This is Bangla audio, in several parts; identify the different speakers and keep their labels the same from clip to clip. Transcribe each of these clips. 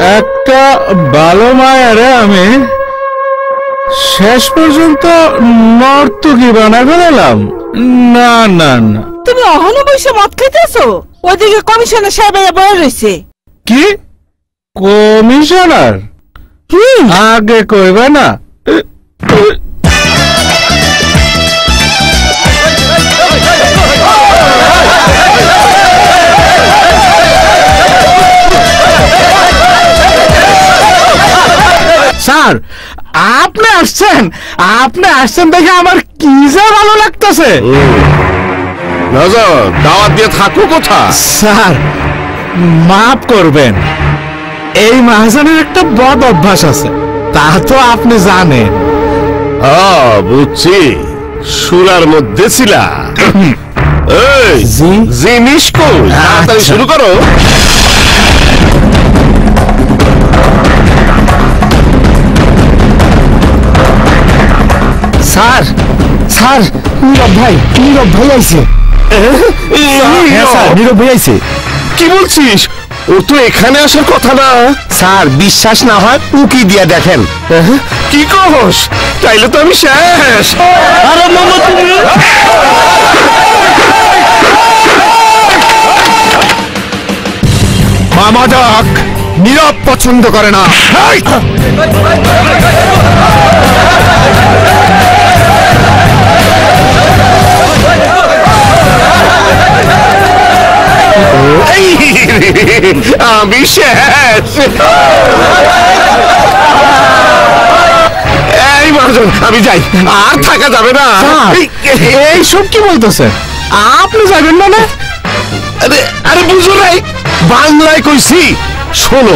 Speaker 1: একটা ভালো মায়েরে আমি শেষ পর্যন্ত নর্তকী বানা ফেলাম। না না না,
Speaker 2: তুমি অহনো বসে মদ খাইতেছো? ওদিকে কমিশনার সাহেব বলে রয়েছে।
Speaker 1: কি কমিশনার? আগে কইবে না? স্যার আপনি আসছেন দেখে আমার কি যা ভালো লাগতেছে।
Speaker 3: দাওয়াত দিয়ে থাকো কোথা?
Speaker 1: স্যার মাফ করবেন, এই মহাজনের একটা বদ অভ্যাস আছে, তা তো আপনি জানেন।
Speaker 3: বুঝছি, সুরার মধ্যে ছিলা। এই জিনিস কই, তাড়াতাড়ি শুরু করো।
Speaker 1: স্যার স্যার নীরব ভাই আইছে। নীরব ভাই আইছে।
Speaker 3: কি বলছিস? ও তো এখানে আসার কথা না।
Speaker 1: স্যার বিশ্বাস না হয় উকি দিয়ে দেখেন।
Speaker 3: কি কস? তাইলে তো আমি শেষ।
Speaker 1: আরে মামা তুমি
Speaker 3: মামা ডাক, নীরব পছন্দ করে না। আমি শেষ। এই মহাজন, আমি যাই, আর থাকা যাবে না।
Speaker 1: এইসব কি বলতেছে? আপনি যাবেন মানে?
Speaker 3: আরে আরে বুঝো নাই, বাংলায় কইছি, শোনো।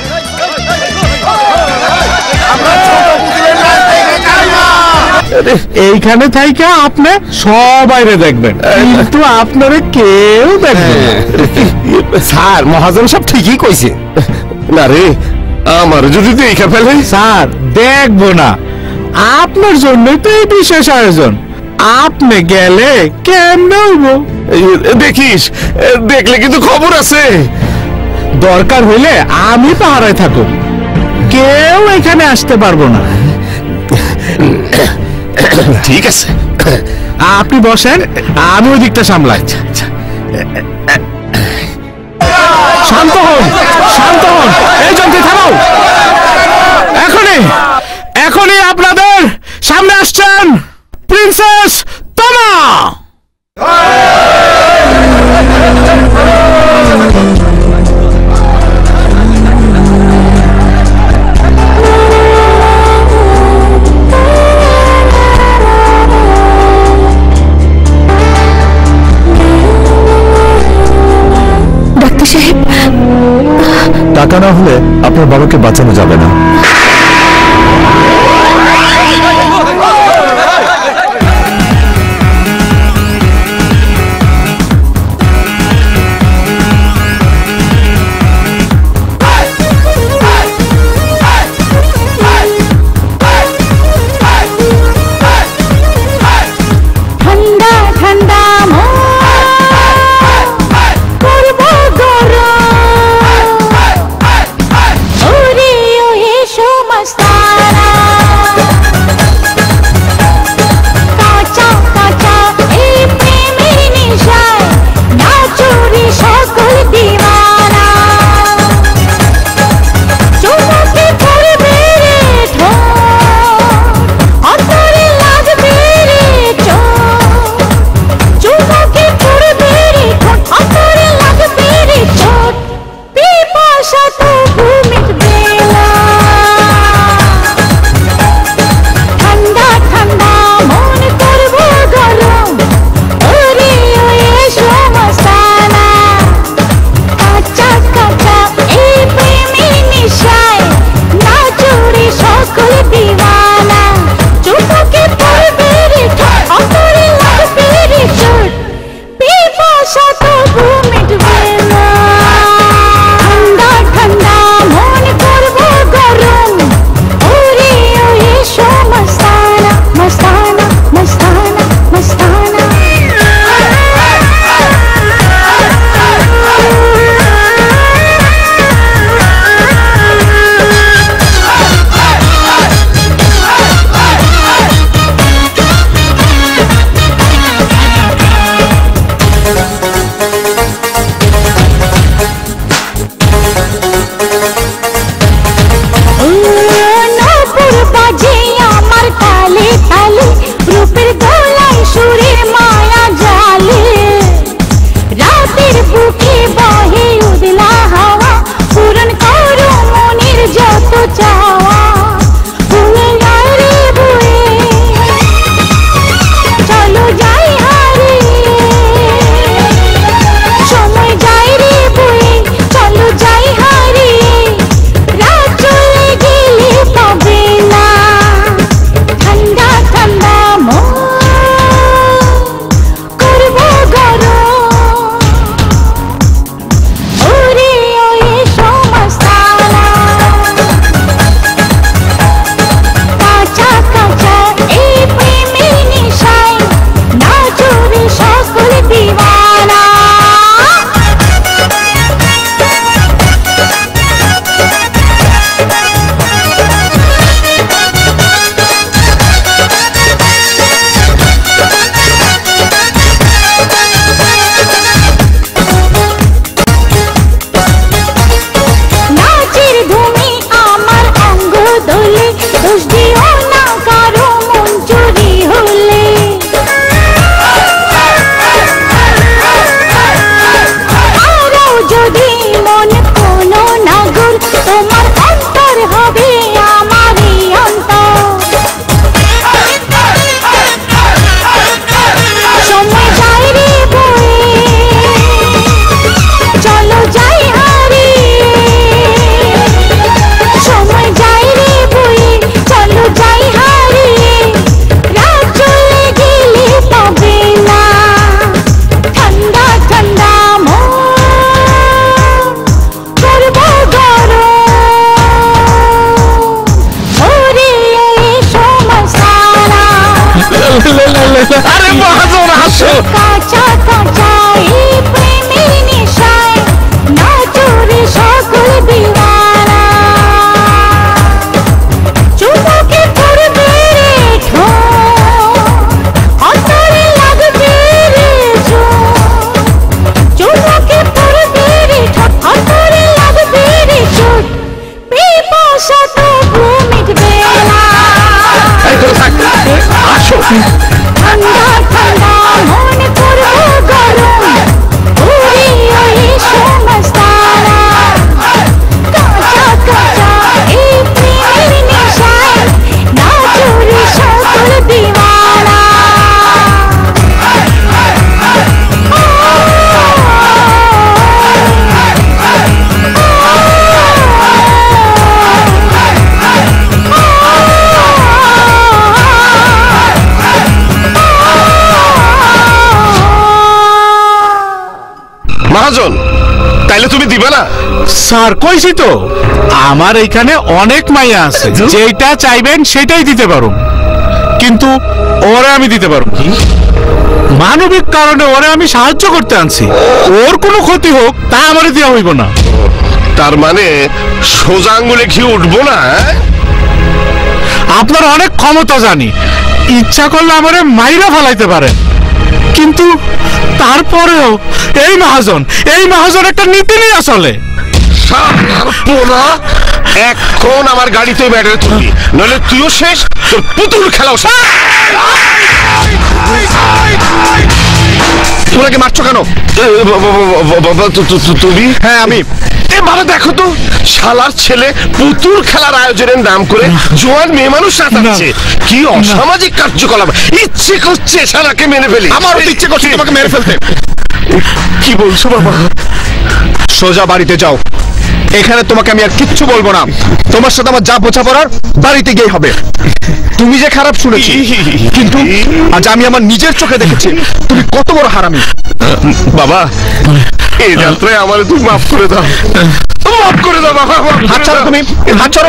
Speaker 1: এইখানে থাইকা আপনি সবাইরে দেখবেন, কিন্তু আপনারে কেউ দেখবে না।
Speaker 3: স্যার মহাজন সব ঠিকই কইছে। না রে, আমার যদি দেখা ফেলে।
Speaker 1: স্যার দেখবো না, আপনার জন্যই তো এই বিশেষ আয়োজন। আপনি গেলে কেমনে হইব?
Speaker 3: দেখিস, দেখলে কিন্তু খবর আছে।
Speaker 1: দরকার হইলে আমি পাহারায় থাকব, কেউ এখানে আসতে পারবো না।
Speaker 3: ঠিক আছে,
Speaker 1: আপনি বসেন, আমি ওই দিকটা সামলাই। শান্ত হন, এই জনকে থামাও। এখনই আপনাদের সামনে আসছেন প্রিন্সেস তমা।
Speaker 4: ডাক্তার সাহেব,
Speaker 1: টাকা না হলে আপনার বাবাকে বাঁচানো যাবে না।
Speaker 3: মহাজন, তাইলে তুমি দিবে না?
Speaker 1: স্যার কইছি তো আমার এইখানে অনেক মাইয়া আছে, যেটা চাইবেন সেটাই দিতে পারো, কিন্তু ওরে আমি দিতে পারবো। মানবিক কারণে ওরে আমি সাহায্য করতে আনছি, ওর কোনো ক্ষতি হোক তা আমারে দেওয়া হইব না।
Speaker 3: তার মানে সোজা আঙ্গুলে ঘি উঠবো না?
Speaker 1: আপনার অনেক ক্ষমতা জানি, ইচ্ছা করলে আমারে মাইরা ফেলাইতে পারেন, কিন্তু তারপরেও এই মহাজন একটা নীতি নিয়ে চলে।
Speaker 3: এখন আমার গাড়িতে ব্যাটারি তুলবি, নইলে তুইও শেষ, তোর পুতুল খেলাও শেষ। তোরাকে মারছো কেন? তুমি? হ্যাঁ আমি। এবারে দেখো তো, শালার ছেলে পুতুল খেলার আয়োজনের নাম করে জোয়ান মেয়ে মানুষ নাচাচ্ছে। কি অসামাজিক কার্যকলাপ! ইচ্ছে করছে শালাকে মেরে ফেলি। আমারও ইচ্ছে করছে তোমাকে মেরে ফেলতে। কি বলছো বাবা?
Speaker 5: সোজা বাড়িতে যাও, এখানে তোমাকে আমি আর কিচ্ছু বলবো না। তোমার সাথে আমার যা বোঝাপড়ার বাড়িতে গিয়ে হবে। তুমি যে খারাপ শুনেছি, কিন্তু আজ আমি আমার নিজের চোখে দেখেছি তুমি কত বড় হারামি।
Speaker 3: বাবা, এই যাত্রায় আমার তুমি মাফ করে দাও, মাফ করে দাও বাবা।
Speaker 5: হাত ছাড়ো, তুমি হাত ছাড়ো।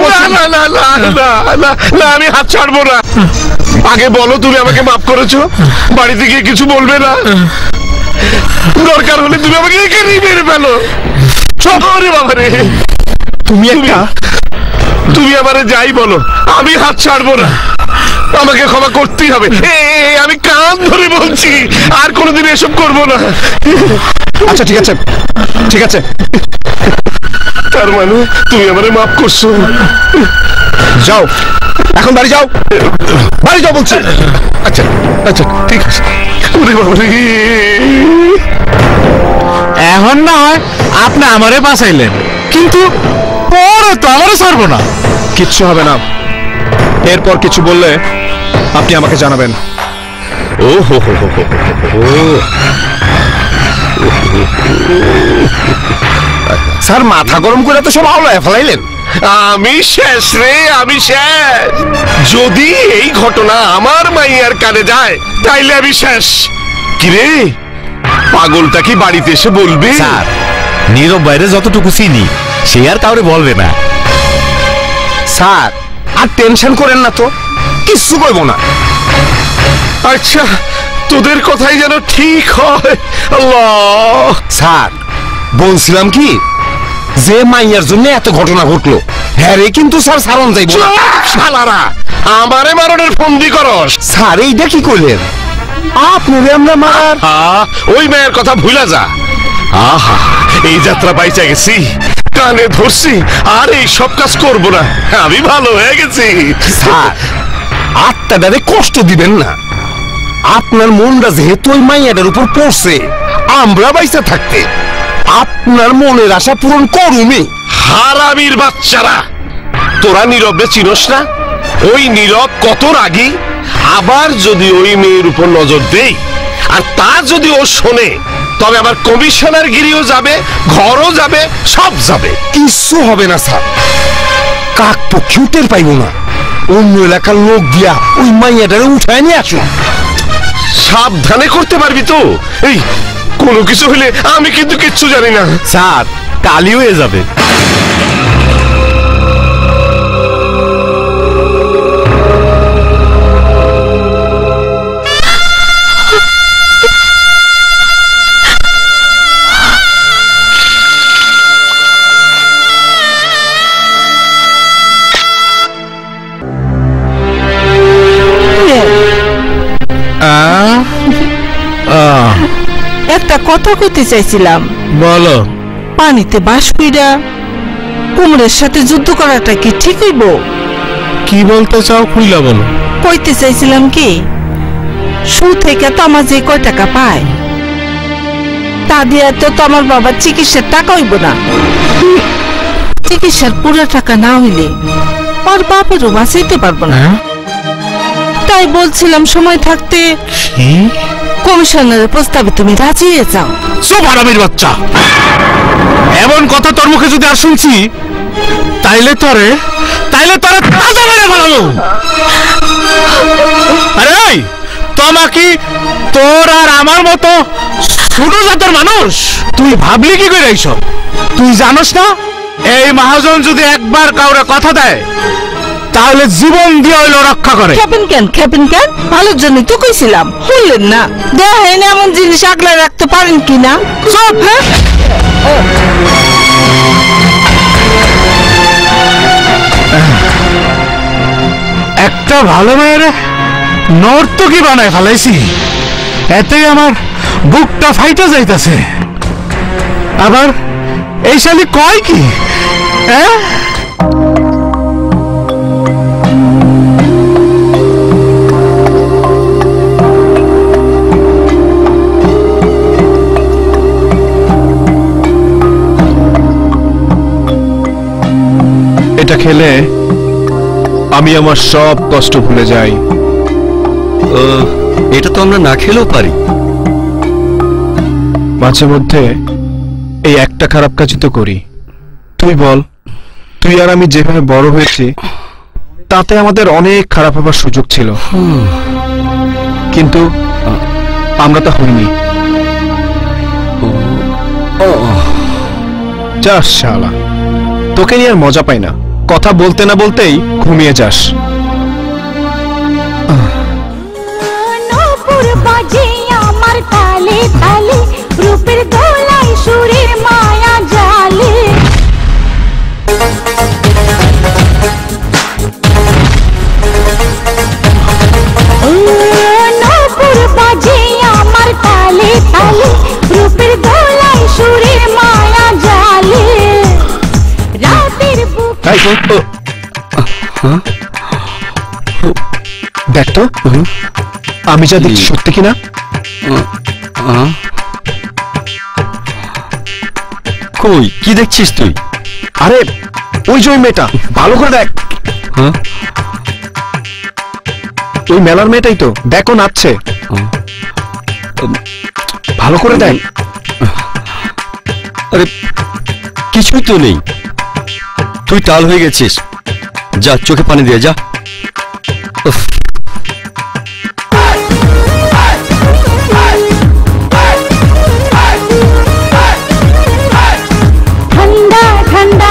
Speaker 3: না, আমি হাত ছাড়বো না। আগে বলো তুমি আমাকে মাফ করেছো, বাড়িতে গিয়ে কিছু বলবে না। দরকার হলে তুমি আমাকে এখানেই মেরে ফেলো। রে বাবা রে, তুমি আমারে যাই বলো, আমি হাত ছাড়বো না। আমাকে ক্ষমা করতেই হবে। আমি কান ধরে বলছি, আর কোনোদিন এসব করবো না।
Speaker 5: আচ্ছা ঠিক আছে, ঠিক আছে।
Speaker 3: তার মানে তুমি আমারে মাফ করছো?
Speaker 5: যাও, এখন বাড়ি যাও, বাড়ি যাও বলছি।
Speaker 3: আচ্ছা আচ্ছা ঠিক আছে।
Speaker 1: এখন না হয় আপনি আমারে বাঁচাইলেন, কিন্তু পরে তো আমারে ছাড়বো না।
Speaker 5: কিচ্ছু হবে না, এরপর কিছু বললে আপনি আমাকে জানাবেন।
Speaker 3: ও হো হো হো হো।
Speaker 5: স্যার মাথা গরম করে তো সব আওলায় ফেলাইলেন।
Speaker 3: আমি শেষ রে, আমি শেষ। যদি এই ঘটনা আমার মাইয়ার কানে যায় তাইলে আমি শেষ। কিরে, পাগলটা কি বাড়িতে এসে বলবে?
Speaker 6: স্যার, নীরব বাইরে যতটুকু চিনি সে আর কাউরে বলবে না।
Speaker 5: স্যার আর টেনশন করেন না তো, কিচ্ছু কইব না।
Speaker 3: আচ্ছা, তোদের কথাই যেন ঠিক হয়। আল্লাহ।
Speaker 5: স্যার বলছিলাম কি, যে মাইয়ার জন্য এত ঘটনা ঘটলো, হ্যাঁ রে, কিন্তু স্যার সারণ যাইব না।
Speaker 3: শালারা, আমারে মারণের ফন্দি করস?
Speaker 5: স্যার এইটা কি করলেন? আপনারে আমরা মারার?
Speaker 3: ওই মেয়ের কথা ভুলা যা। আহা, এই যাত্রা পাইচা গেছি, কানে ধরছি, আর এই সব কাজ করবো না। আমি ভালো হয়ে গেছি।
Speaker 5: স্যার আত্মাটারে কষ্ট দিবেন না। আপনার মনটা যেহেতু ওই মাইয়াটার উপর পড়ছে, আমরা বাইসা থাকতে আপনার মনের আশা পূরণ করুমি।
Speaker 3: হারামির বাচ্চারা, তোরা নীরবে চিনস না? ওই নীরব কত রাগী। আবার যদি ওই মেয়ের উপর নজর দেই, আর তা যদি ও শোনে, তবে আমার কমিশনার গিরিও যাবে, ঘরও যাবে, সব যাবে।
Speaker 5: কিচ্ছু হবে না স্যার, কাক পক্ষী টের পাইব না। অন্য এলাকার লোক দিয়া ওই মাইয়াটারে উঠায় নিয়ে আসুন।
Speaker 3: সাবধানে করতে পারবি তো? এই কোনো কিছু হলে আমি কিন্তু কিচ্ছু জানি না।
Speaker 6: স্যার, কালি হয়ে যাবে।
Speaker 2: একটা কথা কইতে চাইছিলাম।
Speaker 1: বলো।
Speaker 2: পানিতে বাস কইরা কুমড়ের সাথে যুদ্ধ করাটা কি ঠিক হইব?
Speaker 1: কি বলতে চাও খুইলা বলো।
Speaker 2: কইতে চাইছিলাম কি, সু থেকে তো আমার যে কয় টাকা পায়, তা দিয়ে তো আমার বাবার চিকিৎসার টাকা হইব না। চিকিৎসার পুরো টাকা না হইলে ওর বাপেরও বাঁচাইতে পারবো না। তাই বলছিলাম সময় থাকতে কমিশনারের প্রস্তাবে তুমি রাজি হয়ে যাও।
Speaker 1: সব হারামির বাচ্চা, এমন কথা তোর মুখে যদি আর শুনছি, তাইলে তোরে তাজা মেরে ফেলাবো। আরে তোমাকে তোর আর আমার মতো ছোট জাতের মানুষ, তুই ভাবলি কি করে এইসব? তুই জানোস না এই মহাজন যদি একবার কাউরে কথা দেয় তাহলে জীবন দিয়ে হইলো রক্ষা করে।
Speaker 2: খেপেন কেন? ভালোর জন্যই তো কইছিলাম, শুনলেন না? দেখেন এমন জিনিস আগলে রাখতে পারেন কিনা। সব
Speaker 1: একটা ভালো মেয়ের নর্তকী বানায় ফেলাইছি, এতেই আমার বুকটা ফাইটা যাইতাছে। আবার এই শালি কয় কি, হ্যাঁ?
Speaker 5: এটা খেলে আমি আমার সব কষ্ট ভুলে যাই।
Speaker 6: এটা তো আমরা না খেলেও পারি।
Speaker 5: মাঝে মধ্যে এই একটা খারাপ কাজই তো করি। তুই বল, তুই আর আমি যেভাবে বড় হয়েছি তাতে আমাদের অনেক খারাপ হবার সুযোগ ছিল, কিন্তু আমরা তো হইনি। যা শালা, তোকে নিয়ে আর মজা পাই না, কথা বলতে না বলতেই ঘুমিয়ে যাস।
Speaker 4: নূপুর বাজে আমার তালে তালে, রূপের দোলাই সুরের মায়া জালে। নূপুর বাজে আমার তালে তালে, রূপের দোলাই সুরের মায়া জালে। রাতের বুক
Speaker 5: দেখ তো আমি যা দেখছি সত্যি কিনা।
Speaker 6: কই কি দেখছিস তুই?
Speaker 5: আরে ওই যে ওই মেয়েটা, ভালো করে দেখ। ওই মেলার মেয়েটাই তো, দেখো নাচছে, ভালো করে দেখ।
Speaker 6: আরে কিছুই তো নেই, তুই টাল হয়ে গেছিস, যা চোখে পানি দিয়ে যা। উফ,
Speaker 4: ঠান্ডা ঠান্ডা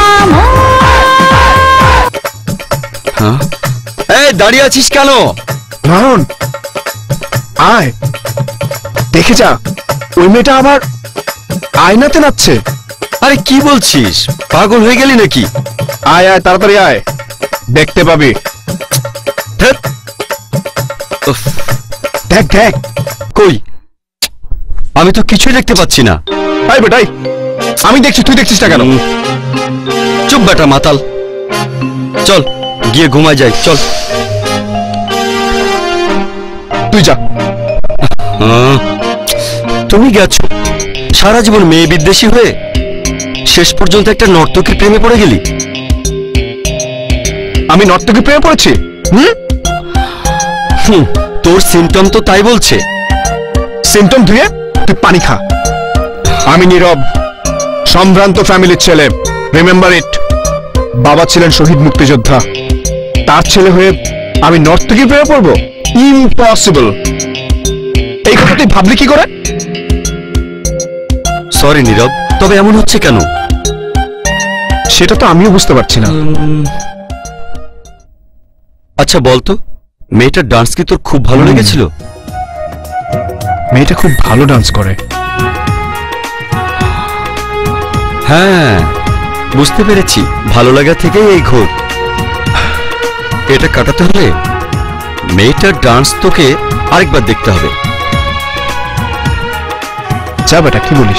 Speaker 6: হ্যাঁ এই দাঁড়িয়ে আছিস কেন?
Speaker 5: নয়ন আয়, দেখে যা, ওই মেয়েটা আবার আয়নাতে নাচছে।
Speaker 6: আরে কি বলছিস, পাগল হয়ে গেলি নাকি?
Speaker 5: আয় আয় তাড়াতাড়ি আয়, দেখতে পাবি।
Speaker 6: ধ্যাৎ। উফ,
Speaker 5: দেখ দেখ।
Speaker 6: কই আমি তো কিছুই দেখতে পাচ্ছি না।
Speaker 5: আয় বেটাই, আমি দেখছি, তুই দেখছিস না কেন?
Speaker 6: চুপ বেটা মাতাল, চল গিয়ে ঘুমায় যাই, চল।
Speaker 5: তুই যা।
Speaker 6: তুমি গেছো সারা জীবন মেয়ে বিদ্বেষী হয়ে, শেষ পর্যন্ত একটা নর্তকীর প্রেমে পড়ে গেলি।
Speaker 5: আমি নর্তকী প্রেমে পড়েছি?
Speaker 6: তোর সিমটম তো তাই বলছে।
Speaker 5: সিমটম ধুয়ে তুই পানি খা। আমি নীরব, সম্ভ্রান্ত ফ্যামিলির ছেলে, রিমেম্বার ইট। বাবা ছিলেন শহীদ মুক্তিযোদ্ধা, তার ছেলে হয়ে আমি নর্তকী প্রেমে পড়বো? ইম্পসিবল। এই কথা তুই ভাবলি কি করে?
Speaker 6: সরি নীরব, তবে এমন হচ্ছে কেন?
Speaker 5: সেটা তো আমিও বুঝতে পারছি না।
Speaker 6: আচ্ছা বলতো, মেয়েটার ডান্স কি তোর খুব ভালো লেগেছিল?
Speaker 5: মেয়েটা খুব ভালো ডান্স করে।
Speaker 6: হ্যাঁ বুঝতে পেরেছি, ভালো লাগা থেকেই এই ঘোর। এটা কাটাতে হলে মেয়েটার ডান্স তোকে আরেকবার দেখতে হবে।
Speaker 5: যা বেটা, কি বলিস?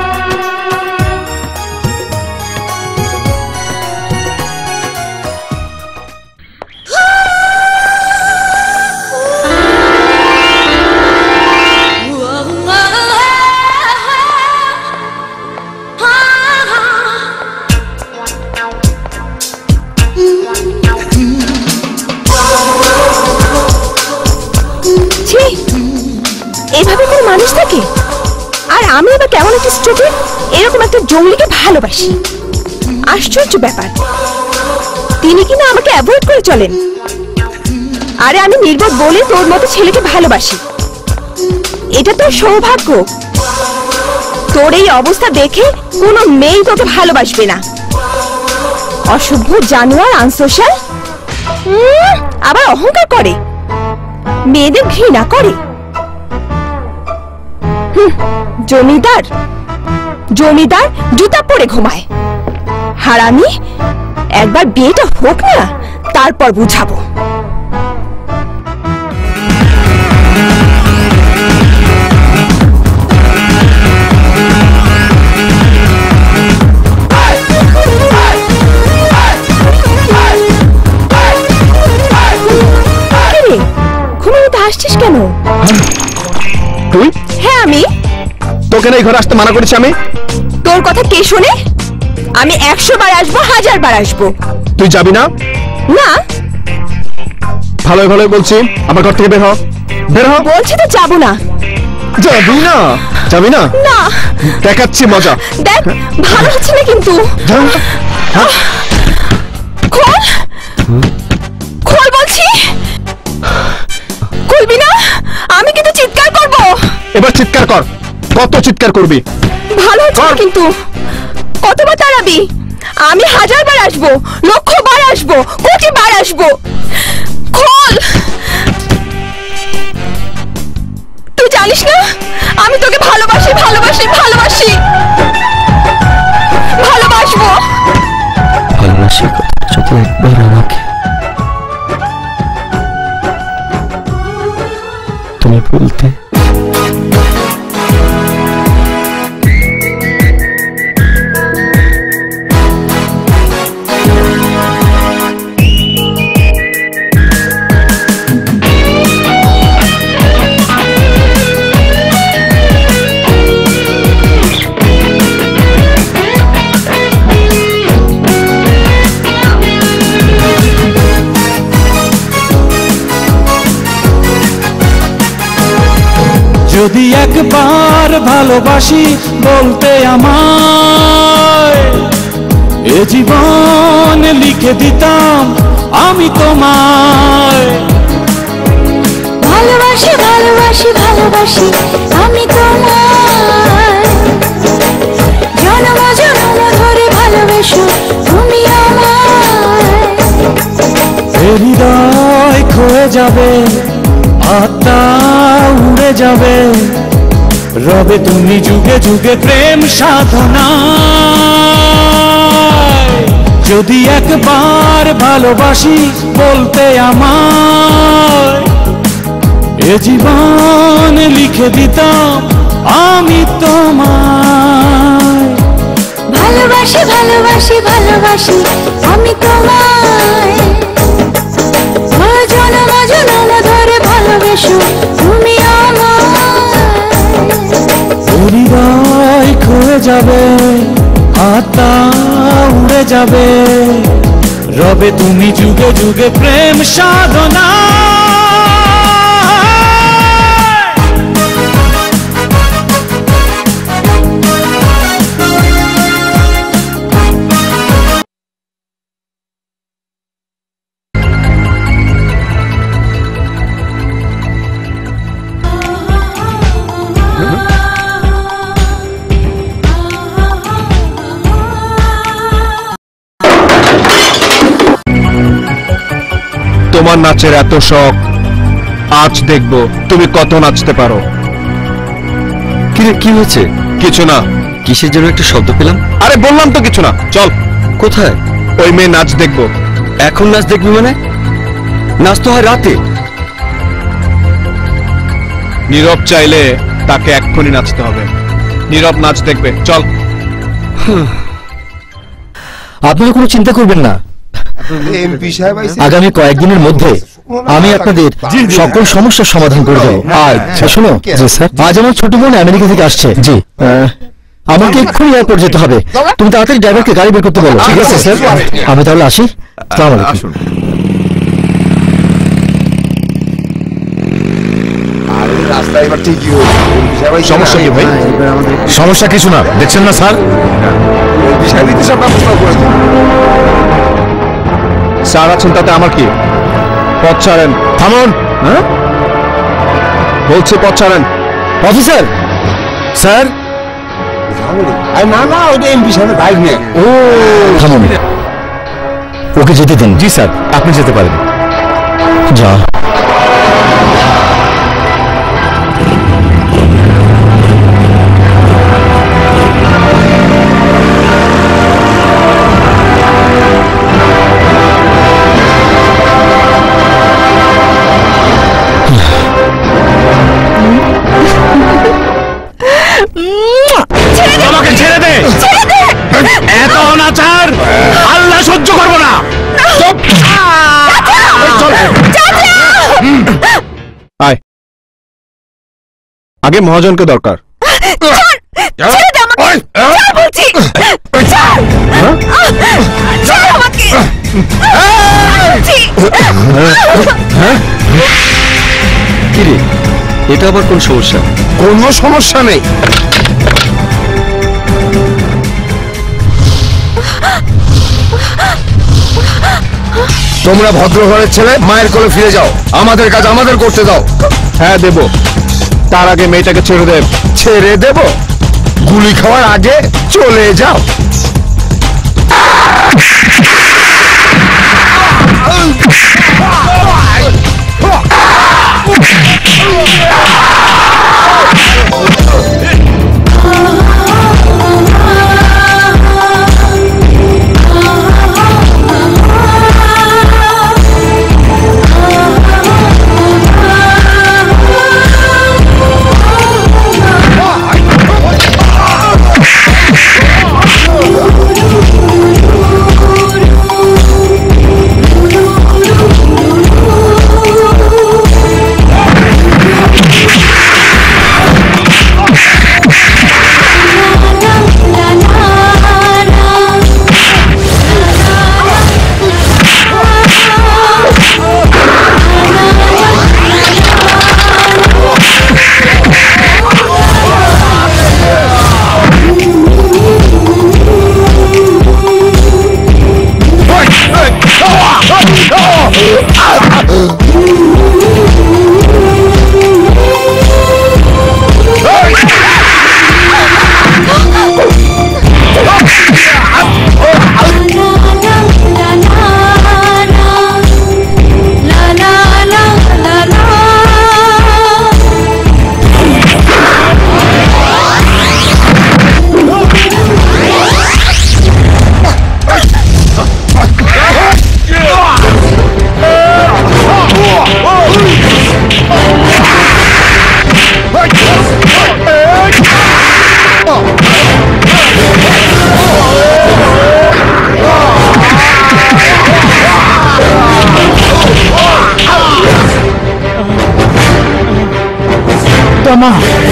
Speaker 4: এভাবে কোনো মানুষ থাকে? আর আমি আবার কেমন একটা স্টুডেন্ট, এরকম একটা জঙ্গলিকে ভালোবাসি। আশ্চর্য ব্যাপার, তিনি কিনা আমাকে অ্যাভয়েড করে চলেন। আরে আমি নির্বোধ বলে তোর মতো ছেলেকে ভালোবাসি, এটা তোর সৌভাগ্য। তোর এই অবস্থা দেখে কোনো মেয়ে তোকে ভালোবাসবে না। অসভ্য, জানোয়ার, আনসোশাল, আবার অহংকার করে, মেয়েদের ঘৃণা করে। জমিদার জমিদার জুতা পরে ঘুমায়। হারামি, একবার বিয়েটা হোক না, তারপর বুঝাবো। ঘুমাতে আসছিস কেন?
Speaker 5: তুই?
Speaker 4: হ্যাঁ আমি।
Speaker 5: তোকে না এই ঘরে আসতে মানা করেছি আমি?
Speaker 4: তোর কথা কে শোনে? আমি 100 বার আসবো, 1000 বার আসবো।
Speaker 5: তুই যাবি না?
Speaker 4: না।
Speaker 5: ভালোই ভালোই বলছি, আমার ঘর থেকে বের হ। বের হ।
Speaker 4: বলছি তো যাবো না।
Speaker 5: যাবি না? যাবি না?
Speaker 4: না।
Speaker 5: দেখাচ্ছি মজা।
Speaker 4: দেখ, ভালো হচ্ছে না কিন্তু। খোল, খোল বলছি। খুলবি না? আমি কিন্তু চিৎকার করব।
Speaker 5: এবার চিৎকার কর। কত চিৎকার করবি?
Speaker 4: ভালো হচ্ছে না কিন্তু। কতবার তাড়াবি? আমি 1000 বার আসবো, 1,00,000 বার আসবো, কোটি বার আসবো। খোল। তুই জানিস না আমি তোকে ভালোবাসি, ভালোবাসি, ভালোবাসি, ভালোবাসবো।
Speaker 6: ভালোবাসি যদি একবার আমাকে তুমি বলতে।
Speaker 7: যদি একবার ভালোবাসি বলতে আমায়, এ জীবন লিখে দিতাম আমি তোমায়।
Speaker 8: ভালোবাসি ভালোবাসি ভালোবাসি আমি তোমায়, জনম জনম ধরে ভালোবেসো তুমি আমায়।
Speaker 7: হৃদয় ক্ষয়ে যাবে, আত্মা উড়ে যাবে, রবে তুমি যুগে যুগে প্রেম সাধনা। যদি একবার ভালোবাসি বলতে আমায়, এ জীবন লিখে দিতাম আমি তোমায়।
Speaker 8: ভালোবাসি ভালোবাসি ভালোবাসি আমি তোমায়, জনম জনম ধরে ভালোবেসো তুমি আমায়।
Speaker 7: হৃদয় ক্ষয়ে যাবে, আত্মা উড়ে যাবে, রবে তুমি যুগে যুগে প্রেম সাধনা।
Speaker 5: তোমার নাচের এত শখ, আজ দেখবো তুমি কত নাচতে পারো।
Speaker 6: কি হয়েছে?
Speaker 5: কিছু না।
Speaker 6: কিসের জন্য একটা শব্দ পেলাম?
Speaker 5: আরে বললাম তো কিছু না, চল।
Speaker 6: কোথায়?
Speaker 5: ওই মেয়ে নাচ দেখবো।
Speaker 6: এখন নাচ দেখবি মানে? নাচ তো হয় রাতে।
Speaker 5: নীরব চাইলে তাকে এক্ষুনি নাচতে হবে। নীরব নাচ দেখবে, চল।
Speaker 9: আপনারা কোনো চিন্তা করবেন না, আগামী কয়েকদিনের মধ্যে আমি আপনাদের সকল সমস্যার সমাধান করে দেবো। আচ্ছা শোনো, আজ আমার ছোট বোন আমেরিকা থেকে আসছে। জি, আমাকে এক্ষুনি এয়ারপোর্ট যেতে হবে। তুমি তাড়াতাড়ি ড্রাইভারকে গাড়ি বের করতে বলো। ঠিক আছে স্যার, আমি তাহলে আসি। আসসালামু আলাইকুম।
Speaker 5: সমস্যা কি ভাই?
Speaker 9: সমস্যা কিছু না, দেখছেন না স্যার?
Speaker 5: স্যার আছেন তাতে আমার কি? পথ ছাড়েন।
Speaker 9: থামুন।
Speaker 5: হ্যাঁ বলছি, পথ ছাড়েন।
Speaker 9: অফিসার, স্যার
Speaker 5: না না ওটা এমপি সাহেবের ভাই নিয়ে। ও
Speaker 9: থামুন, ওকে যেতে দিন।
Speaker 5: জি স্যার, আপনি যেতে পারেন।
Speaker 9: যা।
Speaker 1: আমাকে ছেড়ে দে, এত অনাচার আল্লাহ সহ্য করবো না।
Speaker 5: আয়, আগে মহাজনকে দরকার।
Speaker 6: কিরে, এটা আবার কোন সমস্যা?
Speaker 5: কোনো সমস্যা নেই। তোমরা ভদ্র ঘরের ছেলে, মায়ের কোলে ফিরে যাও। আমাদের কাজ আমাদের করতে দাও। হ্যাঁ দেব, তার আগে মেয়েটাকে ছেড়ে দেব। ছেড়ে দেব? গুলি খাওয়ার আগে চলে যাও।
Speaker 1: মা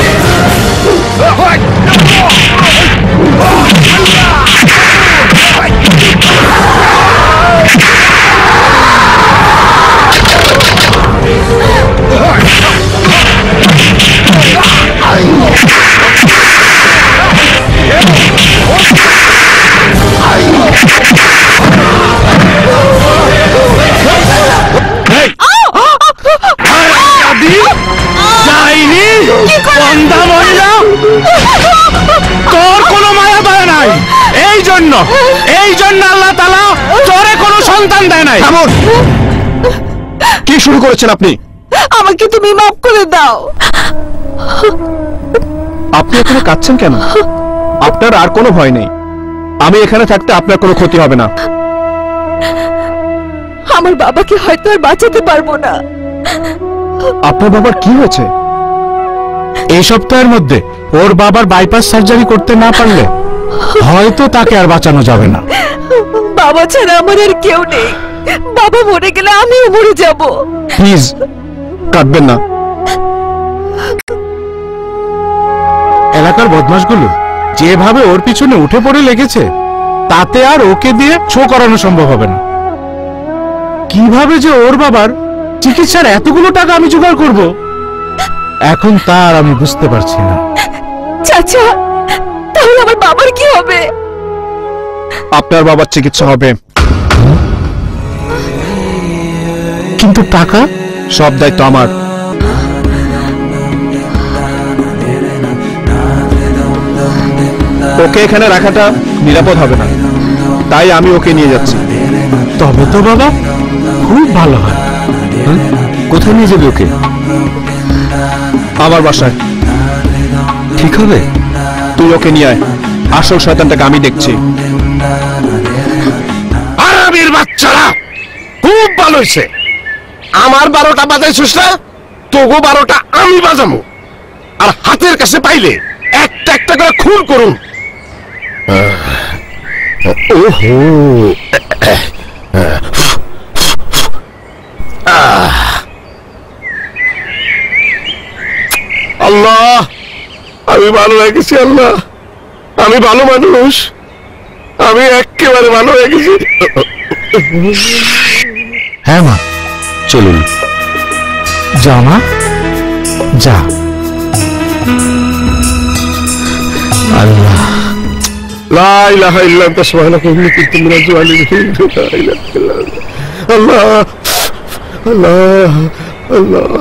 Speaker 1: তোর কোনো মায়া দয়া নাই, এই জন্য আল্লাহ তাআলা তোরে কোনো সন্তান দেয় নাই।
Speaker 5: কি শুরু করেছেন আপনি?
Speaker 2: আমাকে তুমি মাফ করে দাও।
Speaker 5: আপনি এখানে কাঁদছেন কেন? আপনার আর কোনো ভয় নেই। আমি এখানে থাকতে আপনার কোনো ক্ষতি হবে না।
Speaker 4: আমার বাবাকে হয়তো আর বাঁচাতে পারবো না।
Speaker 5: আপনার বাবার কি হয়েছে?
Speaker 1: এই সপ্তাহের মধ্যে ওর বাবার বাইপাস সার্জারি করতে না পারলে হয়তো তাকে আর বাঁচানো যাবে না।
Speaker 4: বাবা ছাড়া আমার আর কেউ নেই। বাবা মরে গেলে আমিও মরে যাব।
Speaker 5: প্লিজ কাঁদবেন না।
Speaker 1: এলাকার বদমাশগুলো যেভাবে ওর পিছনে উঠে পড়ে লেগেছে, তাতে আর ওকে দিয়ে শো করানো সম্ভব হবে না। কিভাবে যে ওর বাবার চিকিৎসার এতগুলো টাকা আমি জোগাড় করব, এখন তার আমি বুঝতে পারছি না।
Speaker 4: চাচা, তাহলে আমার বাবার কি হবে?
Speaker 5: আপনার বাবার চিকিৎসা হবে,
Speaker 1: কিন্তু টাকা?
Speaker 5: সব দায়িত্ব আমার। ওকে এখানে রাখাটা নিরাপদ হবে না, তাই আমি ওকে নিয়ে যাচ্ছি।
Speaker 1: তবে তো বাবা খুব ভালো হয়।
Speaker 6: হ্যাঁ? কোথায় নিয়ে যাবে ওকে?
Speaker 5: আমার বাসায়।
Speaker 6: ঠিক হবে?
Speaker 5: তুই ওকে নিয়ে আয়, আসল শয়তানটাকে আমি দেখছি।
Speaker 3: আরামের বাচ্চারা, খুব ভালো হয়েছে। আমার 12টা বাজাইছিস না, তোগো 12টা আমি বাজামো। আর হাতের কাছে পাইলে একটা একটা করে খুন করুন। ওহো, আল্লাহ, আমি ভালো হয়ে গেছি। আল্লাহ, আমি ভালো মানুষ, আমি একেবারে ভালো হয়ে গেছি।
Speaker 1: হ্যাঁ মা,
Speaker 6: চলুন।
Speaker 1: যা মা, যা। আল্লাহ,
Speaker 3: লা ইলাহা ইল্লা আনতা সুবহানাকা ইন্নী কুনতু মিনাজ জালিমিন। লা ইলাহা ইল্লা আনতা। আল্লাহ, আল্লাহ, আল্লাহ,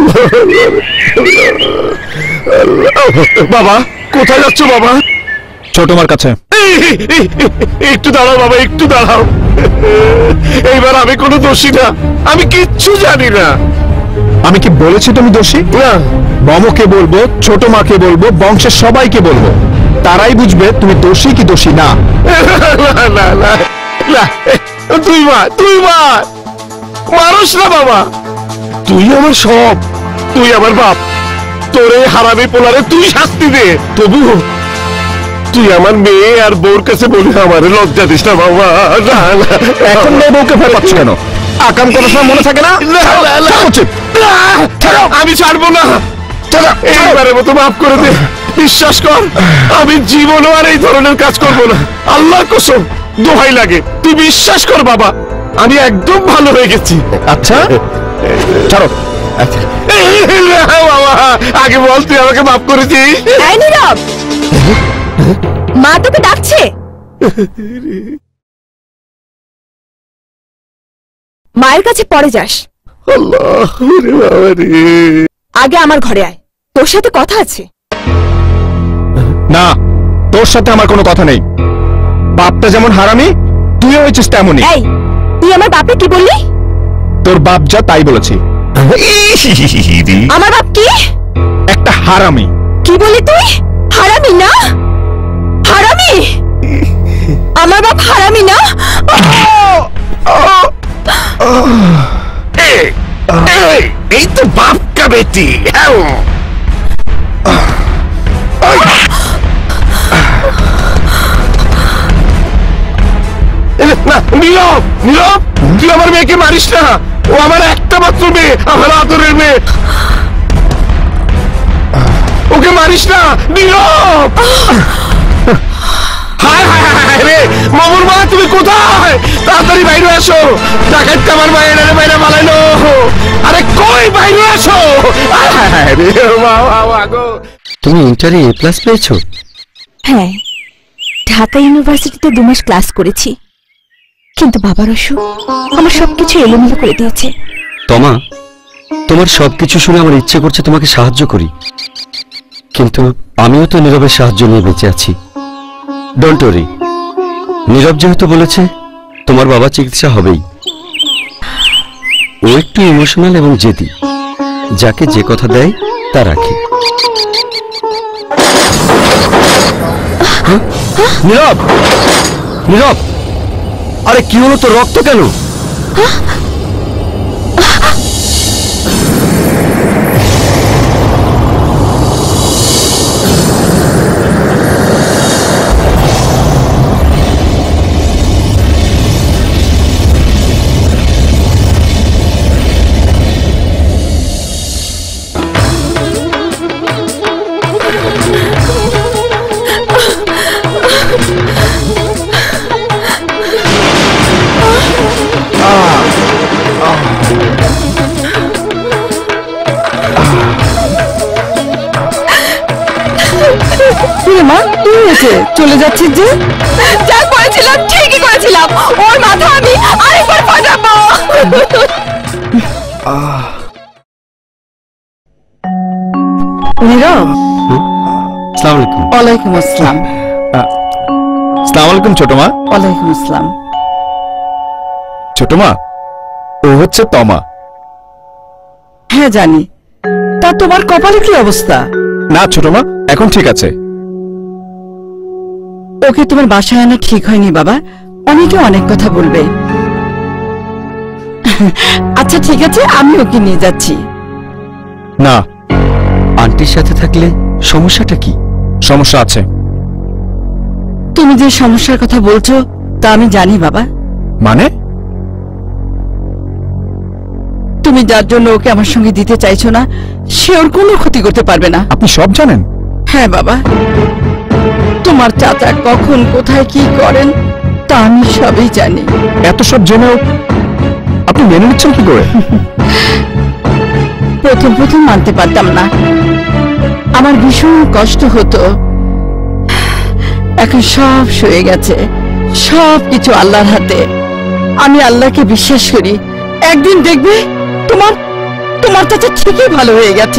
Speaker 3: আল্লাহ। বাবা, কোথায় যাচ্ছ বাবা?
Speaker 5: ছোট মার কাছে।
Speaker 3: একটু দাঁড়াও বাবা, একটু দাঁড়াও। এইবার আমি কোনো দোষী না, আমি কিচ্ছু জানি না।
Speaker 5: আমি কি বলেছি তুমি দোষী?
Speaker 3: না,
Speaker 5: বমকে বলবো, ছোট মাকে বলবো, বংশের সবাইকে বলবো, তারাই বুঝবে তুমি দোষী কি দোষী না।
Speaker 3: না, না, না, তুই মানুষ না বাবা। তুই আমার সব, তুই আমার বাপ। তোরে হারামি পোলারে তুই শাস্তি দে, তবু তুই আমার মেয়ে আর বউর কাছে বলি আমার লজ্জা দিস না বাবা। না, না,
Speaker 5: এখন মেয়ে বউকে ভয় পাচ্ছ কেন? আকাম কোনো সময় মনে থাকে না?
Speaker 3: আমি ছাড়বো না। এইবারের মতো মাফ করে দে, বিশ্বাস কর আমি জীবনও আর এই ধরনের কাজ করবো না। আল্লাহর কসম, দোহাই লাগে, তুই বিশ্বাস কর বাবা, আমি একদম ভালো হয়ে গেছি।
Speaker 5: আচ্ছা ছাড়ো।
Speaker 3: বাবা, আগে বল তুই আমাকে মাফ করেছিস।
Speaker 4: এই নীরব, মা তোকে ডাকছে। মায়ের কাছে পরে যাস।
Speaker 3: আল্লাহ, ওরে বাবা রে।
Speaker 4: আগে আমার ঘরে আয়, তোর সাথে কথা আছে।
Speaker 5: না, তোর সাথে আমার কোনো কথা নেই। বাপটা যেমন হারামি, তুইও হয়েছিস তেমনই।
Speaker 4: এই, তুই আমার বাপে কি বললি?
Speaker 5: তোর বাপ যা তাই বলেছি।
Speaker 4: আমার বাপ কি?
Speaker 5: একটা হারামি।
Speaker 4: কি বলি তুই? হারামি না? হারামি? আমার বাপ হারামি না?
Speaker 3: এই তো বাপ কা বেটি। না, নীরব, নীরব, তুই আমার মেয়েকে মারিস না। ও আমার একটা মাত্র মেয়ে, আমার আদরের মেয়ে। ওকে মারিস না, নীরব। হায় হায় হায় রে, মামুর মা তুমি কোথায়? তাড়াতাড়ি বাইরে আসো, ডাকাতটা আমার মায়ের বাইরে পালাইলো। আরে কই, বাইরে আসো। হায় রে মা গো।
Speaker 6: তুমি ইন্টারে A+ পেয়েছো?
Speaker 4: হ্যাঁ, ঢাকা ইউনিভার্সিটিতে 2 মাস ক্লাস করেছি, কিন্তু বাবার অসুখ আমার সবকিছু এলোমেলো করে দিয়েছে।
Speaker 6: তমা, তোমার সবকিছু শুনে আমার ইচ্ছে করছে তোমাকে সাহায্য করি, কিন্তু আমিও তো নীরবের সাহায্য নিয়ে বেঁচে আছি। ডোন্ট ওয়ারি, নীরব যেহেতু বলেছে তোমার বাবা চিকিৎসা হবেই। ও একটু ইমোশনাল এবং জেদি, যাকে যে কথা দেয় তা রাখে। নীরব, নীরব, আরে কি হলো, তোর রক্ত কেন?
Speaker 2: মা, কি হয়েছে? চলে যাচ্ছিস যে?
Speaker 4: যা করেছিলাম ঠিকই করেছিলাম, ওর মাথা আমি আরেকবার ফাটাবো।
Speaker 2: নীরব,
Speaker 6: আসসালামু আলাইকুম।
Speaker 2: ওয়ালাইকুম আসসালাম।
Speaker 5: আসসালামু আলাইকুম ছোট মা।
Speaker 2: ওয়ালাইকুম আসসালাম।
Speaker 5: ছোট মা, ও হচ্ছে তমা।
Speaker 2: হ্যাঁ জানি। তা তোমার কপালে কি অবস্থা?
Speaker 5: না ছোট মা, এখন ঠিক আছে।
Speaker 2: ওকে তোমার বাসায় আনা ঠিক হয়নি বাবা, অনেকে অনেক কথা বলবে। আচ্ছা ঠিক আছে, আমি ওকে নিয়ে যাচ্ছি।
Speaker 5: না,
Speaker 6: আন্টির সাথে থাকলে সমস্যাটা কি?
Speaker 5: সমস্যা আছে।
Speaker 2: তুমি যে সমস্যার কথা বলছো তা আমি জানি বাবা।
Speaker 5: মানে?
Speaker 2: তুমি যার জন্য ওকে আমার সঙ্গে দিতে চাইছো না, সে ওর কোনো ক্ষতি করতে পারবে না।
Speaker 5: আপনি সব জানেন?
Speaker 2: হ্যাঁ বাবা, তোমার চাচা কখন কোথায় কি করেন তা আমি সবই জানি।
Speaker 5: এত সব জেনেও আপনি মেনে নিচ্ছেন কি করে?
Speaker 2: প্রথম প্রথম মানতে পারতাম না, আমার ভীষণ কষ্ট হতো। এখন সব সয়ে গেছে, সব কিছু আল্লাহর হাতে। আমি আল্লাহকে বিশ্বাস করি, একদিন দেখবে তোমার তোমার চাচা ঠিকই ভালো হয়ে গেছে।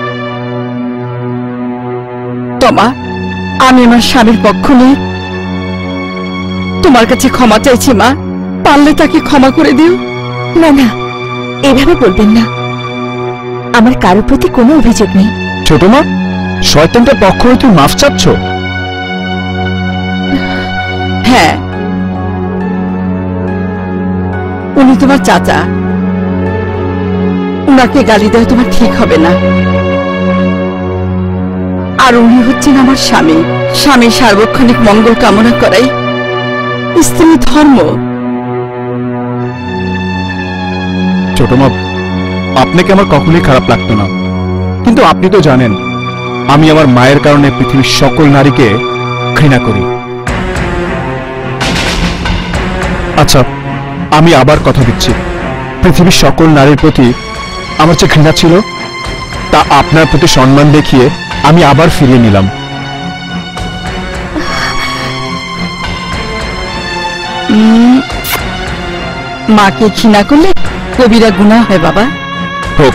Speaker 2: তোমা, আমি আমার স্বামীর পক্ষ নিয়ে তোমার কাছে ক্ষমা চাইছি মা, পারলে তাকে ক্ষমা করে দিও।
Speaker 4: না না, এভাবে বলবেন না, আমার কারোর প্রতি কোনো অভিযোগ নেই।
Speaker 5: ছোট মা, শয়তানটার পক্ষ হয়ে তুই মাফ চাচ্ছ?
Speaker 2: হ্যাঁ, উনি তোমার চাচা, উনাকে গালি দেওয়া তোমার ঠিক হবে না। আর উনি হচ্ছেন আমার স্বামী, স্বামী সার্বক্ষণিক মঙ্গল কামনা করাই স্ত্রী ধর্ম।
Speaker 5: ছোট মা, আপনাকে আমার কখনোই খারাপ লাগতো না, কিন্তু আপনি তো জানেন আমি আমার মায়ের কারণে পৃথিবীর সকল নারীকে ঘৃণা করি। আচ্ছা, আমি আবার কথা দিচ্ছি, পৃথিবীর সকল নারীর প্রতি আমার যে ঘৃণা ছিল তা আপনার প্রতি সম্মান দেখিয়ে আমি আবার ফিরিয়ে নিলাম।
Speaker 2: মাকে ঘৃণা করলে কবিরা গুনাহ হয় বাবা।
Speaker 5: হোক।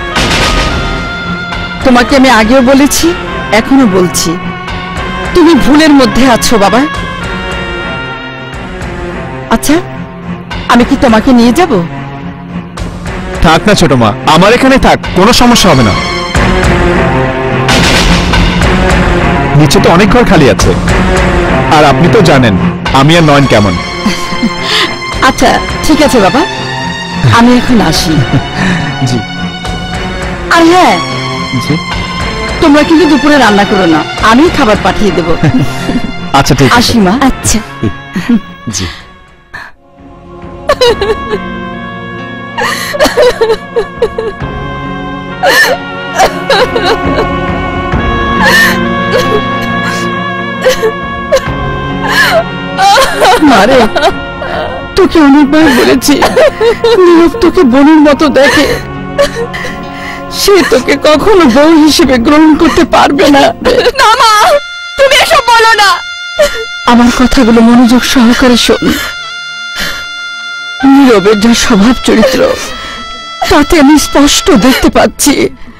Speaker 2: তোমাকে আমি আগেও বলেছি, এখনো বলছি, তুমি ভুলের মধ্যে আছো বাবা। আচ্ছা, আমি কি তোমাকে নিয়ে যাব?
Speaker 5: থাক না ছোট মা, আমার এখানে থাক, কোনো সমস্যা হবে না। নিচে তো অনেক ঘর খালি আছে, আর আপনি তো জানেন আমি আর নয়ন কেমন।
Speaker 2: আচ্ছা ঠিক আছে বাবা, আমি এখন আসি।
Speaker 5: জি।
Speaker 2: আর হ্যাঁ,
Speaker 5: জি।
Speaker 2: তোমরা কিন্তু দুপুরে রান্না করো না, আমি খাবার পাঠিয়ে দেব।
Speaker 5: আচ্ছা ঠিক আছে।
Speaker 2: আসি মা।
Speaker 4: আচ্ছা।
Speaker 6: জি।
Speaker 2: মারে, তোকে অনেকবার বলেছি নীরব তোকে বোনের মতো দেখে, সে তোকে কখনো বউ হিসেবে গ্রহণ করতে পারবে না।
Speaker 4: না মা, তুমি এসব বলো না।
Speaker 2: আমার কথাগুলো মনোযোগ সহকারে শোন। নীরবের যা স্বভাব চরিত্র তাতে আমি স্পষ্ট দেখতে পাচ্ছি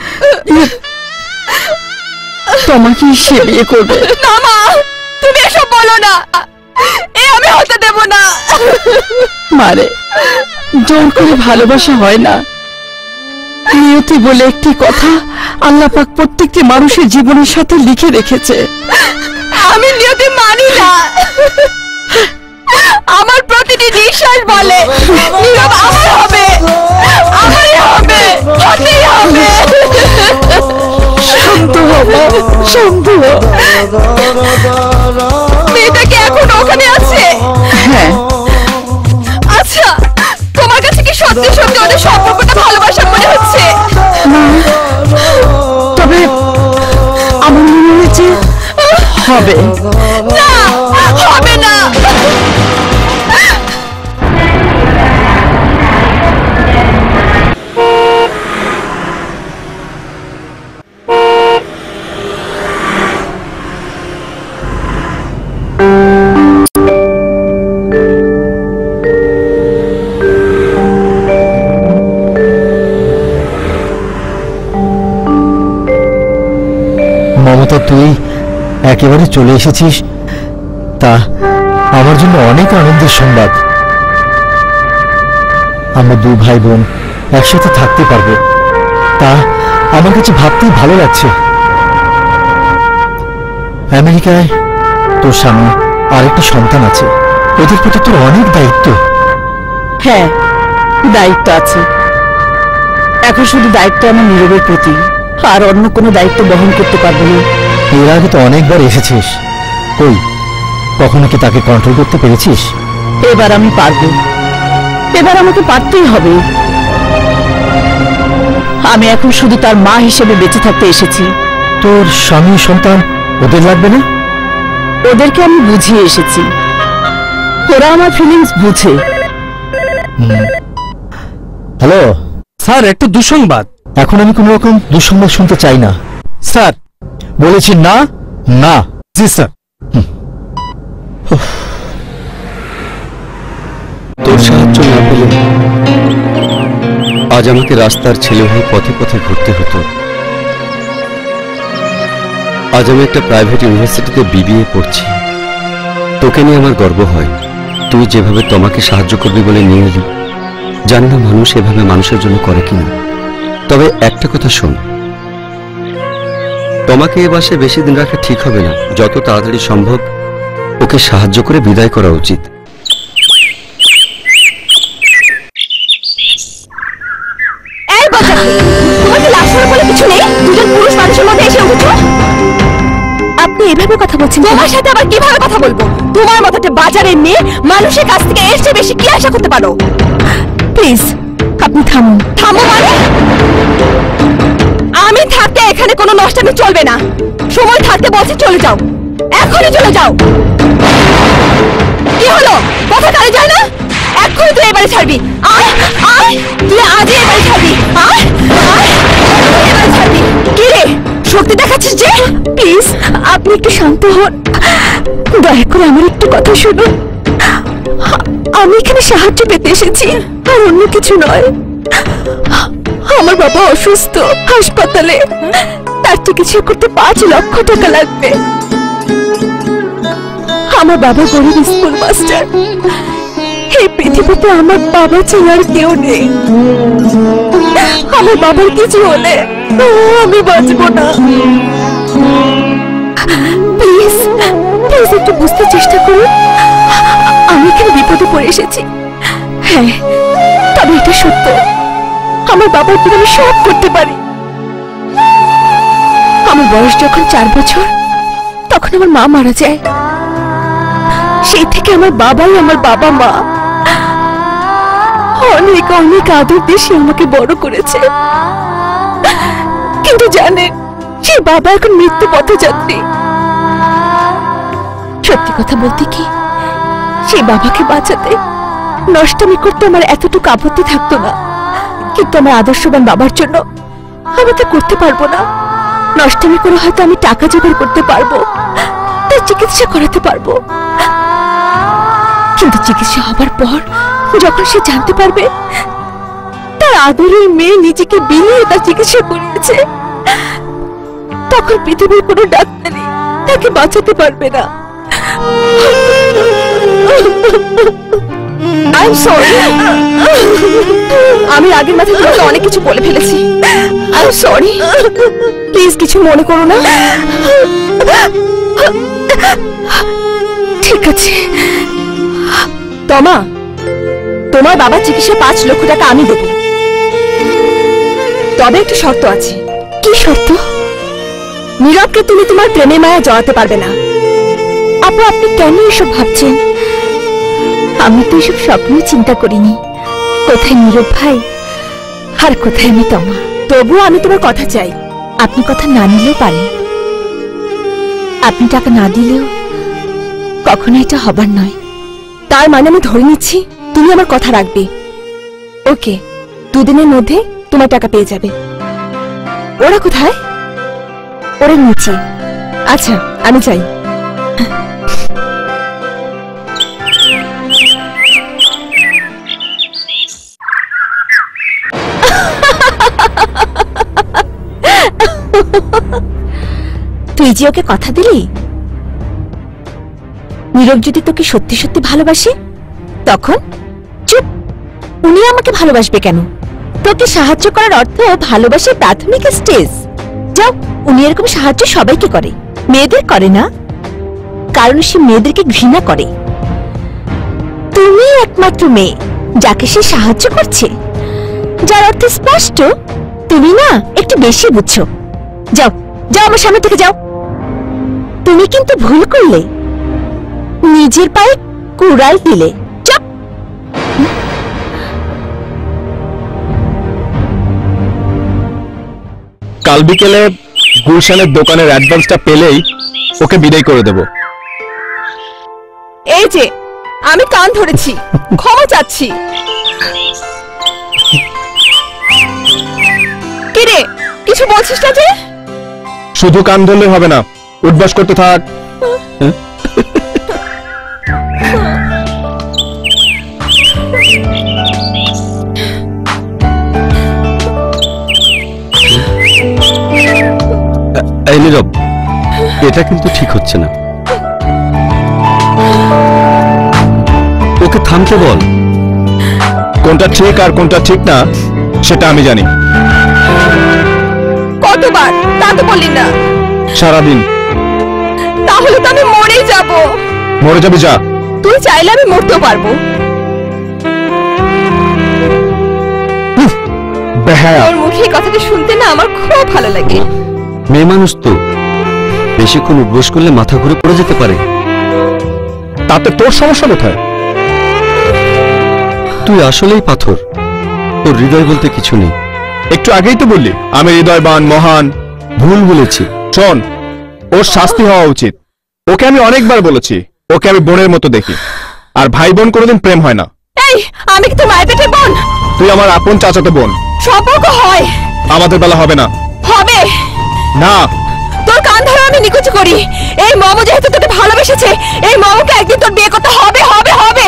Speaker 2: তোমাকে সে বিয়ে করবে।
Speaker 4: না মা, তুমি এসব বলো না, এ আমি হতে দেব না।
Speaker 2: মারে, জোর করে ভালোবাসা হয় না। নিয়তি বলে একটি কথা আল্লাহ পাক প্রত্যেকটি মানুষের জীবনের সাথে লিখে রেখেছে।
Speaker 4: আমি নিয়তি মানি না। আমার প্রতিটি নিঃশ্বাস বলে নীরব আমার হবে, আমারই হবে, হতেই হবে।
Speaker 2: শান্ত হবো, শান্ত হো।
Speaker 4: মেয়েটা কি এখন ওখানে আছে?
Speaker 2: হ্যাঁ।
Speaker 4: আচ্ছা, তোমার কাছে কি সত্যি সত্যি ওদের সম্পর্কটা ভালোবাসা মনে হচ্ছে?
Speaker 2: তবে আমার মনে হয়েছে হবে।
Speaker 4: না, হবে না।
Speaker 9: মমতা, তুই একেবারে চলে এসেছিস, তা আমার জন্য অনেক আনন্দের সংবাদ। আমরা 2 ভাই বোন একসাথে থাকতে পারবো, তা আমার কাছে ভাবতেই ভালো লাগছে। আমেরিকায় তোর স্বামী আর একটা সন্তান আছে, ওদের প্রতি তোর অনেক দায়িত্ব।
Speaker 2: হ্যাঁ, দায়িত্ব আছে। এখন শুধু দায়িত্ব আমার নীরবের প্রতি, আর অন্য কোনো দায়িত্ব বহন করতে পারবো না।
Speaker 9: এর আগে তো অনেকবার এসেছিস, কই কখনো কি তাকে কন্ট্রোল করতে পেরেছিস?
Speaker 2: এবার আমি পারবো, এবার আমাকে পারতেই হবে। আমি এখন শুধু তার মা হিসেবে বেঁচে থাকতে এসেছি।
Speaker 9: তোর স্বামী সন্তান ওদের লাগবে না?
Speaker 2: ওদেরকে আমি বুঝিয়ে এসেছি, ওরা আমার ফিলিংস বুঝে।
Speaker 9: হ্যালো
Speaker 1: স্যার, একটা দুঃসংবাদ।
Speaker 9: এখন আমি কোন রকম দুঃসংবাদ শুনতে চাই না।
Speaker 1: স্যার
Speaker 9: বলেছি না না।
Speaker 1: জি স্যার।
Speaker 6: তোর সাহায্য না পেলে আজ আমাকে রাস্তার ছেলে হয়ে পথে পথে ঘুরতে হতো। আজ আমি একটা প্রাইভেট ইউনিভার্সিটিতে বিবিএ পড়ছি। তোকে নিয়ে আমার গর্ব হয়। তুই যেভাবে তোমাকে সাহায্য করবি বলে নিয়ে এলি, জানি না মানুষ এভাবে মানুষের জন্য করে কিনা। তবে একটা কথা শোন, তোমাকে এ বাসায় বেশি দিন রাখা ঠিক হবে না। যত তাড়াতাড়ি সম্ভব ওকে সাহায্য করে বিদায় করা উচিত।
Speaker 4: এই বাচ্চা, তোমার কি লাশার বলে কিছু নেই? দুজন পুরুষ মানুষের মধ্যে এসে উঠেছো। আপনি এভাবে কথা বলছেন? তোমার সাথে আবার কিভাবে কথা বলবো? তোমার মতো একটা বাজারের মেয়ে মানুষের কাছ থেকে এর চেয়ে বেশি কি আশা করতে পারো? প্লিজ আপনি থামুন। থামো মানে? আমি থাকতে এখানে কোনো নষ্টামি চলবে না। সময় থাকতে বলছি চলে যাও, এখনই চলে যাও। কি হলো, কথা কানে যায় না? এখনই তুই এবারে ছাড়বি। আয় আয়, তুই আজই এবারে ছাড়বি। আয় আয়, এবারে ছাড়বি। কি রে, শক্তি দেখাচ্ছিস যে? প্লিজ আপনি একটু শান্ত হন, দয়া করে আমার একটু কথা শুনুন। আমি এখানে সাহায্য পেতে এসেছি, আর অন্য কিছু নয়। আমার বাবা অসুস্থ, হাসপাতালে। তার চিকিৎসা করতে 5 লক্ষ টাকা লাগবে। আমার বাবা গরিব স্কুল মাস্টার। এই পৃথিবীতে আমার বাবা ছাড়া আর কেউ নেই। আমার বাবার কিছু হলে আমি বাঁচবো না। প্লিজ প্লিজ একটু বুঝতে চেষ্টা করুন। আমি এখানে বিপদে পড়ে এসেছি, হ্যাঁ, তবে এটা সত্য, আমার বাবার জন্য আমি সব করতে পারি। আমার বয়স যখন 4 বছর, তখন আমার মা মারা যায়। সেই থেকে আমার বাবাই আমার বাবা মা। অনেক অনেক আদর দিয়ে সে আমাকে বড় করেছে। কিন্তু জানেন, সে বাবা এখন মৃত্যু পথযাত্রী। সত্যি কথা বলতে কি, সেই বাবাকে বাঁচাতে নষ্টামি করতে আমার এতটুকু আপত্তি থাকতো না, কিন্তু আমার আদর্শবান বাবার জন্য আমি তা করতে পারবো না। নষ্টামি করে হয়তো আমি টাকা জোগাড় করতে পারবো, তার চিকিৎসা করাতে পারবো, কিন্তু চিকিৎসা হবার পর যখন সে জানতে পারবে তার আদরের মেয়ে নিজেকে বিলিয়ে তার চিকিৎসা করিয়েছে, তখন পৃথিবীর কোনো ডাক্তারই তাকে বাঁচাতে পারবে না। I'm sorry. আমি আগের মাথায় তোমাকে অনেক কিছু বলে ফেলেছি। I'm sorry. প্লিজ কিছু মনে করো না। ঠিক আছে। তমা, তোমার বাবার চিকিৎসা 5 লক্ষ টাকা আমি দেব, তবে একটা শর্ত আছে। কি শর্ত? নীরবকে তুমি তোমার প্রেমে মায়া জড়াতে পারবে না। আপু, আপনি কেন এসব ভাবছেন? আমি তো এসব স্বপ্নই চিন্তা করিনি। কোথায় নীরব ভাই, আর কোথায় আমি তমা। তবুও আমি তোমার কথা চাই। আপনি কথা না নিলেও পারেন, আপনি টাকা না দিলেও কখনো এটা হবার নয়। তার মানে আমি ধরে নিচ্ছি তুমি আমার কথা রাখবে। ওকে, 2 দিনের মধ্যে তোমার টাকা পেয়ে যাবে। ওরা কোথায়? ওরা নিচে। আচ্ছা, আমি যাই। তুই যে ওকে কথা দিলি, নীরব যদি তোকে সত্যি সত্যি ভালোবাসে তখন চুপ, উনি আমাকে ভালোবাসবে কেন? তোকে সাহায্য করার অর্থ ভালোবাসার প্রাথমিক স্টেজ। যাও, উনি এরকম সাহায্য সবাইকে করে, মেয়েদের করে না, কারণ সে মেয়েদেরকে ঘৃণা করে। তুমি একমাত্র মেয়ে যাকে সে সাহায্য করছে, যার অর্থ স্পষ্ট তুমি না একটু বেশি বুঝছো। যাও যাও, আমার সামনে থেকে যাও। তুমি কিন্তু ভুল করলে, নিজের পায়ে কুড়াল দিলে। চুপ।
Speaker 5: কাল বিকেলে গুলশানের দোকানের অ্যাডভান্সটা পেলেই ওকে বিদায় করে দেব।
Speaker 4: এই যে আমি কান ধরেছি, ক্ষমা চাচ্ছি। কিরে, কিছু বলছিস না যে?
Speaker 5: শুধু কান ধরলে হবে না, উঠবাস করতে থাক।
Speaker 6: এই নীরব, এটা কিন্তু ঠিক হচ্ছে না। ওকে থামতে বল।
Speaker 5: কোনটা ঠিক আর কোনটা ঠিক না সেটা আমি জানি।
Speaker 4: কতবার তা তো বললি না।
Speaker 5: সারাদিন।
Speaker 4: তাহলে তো আমি মরেই যাব।
Speaker 5: মরে যাবি, যা।
Speaker 4: তুই চাইলে আমি মরতেও পারবো।
Speaker 5: বেহায়া।
Speaker 4: তোর মুখে এই কথাটা শুনতে না আমার খুব ভালো লাগে।
Speaker 6: মেয়ে মানুষ তো, বেশিক্ষণ উঠবোস করলে মাথা ঘুরে পড়ে যেতে পারে।
Speaker 5: তাতে তোর সমস্যা কোথায়?
Speaker 6: তুই আসলেই পাথর, তোর হৃদয় বলতে কিছু নেই।
Speaker 5: একটু আগেই তো বললি আমি হৃদয়বান, মহান।
Speaker 6: ভুল বলেছি।
Speaker 5: শোন, ওর শাস্তি হওয়া উচিত। ওকে আমি অনেকবার বলেছি ওকে আমি বোনের মতো দেখি, আর ভাই বোন কোনোদিন প্রেম হয় না।
Speaker 4: এই, আমি কি তোর মায়ের পেটের বোন?
Speaker 5: তুই আমার আপন চাচাতো বোন।
Speaker 4: সম্পর্ক হয়।
Speaker 5: আমাদের বেলা হবে না।
Speaker 4: হবে
Speaker 5: না।
Speaker 4: তোর কান ধরে আমি নিকুচি করি। এই মম যেহেতু তোকে ভালোবেসেছে, এই মমকে একদিন তোর বিয়ে করতে হবে হবে হবে।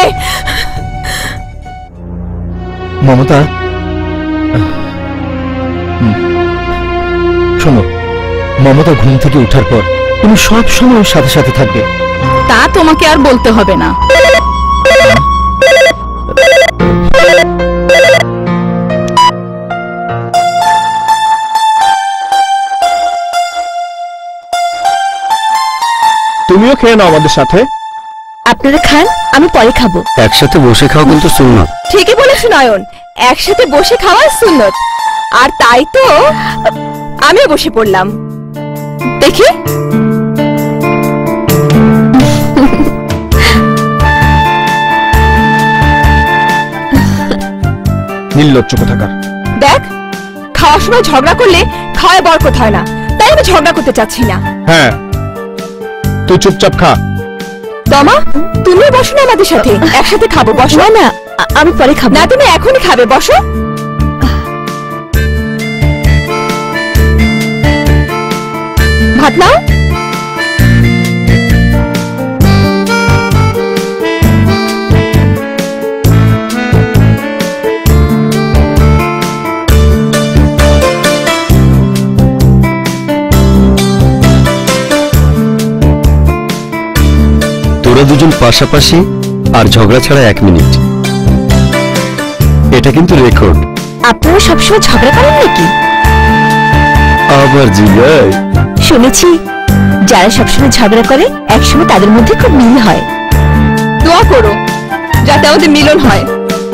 Speaker 9: মমতা, শোনো, মমতা ঘুম থেকে ওঠার পর তুমি সব সময় ওর সাথে সাথে থাকবে।
Speaker 2: তা তোমাকে আর বলতে হবে না।
Speaker 5: তুমিও খেয়ে নাও আমাদের সাথে।
Speaker 4: আপনারা খান, আমি পরে খাবো।
Speaker 6: একসাথে বসে খাও কিন্তু সুন্নাত।
Speaker 4: ঠিকই বলেছ নয়ন, একসাথে বসে খাওয়া সুন্নত। আর তাই তো আমিও বসে পড়লাম। দেখি।
Speaker 5: নির্লজ্জ কোথাকার।
Speaker 4: দেখ, খাওয়ার সময় ঝগড়া করলে খাওয়ায় বরকত হয় না, তাই আমি ঝগড়া করতে চাচ্ছি না।
Speaker 5: হ্যাঁ, তুই চুপচাপ খা।
Speaker 4: দমা, তুমি বসো না আমাদের সাথে, একসাথে খাবো। বসো। না না, আমি পরে খাবো। না, তুমি এখনই খাবে, বসো। ভাত নাও।
Speaker 6: তোরা দুজন পাশাপাশি আর ঝগড়া ছাড়া 1 মিনিট, এটা কিন্তু রেকর্ড।
Speaker 4: আপনারা সবসময় ঝগড়া করেন নাকি?
Speaker 6: আবার জিগায়।
Speaker 4: শুনেছি যারা সবসময় ঝগড়া করে একসময় তাদের মধ্যে খুব মিল হয়। দোয়া করো যাতে আমাদের মিলন হয়।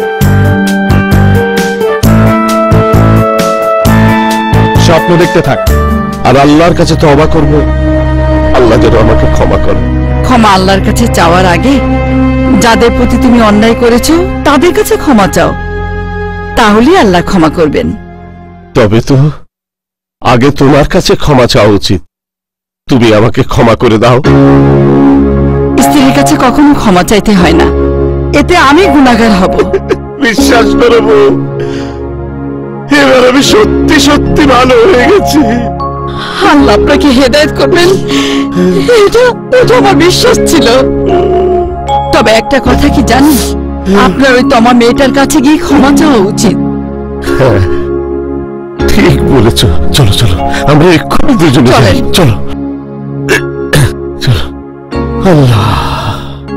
Speaker 5: স্বপ্ন দেখতে থাক,
Speaker 3: আর আল্লাহর কাছে তওবা করব, আল্লাহ যেন আমাকে ক্ষমা করে।
Speaker 2: ক্ষমা আল্লাহর কাছে চাওয়ার আগে যাদের প্রতি তুমি অন্যায় করেছো তাদের কাছে ক্ষমা চাও, তাহলেই আল্লাহ ক্ষমা করবেন।
Speaker 3: তবে তো আগে তোমার কাছে ক্ষমা চাওয়া উচিত। তুমি আমাকে ক্ষমা করে দাও।
Speaker 2: স্ত্রীর কাছে কখনো ক্ষমা চাইতে হয় না, এতে আমি গুনাহগার হব।
Speaker 3: বিশ্বাস করো বউ, এবার আমি সত্যি সত্যি ভালো হয়ে গেছি।
Speaker 2: আল্লাহ আপনাকে হেদায়েত করবেন, এটা আমার বিশ্বাস ছিল। তবে একটা কথা কি জানেন, আপনার ওই তমা মেয়েটার কাছে গিয়ে ক্ষমা চাওয়া উচিত।
Speaker 3: হ্যাঁ, ঠিক বলেছ। চলো চলো, আমরা এক্ষুনি দুজনে যাই। চলো চলো। আল্লাহ।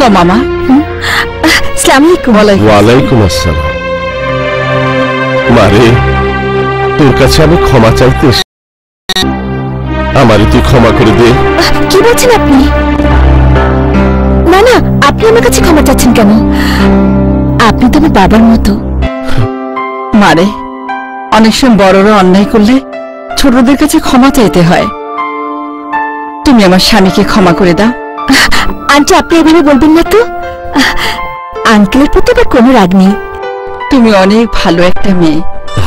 Speaker 2: মামা।
Speaker 4: আসসালামু আলাইকুম।
Speaker 3: ওয়ালাইকুম আসসালাম। মারে, তোর কাছে আমি ক্ষমা চাইতে এসেছি। আমারে তুই ক্ষমা করে দে।
Speaker 4: কি বলছেন আপনি? না না, আপনি আমার কাছে ক্ষমা চাচ্ছেন কেন? আপনি তো আমার বাবার মতো।
Speaker 2: মারে, অনেক সময় বড়রা অন্যায় করলে ছোটদের কাছে ক্ষমা চাইতে হয়। তুমি আমার স্বামীকে ক্ষমা করে দাও।
Speaker 4: আন্টি, আপনি এভাবে বলবেন না তো। আঙ্কেলের প্রতি আমার কোনো রাগ নেই।
Speaker 2: তুমি অনেক ভালো একটা মেয়ে।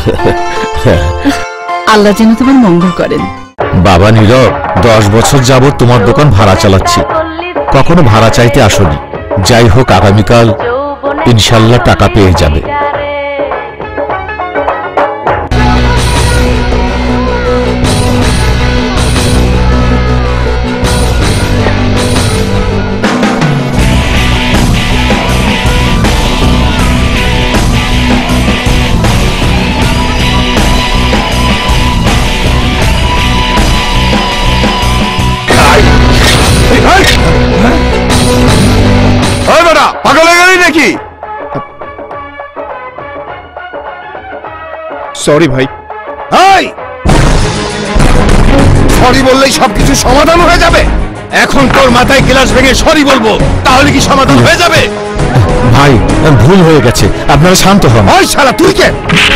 Speaker 2: আল্লাহ যেন তোমার মঙ্গল করেন।
Speaker 9: বাবা নীরব, 10 বছর যাবত তোমার দোকান ভাড়া চালাচ্ছি, কখনো ভাড়া চাইতে আসোনি। যাই হোক, আগামীকাল ইনশাল্লাহ টাকা পেয়ে যাবে।
Speaker 5: পাগল হয়ে গেলি নাকি? সরি ভাই। সরি বললেই সবকিছু সমাধান হয়ে যাবে? এখন তোর মাথায় গ্লাস ভেঙে সরি বলবো, তাহলে কি সমাধান হয়ে যাবে?
Speaker 9: ভাই, ভুল হয়ে গেছে, আপনারা শান্ত হন।
Speaker 5: ওই শালা, তুই কে?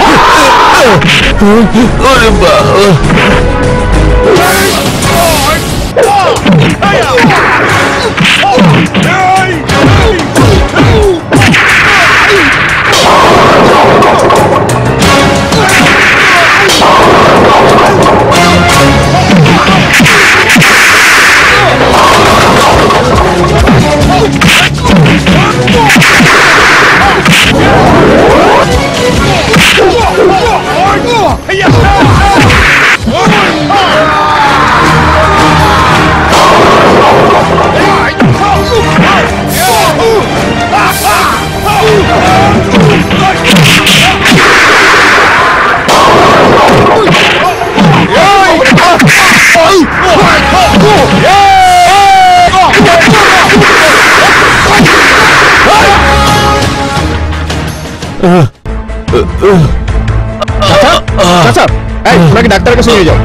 Speaker 5: চাচা, এই ওনাকে ডাক্তারের কাছে নিয়ে যাও।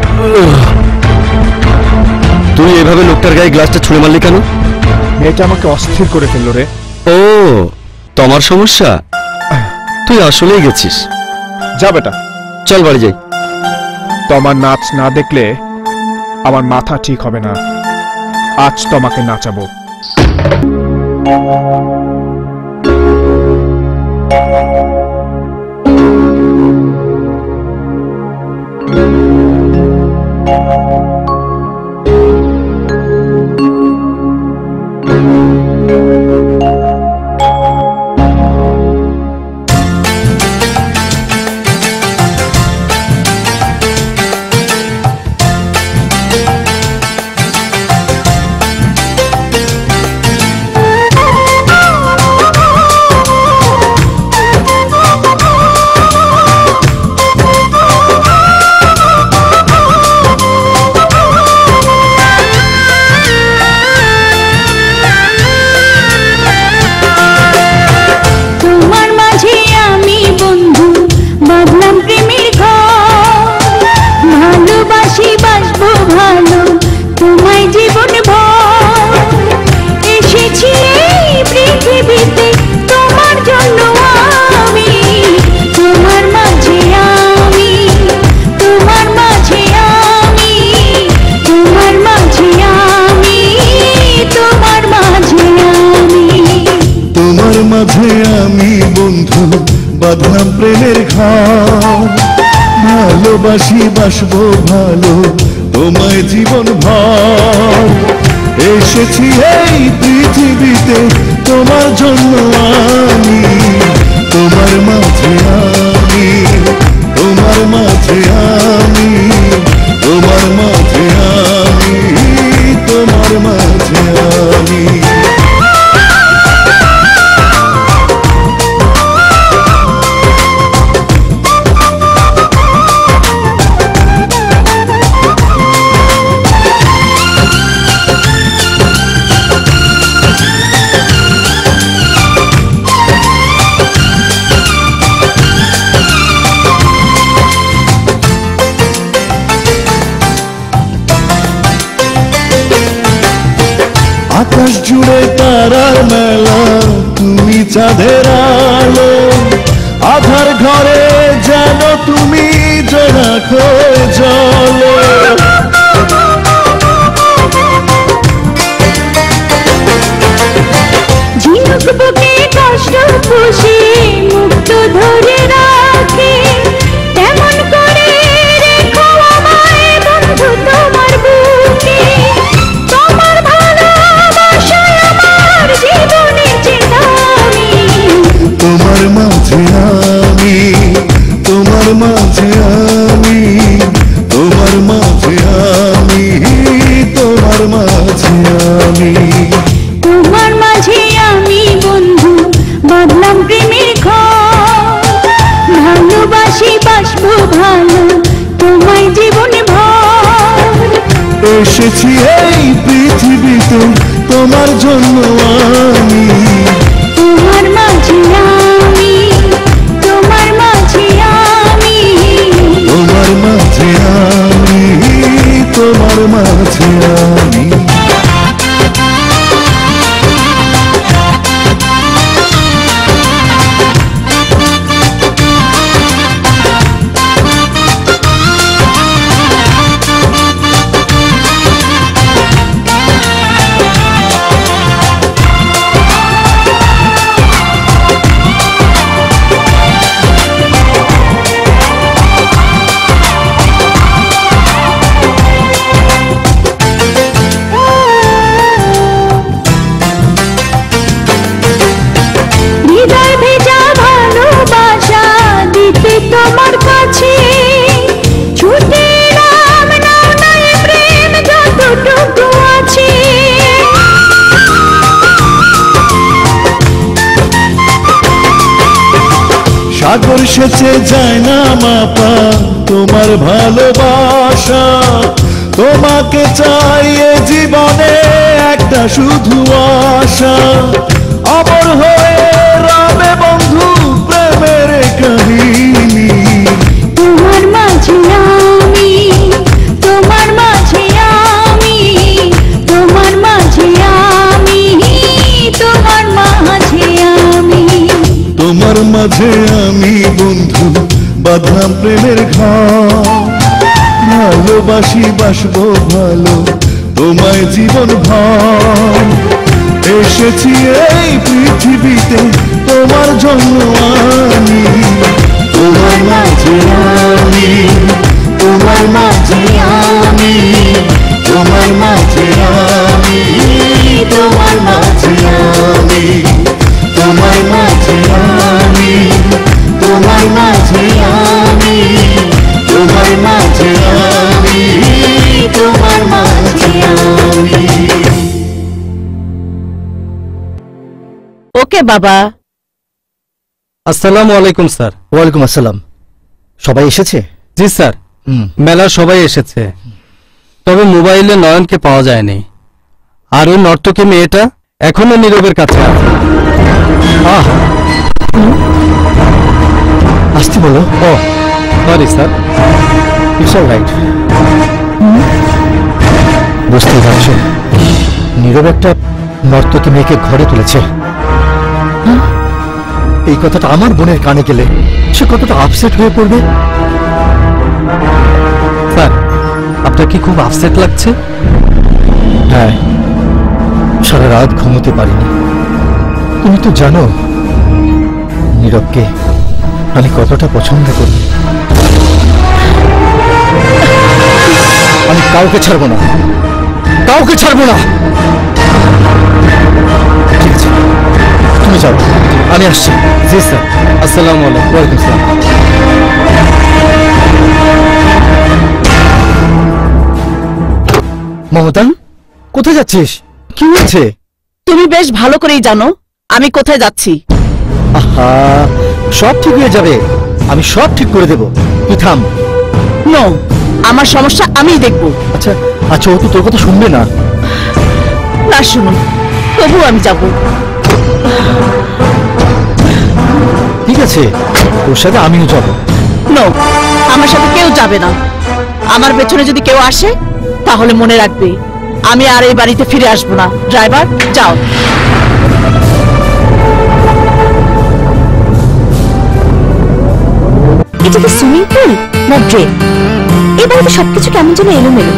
Speaker 6: তুই এভাবে লোকটার গায়ে গ্লাসটা ছুঁড়ে মারলি কেন?
Speaker 5: মেয়েটা আমাকে অস্থির করে ফেললো রে।
Speaker 6: ও, তোমার সমস্যা? তুই আসলেই গেছিস।
Speaker 5: যা বেটা,
Speaker 6: চল বাড়ি যাই।
Speaker 5: তোমার নাচ না দেখলে আমার মাথা ঠিক হবে না। আজ তোমাকে নাচাবো।
Speaker 10: মাঝে আমি বন্ধু বাঁধলাম প্রেমের ঘর, ভালোবাসি বাসবো ভালো তোমায় জীবন ভর। এসেছি এই পৃথিবীতে তোমার জন্য আমি, তোমার মাঝে আমি, তোমার মাঝে আমি, তোমার মাঝে আমি, তোমার মাঝে আমি। আকাশ জুড়ে তারার মেলা, তুমি চাঁদের আলো, আধার ঘরে যেন তুমি জোনাক জলে।
Speaker 8: ঝিনুক বুকে কষ্ট পুষে মুক্ত ধরে রাখে, তেমন করে রেখো আমায় বন্ধু তোমার বুকে। তোমার ভালোবাসায় আমার জীবনের চেতামি,
Speaker 10: তোমার মাঝে আমি, তোমার মাঝে আমি, তোমার মাঝে আমি, তোমার মাঝে আমি।
Speaker 8: তোমার মাঝে আমি বন্ধু বাঁধলাম প্রেমের ঘর, ভালোবাসি বাসবো ভালো তোমায় জীবন ভর।
Speaker 10: এসেছি এই পৃথিবীতে তোমার জন্য আমি,
Speaker 8: তোমার মাঝে আমি, তোমার মাঝে আমি,
Speaker 10: তোমার মাঝে আমি, তোমার মাঝে আমি।
Speaker 8: হৃদয় ভেজা ভালোবাসা দিতে তোমার কাছে, ছুটে এলাম নাও নাই প্রেম যতটুকু আছে।
Speaker 10: সাগর সেচে যায় না মাপা তোমার ভালোবাসা, তোমাকে চাই এ জীবনে একটা শুধু আশা। অমর হয়ে রবে বন্ধু প্রেমের কাহিনী,
Speaker 8: তোমার মাঝে আমি, তোমার মাঝে আমি, তোমার মাঝে আমি, তোমার মাঝে আমি।
Speaker 10: তোমার মাঝে আমি বন্ধু বাঁধলাম প্রেমের ঘর, ভালোবাসি বাসবো ভালো তোমায় জীবন ভর। এসেছি এই পৃথিবীতে তোমার জন্য আমি, তোমার মাঝে আমি, তোমার মাঝে আমি, তোমার মাঝে আমি, তোমার মাঝে আমি, তোমার মাঝে আমি, তোমার মাঝে আমি, তোমার মাঝে আমি, তোমার মাঝে আমি।
Speaker 2: ওকে বাবা।
Speaker 6: আসসালামু আলাইকুম স্যার।
Speaker 9: ওয়ালাইকুম আসসালাম। সবাই এসেছে?
Speaker 6: জি স্যার, মেলার সবাই এসেছে, তবে মোবাইলে নয়নকে পাওয়া যায়নি। আর ওই নর্তকী মেয়েটা এখনো নীরবের কাছে আছে।
Speaker 9: আসতে বলো।
Speaker 6: Oh sorry sir.
Speaker 9: It's alright. বুঝতেই পারছো, নীরব একটা নর্তকী মেয়েকে ঘরে তুলেছে। এই কথাটা আমার বোনের কানে গেলে সে কতটা আপসেট হয়ে পড়বে।
Speaker 6: স্যার, আপনার কি খুব আপসেট লাগছে?
Speaker 9: হ্যাঁ, সারা রাত ঘুমোতে পারিনি। তুমি তো জানো নীরবকে আমি কতটা পছন্দ করি। আমি কাউকে ছাড়বো না, কাউকে ছাড়বো না। ঠিক আছে, তুমি যাও, আমি আসছি।
Speaker 6: জি স্যার। আসসালামু আলাইকুম।
Speaker 9: ওয়ালাইকুম সালাম। মমতা, কোথায় যাচ্ছিস? কি হয়েছে?
Speaker 2: তুমি বেশ ভালো করেই জানো আমি কোথায় যাচ্ছি।
Speaker 9: আহা, সব ঠিক হয়ে যাবে, আমি সব ঠিক করে দেব। তুই থাম।
Speaker 2: নো, আমার সমস্যা আমিই দেখব।
Speaker 9: আচ্ছা আচ্ছা, ও তো তোর কথা শুনবে না।
Speaker 2: না শুনুন, তবু আমি যাব।
Speaker 9: ঠিক আছে, ওর সাথে আমিও যাব।
Speaker 2: নো, আমার সাথে কেউ যাবে না। আমার পেছনে যদি কেউ আসে তাহলে মনে রাখবে আমি আর এই বাড়িতে ফিরে আসবো না। ড্রাইভার, যাও।
Speaker 4: এটা কি সুইমিং পুল না ড্রেন? এবার তো সবকিছু কেমন যেন এলোমেলো।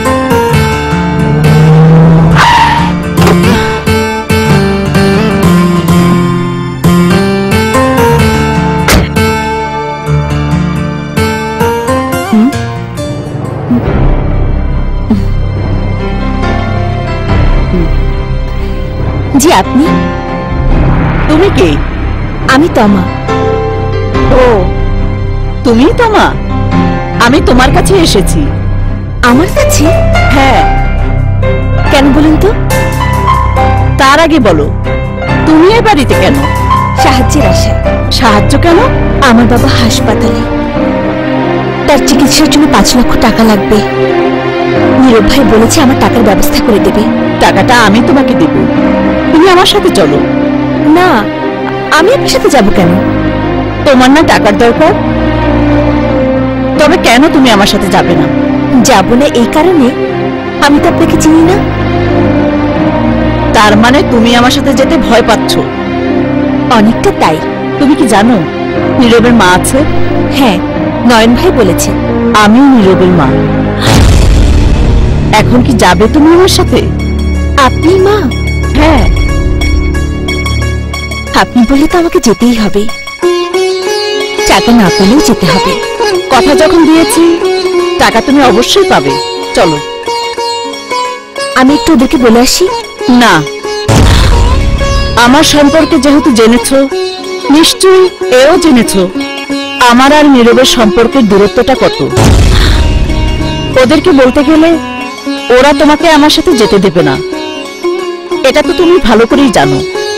Speaker 4: জি, আপনি?
Speaker 2: তুমি কে?
Speaker 4: আমি তমা।
Speaker 2: ও, তুমি তমা? আমি তোমার কাছে এসেছি।
Speaker 4: আমার কাছে?
Speaker 2: হ্যাঁ।
Speaker 4: কেন বলুন তো?
Speaker 2: তার আগে বলো, তুমি এ বাড়িতে কেন?
Speaker 4: সাহায্যের আশায়।
Speaker 2: সাহায্য কেন?
Speaker 4: আমার বাবা হাসপাতালে, তার চিকিৎসার জন্য 5 লক্ষ টাকা লাগবে। নীরব ভাই বলেছে আমার টাকার ব্যবস্থা করে দেবে।
Speaker 2: টাকাটা আমি তোমাকে দেব, তুমি আমার সাথে চলো।
Speaker 4: না, আমি আপনার সাথে যাব কেন?
Speaker 2: তোমার না টাকার দরকার, তবে কেন তুমি আমার সাথে যাবে না?
Speaker 4: যাব না এই কারণে, আমি তো আপনাকে চিনি না।
Speaker 2: তার মানে তুমি আমার সাথে যেতে ভয় পাচ্ছ?
Speaker 4: অনেকটা তাই।
Speaker 2: তুমি কি জানো নীরবের মা আছে?
Speaker 4: হ্যাঁ, নয়ন ভাই বলেছে।
Speaker 2: আমিও নীরবের মা। এখন কি যাবে তুমি আমার সাথে?
Speaker 4: আপনি মা?
Speaker 2: হ্যাঁ।
Speaker 4: আপনি বললে তো আমাকে যেতেই হবে, টাকা না পেলেও যেতে হবে।
Speaker 2: কথা যখন দিয়েছি, টাকা তুমি অবশ্যই পাবে। চলো।
Speaker 4: আমি একটু ওদেরকে বলে আসি।
Speaker 2: না, আমার সম্পর্কে যেহেতু জেনেছো, নিশ্চয়ই এও জেনেছো আমার আর নীরবের সম্পর্কের দূরত্বটা কত। ওদেরকে বলতে গেলে ওরা তোমাকে আমার সাথে যেতে দেবে না, এটা তো তুমি ভালো করেই জানো।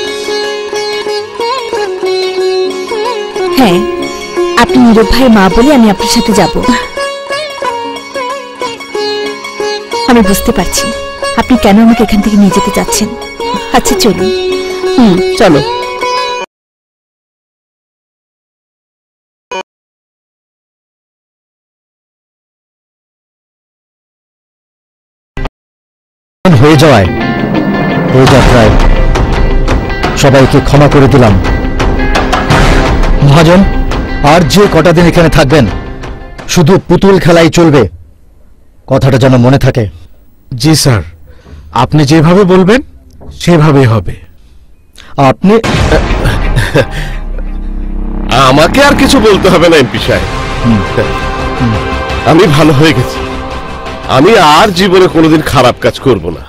Speaker 4: হ্যাঁ, আপনি নীরব ভাইয়ের মা বলে আমি আপনার সাথে যাব। আমি বুঝতে পারছি আপনি কেন আমাকে এখান থেকে নিয়ে যেতে চাচ্ছেন। আচ্ছা চলুন।
Speaker 2: চলো।
Speaker 9: হয়ে যাওয়ায় এই যাত্রায় সবাইকে ক্ষমা করে দিলাম। মহাজন, আর যে কটা দিন এখানে থাকবেন শুধু পুতুল খেলাই চলবে, কথাটা যেন মনে থাকে।
Speaker 1: জি স্যার, আপনি যেভাবে বলবেন সেভাবেই হবে।
Speaker 9: আপনি
Speaker 3: আমাকে আর কিছু বলতে হবে না এমপি সাহেব, আমি ভালো হয়ে গেছি। আমি আর জীবনে কোনোদিন খারাপ কাজ করব না।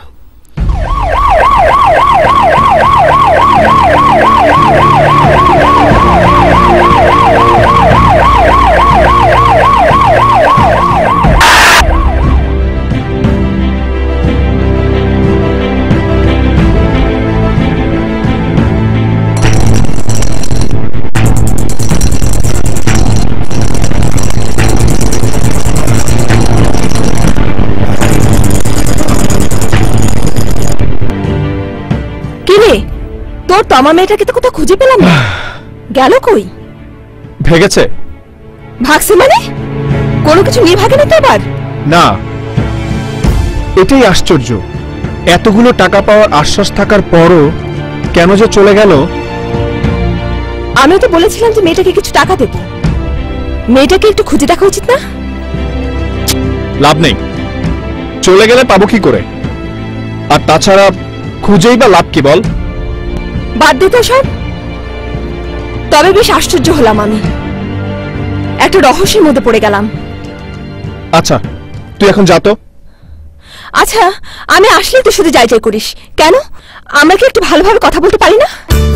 Speaker 4: তোর তমা মেয়েটাকে তো কোথাও খুঁজে পেলাম না, গেল কই?
Speaker 5: ভেগেছে।
Speaker 4: ভাগছে মানে? কোনো কিছু নিয়ে ভাগেনি তো আবার?
Speaker 5: না, এটাই আশ্চর্য, এতগুলো টাকা পাওয়ার আশ্বাস থাকার পরও কেন যে চলে গেল।
Speaker 4: আমিও তো বলেছিলাম যে মেয়েটাকে কিছু টাকা দেব, মেয়েটাকে একটু খুঁজে দেখা উচিত না?
Speaker 5: লাভ নেই, চলে গেলে পাবো কি করে? আর তাছাড়া খুঁজেই বা লাভ কি বল?
Speaker 4: বাদ দে তো সব। তবে বেশ আশ্চর্য হলাম, আমি একটা রহস্যের মধ্যে পড়ে গেলাম।
Speaker 5: আচ্ছা তুই এখন যা তো।
Speaker 4: আচ্ছা, আমি আসলে তো শুধু যাই যাই করিস কেন? আমরা কি একটু ভালোভাবে কথা বলতে পারি না?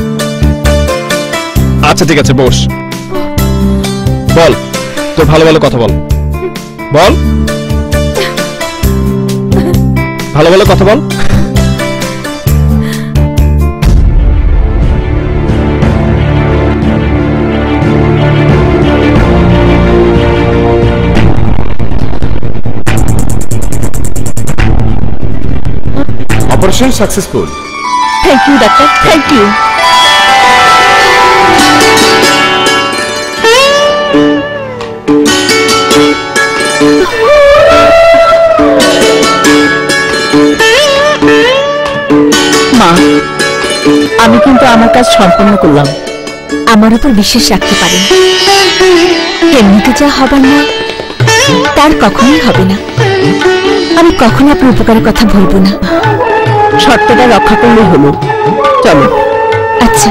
Speaker 5: আচ্ছা ঠিক আছে, বস। বল, তোর ভালো ভালো কথা বল। বল, ভালো ভালো কথা বল।
Speaker 3: Operation successful.
Speaker 2: Thank you doctor, thank you. আমি কিন্তু আমার কাজ সম্পন্ন করলাম।
Speaker 4: আমার উপর বিশ্বাস রাখতে পারেন, এমনিতে যা হবার না তার কখনোই হবে না। আমি কখনো আপনার উপকারের কথা বলবো না।
Speaker 2: শর্তটা রক্ষা করলে হলো। চলো।
Speaker 4: আচ্ছা।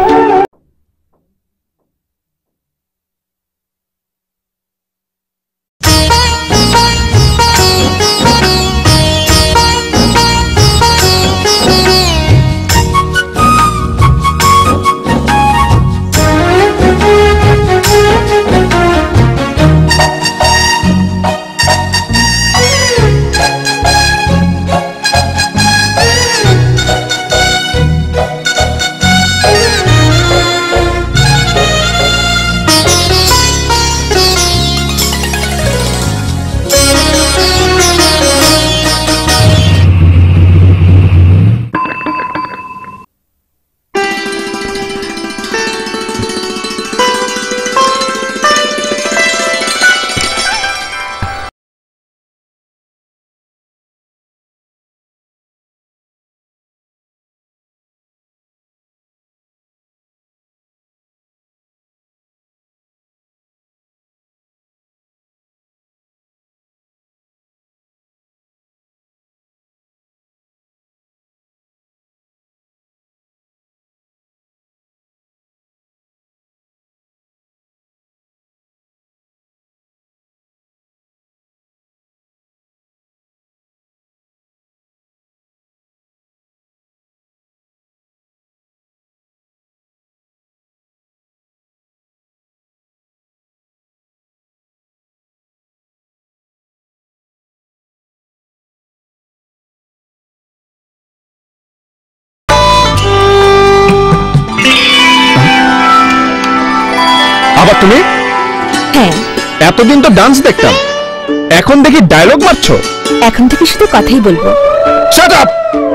Speaker 5: আবার তুমি?
Speaker 4: হ্যাঁ,
Speaker 5: এতদিন তো ডান্স দেখতাম, এখন দেখি ডায়লগ মারছো।
Speaker 4: এখন থেকে শুধু কথাই বলবো।
Speaker 5: Shut up!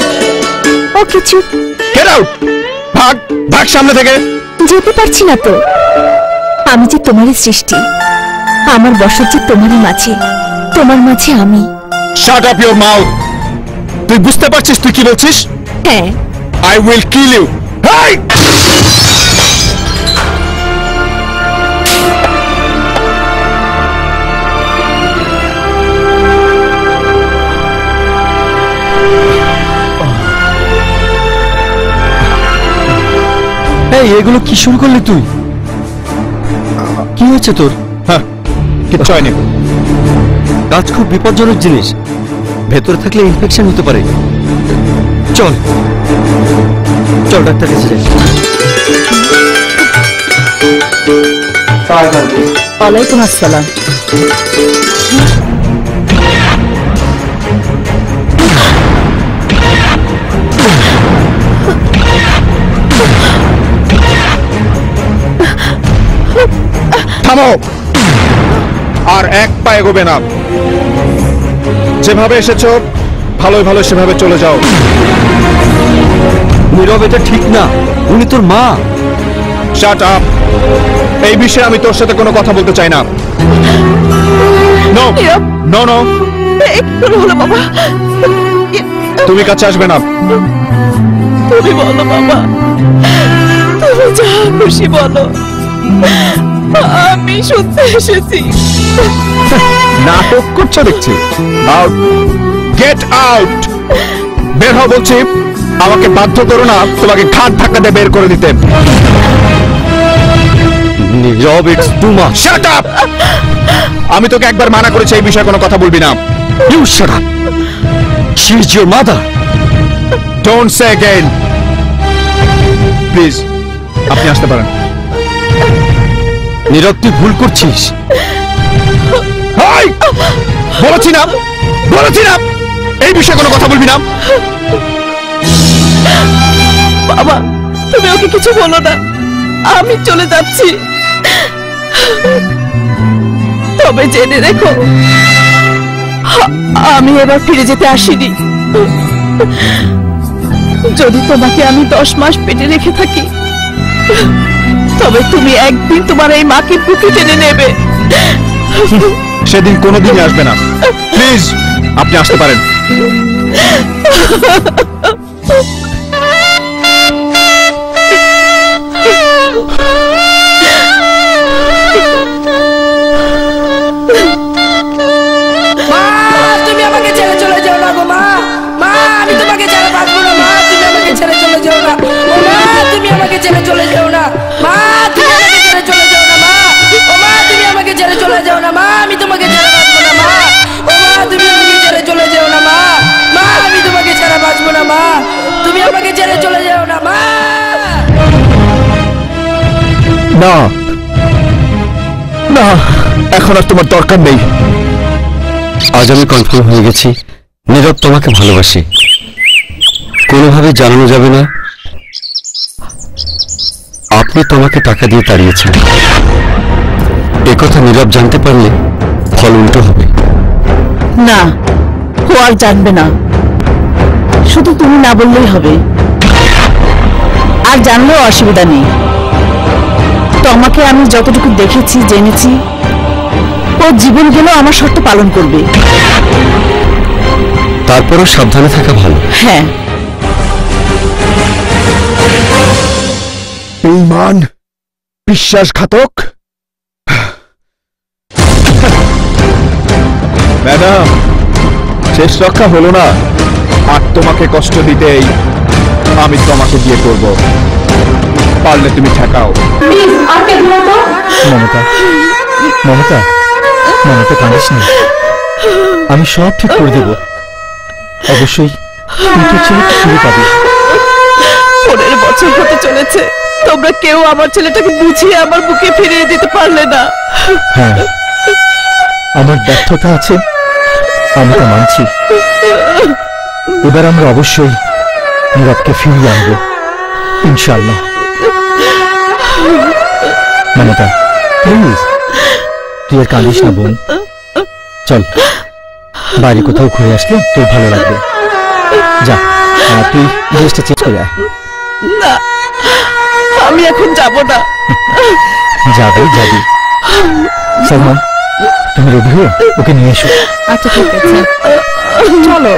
Speaker 4: ও কিছু
Speaker 5: গেট আউট! ভাগ ভাগ সামনে থেকে।
Speaker 4: যেতে পারছি না তো। আমি যে তোমারই সৃষ্টি, আমার বসত যে তোমারই মাঝে, তোমার মাঝে আমি।
Speaker 5: Shut up your mouth! তুই বুঝতে পারছিস তুই কি বলছিস?
Speaker 4: হ্যাঁ।
Speaker 5: I will kill you. Hey!
Speaker 6: এই এগুলো কি শুরু করলি তুই? কি হচ্ছে তোর?
Speaker 5: হ্যাঁ, কিচ্ছু হয়নি।
Speaker 6: কাজ খুব বিপজ্জনক জিনিস, ভেতরে থাকলে ইনফেকশন হতে পারে। চল চল ডাক্তার কাছে যাই।
Speaker 2: ওয়ালাইকুম আসসালাম।
Speaker 5: থামো, আর এক পা এগোবে না। যেভাবে এসেছো ভালোই ভালো সেভাবে চলে যাও।
Speaker 6: নীরব, এটা ঠিক না, উনি তোর মা।
Speaker 5: Shut up! এই বিষয়ে আমি তোর সাথে কোনো কথা বলতে চাই না। নো নো নো,
Speaker 2: হলো বাবা,
Speaker 5: তুমি কাছে আসবে না।
Speaker 2: তুমি বলো বাবা, তুমি যা খুশি বলো, আমি শুনতে এসেছি।
Speaker 5: নাটক করছো দেখছি। Out, get out! বের হও বলছি। আমাকে বাধ্য করো না তোমাকে ঘাট ধাক্কা দিয়ে বের করে দিতে।
Speaker 6: Nirab, it's too much.
Speaker 5: Shut up! আমি তোকে একবার মানা করেছি এই বিষয়ে কোনো কথা বলবি না।
Speaker 6: You shut up! She is your mother.
Speaker 5: Don't say again. Please, আপনি আসতে পারেন।
Speaker 6: নীরব, তুই ভুল করছিস।
Speaker 5: হাই! বলেছি না, বলেছি না এই বিষয়ে কোনো কথা বলবি না।
Speaker 2: বাবা, তুমি ওকে কিছু বলো না, আমি চলে যাচ্ছি। তবে জেনে রেখো, আমি এবার ফিরে যেতে আসিনি। যদি তোমাকে আমি 10 মাস পেটে রেখে থাকি, তবে তুমি একদিন তোমার এই মাকে বুকে টেনে নেবে।
Speaker 5: সেদিন কোনোদিনই আসবে না। প্লিজ, আপনি আসতে পারেন। না না, এখন আর তোমার দরকার নেই।
Speaker 6: আজ আমি কনফার্ম হয়ে গেছি নীরব তোমাকে ভালোবাসে। কোনোভাবে জানানো যাবে না আপনি তোমাকে টাকা দিয়ে তাড়িয়েছেন। একথা নীরব জানতে পারলে ফল উল্টো হবে।
Speaker 2: না, ও আর জানবে না, শুধু তুমি না বললেই হবে। আর জানলেও অসুবিধা নেই। তোমাকে আমি যতটুকু দেখেছি জেনেছি, ও জীবন গেলেও আমার শর্ত পালন করবে।
Speaker 6: তারপরও সাবধানে থাকা ভালো।
Speaker 2: হ্যাঁ,
Speaker 5: বেঈমান, বিশ্বাসঘাতক। ম্যাডাম, শেষ রক্ষা হলো না, আর তোমাকে কষ্ট দিতেই আমি তোমাকে বিয়ে করব। পারলে তুমি ঠেকাও।
Speaker 9: মমতা, মমতা, মমতা, কাঁদিস না, আমি সব ঠিক করে দেব। অবশ্যই তুই তো ছেলেকে ফিরে পাবি।
Speaker 2: 15 বছর হতে চলেছে, তোমরা কেউ আমার ছেলেটাকে বুঝিয়ে আমার বুকে ফিরিয়ে দিতে পারলে না।
Speaker 9: হ্যাঁ, আমার ব্যর্থতা আছে, আমি তা মানছি। এবার আমরা অবশ্যই নীরবকে ফিরিয়ে আনবো, ইনশাআল্লাহ। মমতা, প্লিজ তুই আর কাঁদিস না বোন। চল, বাইরে কোথাও ঘুরে আসলে তোর ভালো লাগবে। যা, তুই ড্রেসটা চেঞ্জ করে আয়।
Speaker 2: না, আমি এখন যাব না।
Speaker 9: যাবি যাবি। সালমান, তুমি রেডি হয়ে ওকে নিয়ে এসো।
Speaker 2: আচ্ছা, ঠিক আছে, চলো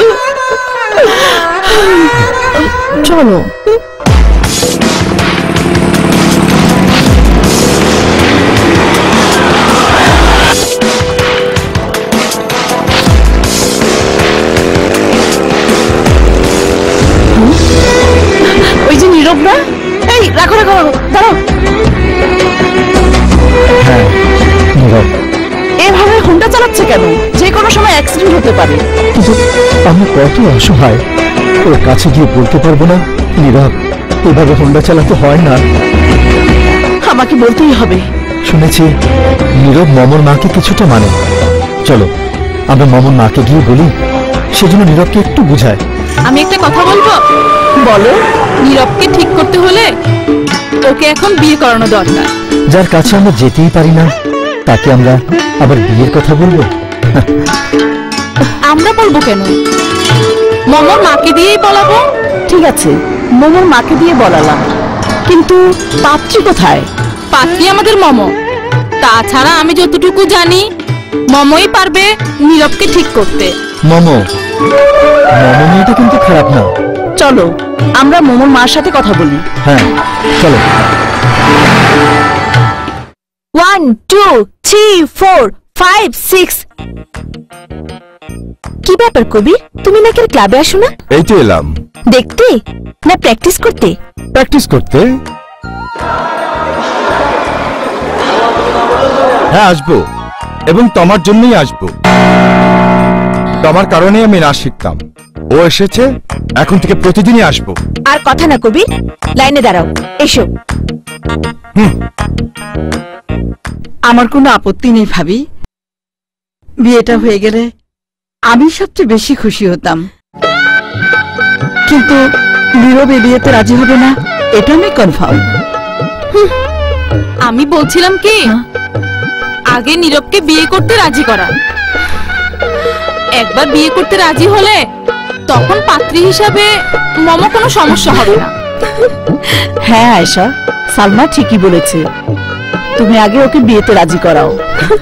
Speaker 2: চলো। ওই যে নীরব না? এই রাখো রাখো রাখো, দাঁড়াও।
Speaker 9: হ্যাঁ, নীরব।
Speaker 2: এভাবে হোন্ডা চালাচ্ছে কেন? যে কোনো সময় অ্যাক্সিডেন্ট হতে পারে।
Speaker 9: কিন্তু আমি কত অসহায়, ওর কাছে গিয়ে বলতে পারবো না নীরব এভাবে হোন্ডা চালাতে হয় না।
Speaker 2: আমাকে বলতেই হবে।
Speaker 9: শুনেছি নীরব মমর মাকে কিছুটা মানে। চলো আমরা মমর মাকে গিয়ে বলি, সেজন্য নীরবকে একটু বুঝায়।
Speaker 11: আমি একটা কথা বলবো।
Speaker 2: বলো।
Speaker 11: নীরবকে ঠিক করতে হলে ওকে এখন বিয়ে করানো দরকার।
Speaker 9: যার কাছে আমরা যেতেই পারি না তাকে আমরা আবার বিয়ের কথা বলবো?
Speaker 11: আমরা বলবো কেন, মমর মাকে দিয়েই বলাবো।
Speaker 2: ঠিক আছে, মমর মাকে দিয়ে বলালাম, কিন্তু পাত্রী কোথায়?
Speaker 11: পাত্রী আমাদের মম। তাছাড়া আমি যতটুকু জানি মমই পারবে নীরবকে ঠিক করতে।
Speaker 9: মমো, মমো মেয়েটা কিন্তু খারাপ না।
Speaker 2: চলো আমরা মমর মার সাথে কথা বলি।
Speaker 9: হ্যাঁ চলো।
Speaker 4: 1 2 3 4 5 6। কি ব্যাপার কবির, তুমি নাকি ক্লাবে আসো না?
Speaker 5: এই তো এলাম।
Speaker 4: দেখতে না প্র্যাকটিস করতে?
Speaker 5: প্র্যাকটিস করতে। হ্যাঁ আসবো, এবং তোমার জন্যই আসবো। তোমার কারণে আমি নাচ শিখতাম, ও এসেছে, এখন থেকে প্রতিদিনই আসবো।
Speaker 4: আর কথা না কবির, লাইনে দাঁড়াও, এসো।
Speaker 2: আমার কোনো আপত্তি নেই ভাবি, বিয়েটা হয়ে গেলে আমি সবচেয়ে বেশি খুশি হতাম। কিন্তু নীরব এই বিয়েতে রাজি হবে না, এটা আমি কনফার্ম।
Speaker 11: আমি বলছিলাম কি, আগে নীরবকে বিয়ে করতে রাজি করা। একবার বিয়ে করতে রাজি হলে তখন পাত্রী হিসাবে মম কোনো সমস্যা হবে না।
Speaker 2: হ্যাঁ আয়েশা, সালমা ঠিকই বলেছে, তুমি আগে ওকে বিয়েতে রাজি করাও।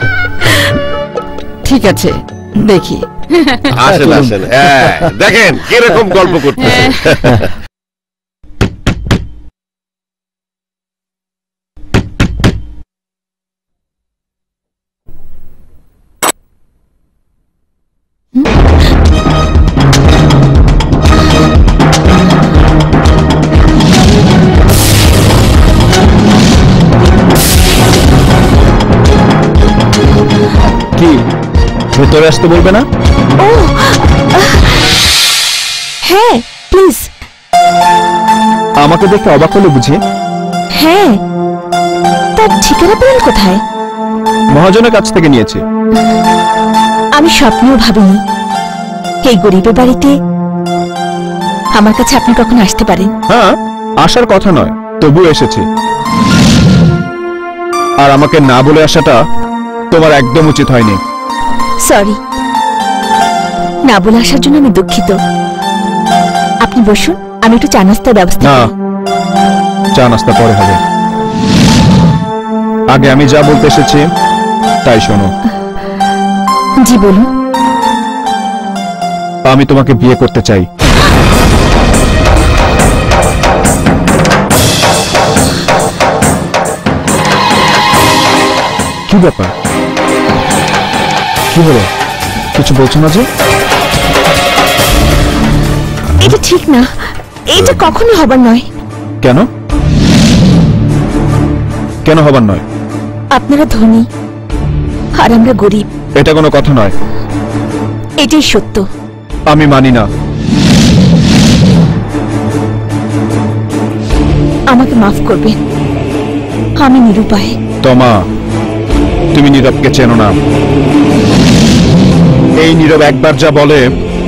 Speaker 2: ঠিক আছে, দেখি।
Speaker 3: আসেন আসেন, দেখেন কিরকম গল্প করতেছে।
Speaker 5: কি ভেতরে আসতে বলবে না?
Speaker 4: হ্যাঁ প্লিজ।
Speaker 5: আমাকে দেখে অবাক হলো বুঝি?
Speaker 4: হ্যাঁ আপনার ঠিকানা পেলেন কোথায়?
Speaker 5: মহাজনের কাছ থেকে নিয়েছি।
Speaker 4: আমি স্বপ্নেও ভাবিনি এই গরিবের বাড়িতে আমার কাছে আপনি কখন আসতে পারেন।
Speaker 5: হ্যাঁ, আসার কথা নয়, তবু এসেছি। আর আমাকে না বলে আসাটা তোমার একদম উচিত হয়নি।
Speaker 4: সরি, না বলে আসার জন্য আমি দুঃখিত। আপনি বসুন, আমি একটু চা নাস্তার ব্যবস্থা
Speaker 5: না,
Speaker 4: করি।
Speaker 5: চা নাস্তা পরে হবে, আগে আমি যা বলতে এসেছি তাই শোনো।
Speaker 4: জি বলুন।
Speaker 5: আমি তোমাকে বিয়ে করতে চাই। কি ব্যাপার, কি হলো? কিছু বলছো না যে?
Speaker 4: এটা ঠিক না, এটা কখনো হবার নয়।
Speaker 5: কেন? কেন হবার নয়?
Speaker 4: আপনারা ধনী আর আমরা গরিব,
Speaker 5: এটা কোনো কথা নয়।
Speaker 4: এটাই সত্য।
Speaker 5: আমি মানি না।
Speaker 4: আমাকে মাফ করবেন, আমি নিরুপায়।
Speaker 5: তমা, তুমি নীরবকে চেনো না। এই নীরব একবার যা বলে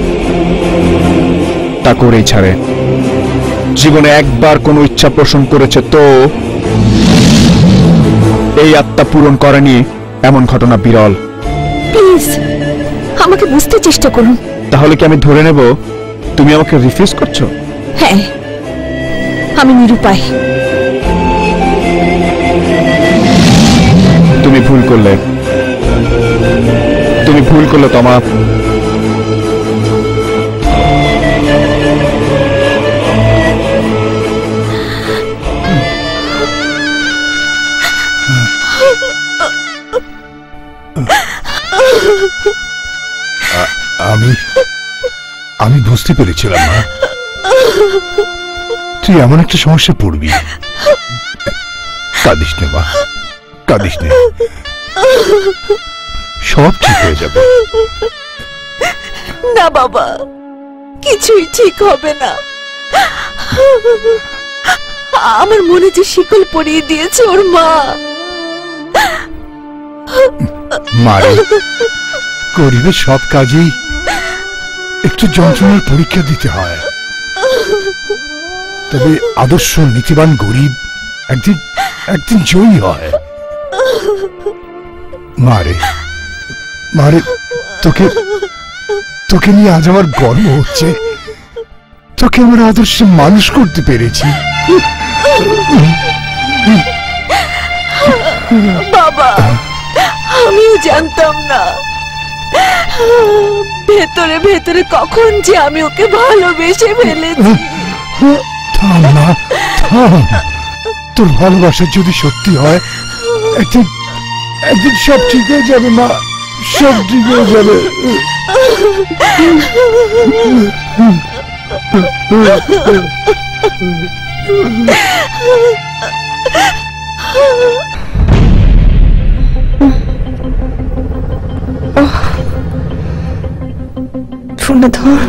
Speaker 5: তা করেই ছাড়ে। জীবনে একবার কোনো ইচ্ছা পোষণ করেছে তো এই আত্মা পূরণ করেনি, এমন ঘটনা বিরল।
Speaker 4: প্লিজ আমাকে বুঝতে চেষ্টা করুন।
Speaker 5: তাহলে কি আমি ধরে নেব তুমি আমাকে রিফিউজ করছো?
Speaker 4: হ্যাঁ, আমি নিরুপায়।
Speaker 5: তুমি ভুল করলে, তুমি ভুল করলে তমা।
Speaker 12: আমি বুঝতে পেরেছিলাম মা, তুই এমন একটা সমস্যা পড়বি। কাঁদিস নে মা, কাঁদিস নে, সব ঠিক হয়ে যাবে।
Speaker 2: না বাবা, কিছুই ঠিক হবে না। আমার মনে যে শিকল পরিয়ে দিয়েছে ওর মা।
Speaker 12: মারে, গরিবের সব কাজেই একটু যন্ত্রণার পরীক্ষা দিতে হয়, তবে আদর্শ নীতিবান গরিব একদিন একদিন জয়ী হয়। মারে, মারে, তোকে তোকে নিয়ে আজ আমার গর্ব হচ্ছে। তোকে আমার আদর্শে মানুষ করতে পেরেছি।
Speaker 2: বাবা, আমিও জানতাম না ভেতরে ভেতরে কখন যে আমি ওকে ভালোবেসে ফেলেছি।
Speaker 12: থাম না, থাম। তোর ভালোবাসা যদি সত্যি হয়, একদিন একদিন সব ঠিক হয়ে যাবে মা, সব ঠিক হয়ে যাবে।
Speaker 4: ফোনটা ধর।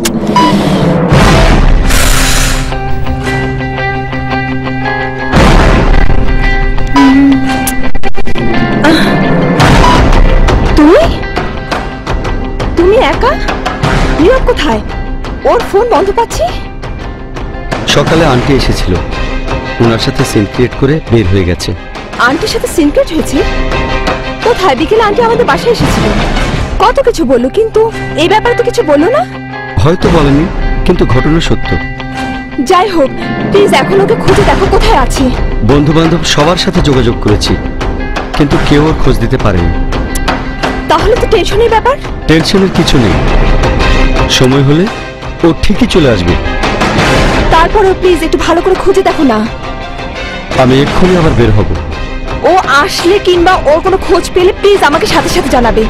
Speaker 4: তুমি একা? নীরব কোথায়? ওর ফোন বন্ধ পাচ্ছি।
Speaker 6: সকালে আন্টি এসেছিল, ওনার সাথে সিম ক্রিয়েট করে বের হয়ে গেছে।
Speaker 4: আন্টির সাথে সিনক্রেট হয়েছে? কোথায়? বিকেলে আন্টি আমাদের বাসায় এসেছিল, কত কিছু বললো, কিন্তু এই ব্যাপারে তো কিছু বললো না।
Speaker 6: হয়তো বলেনি, কিন্তু ঘটনা সত্য।
Speaker 4: যাই হোক, প্লিজ এখন ওকে খুঁজে দেখো কোথায় আছে।
Speaker 6: বন্ধু বান্ধব সবার সাথে যোগাযোগ করেছি, কিন্তু কেউ ওর খোঁজ দিতে পারেনি।
Speaker 4: তাহলে তো টেনশনের ব্যাপার।
Speaker 6: টেনশনের কিছু নেই, সময় হলে ও ঠিকই চলে আসবে।
Speaker 4: তারপরেও প্লিজ একটু ভালো করে খুঁজে দেখো না।
Speaker 6: আমি এক্ষুনি আবার বের হব।
Speaker 4: ও আসলে কিংবা ওর কোনো খোঁজ পেলে প্লিজ আমাকে সাথে সাথে জানাবে।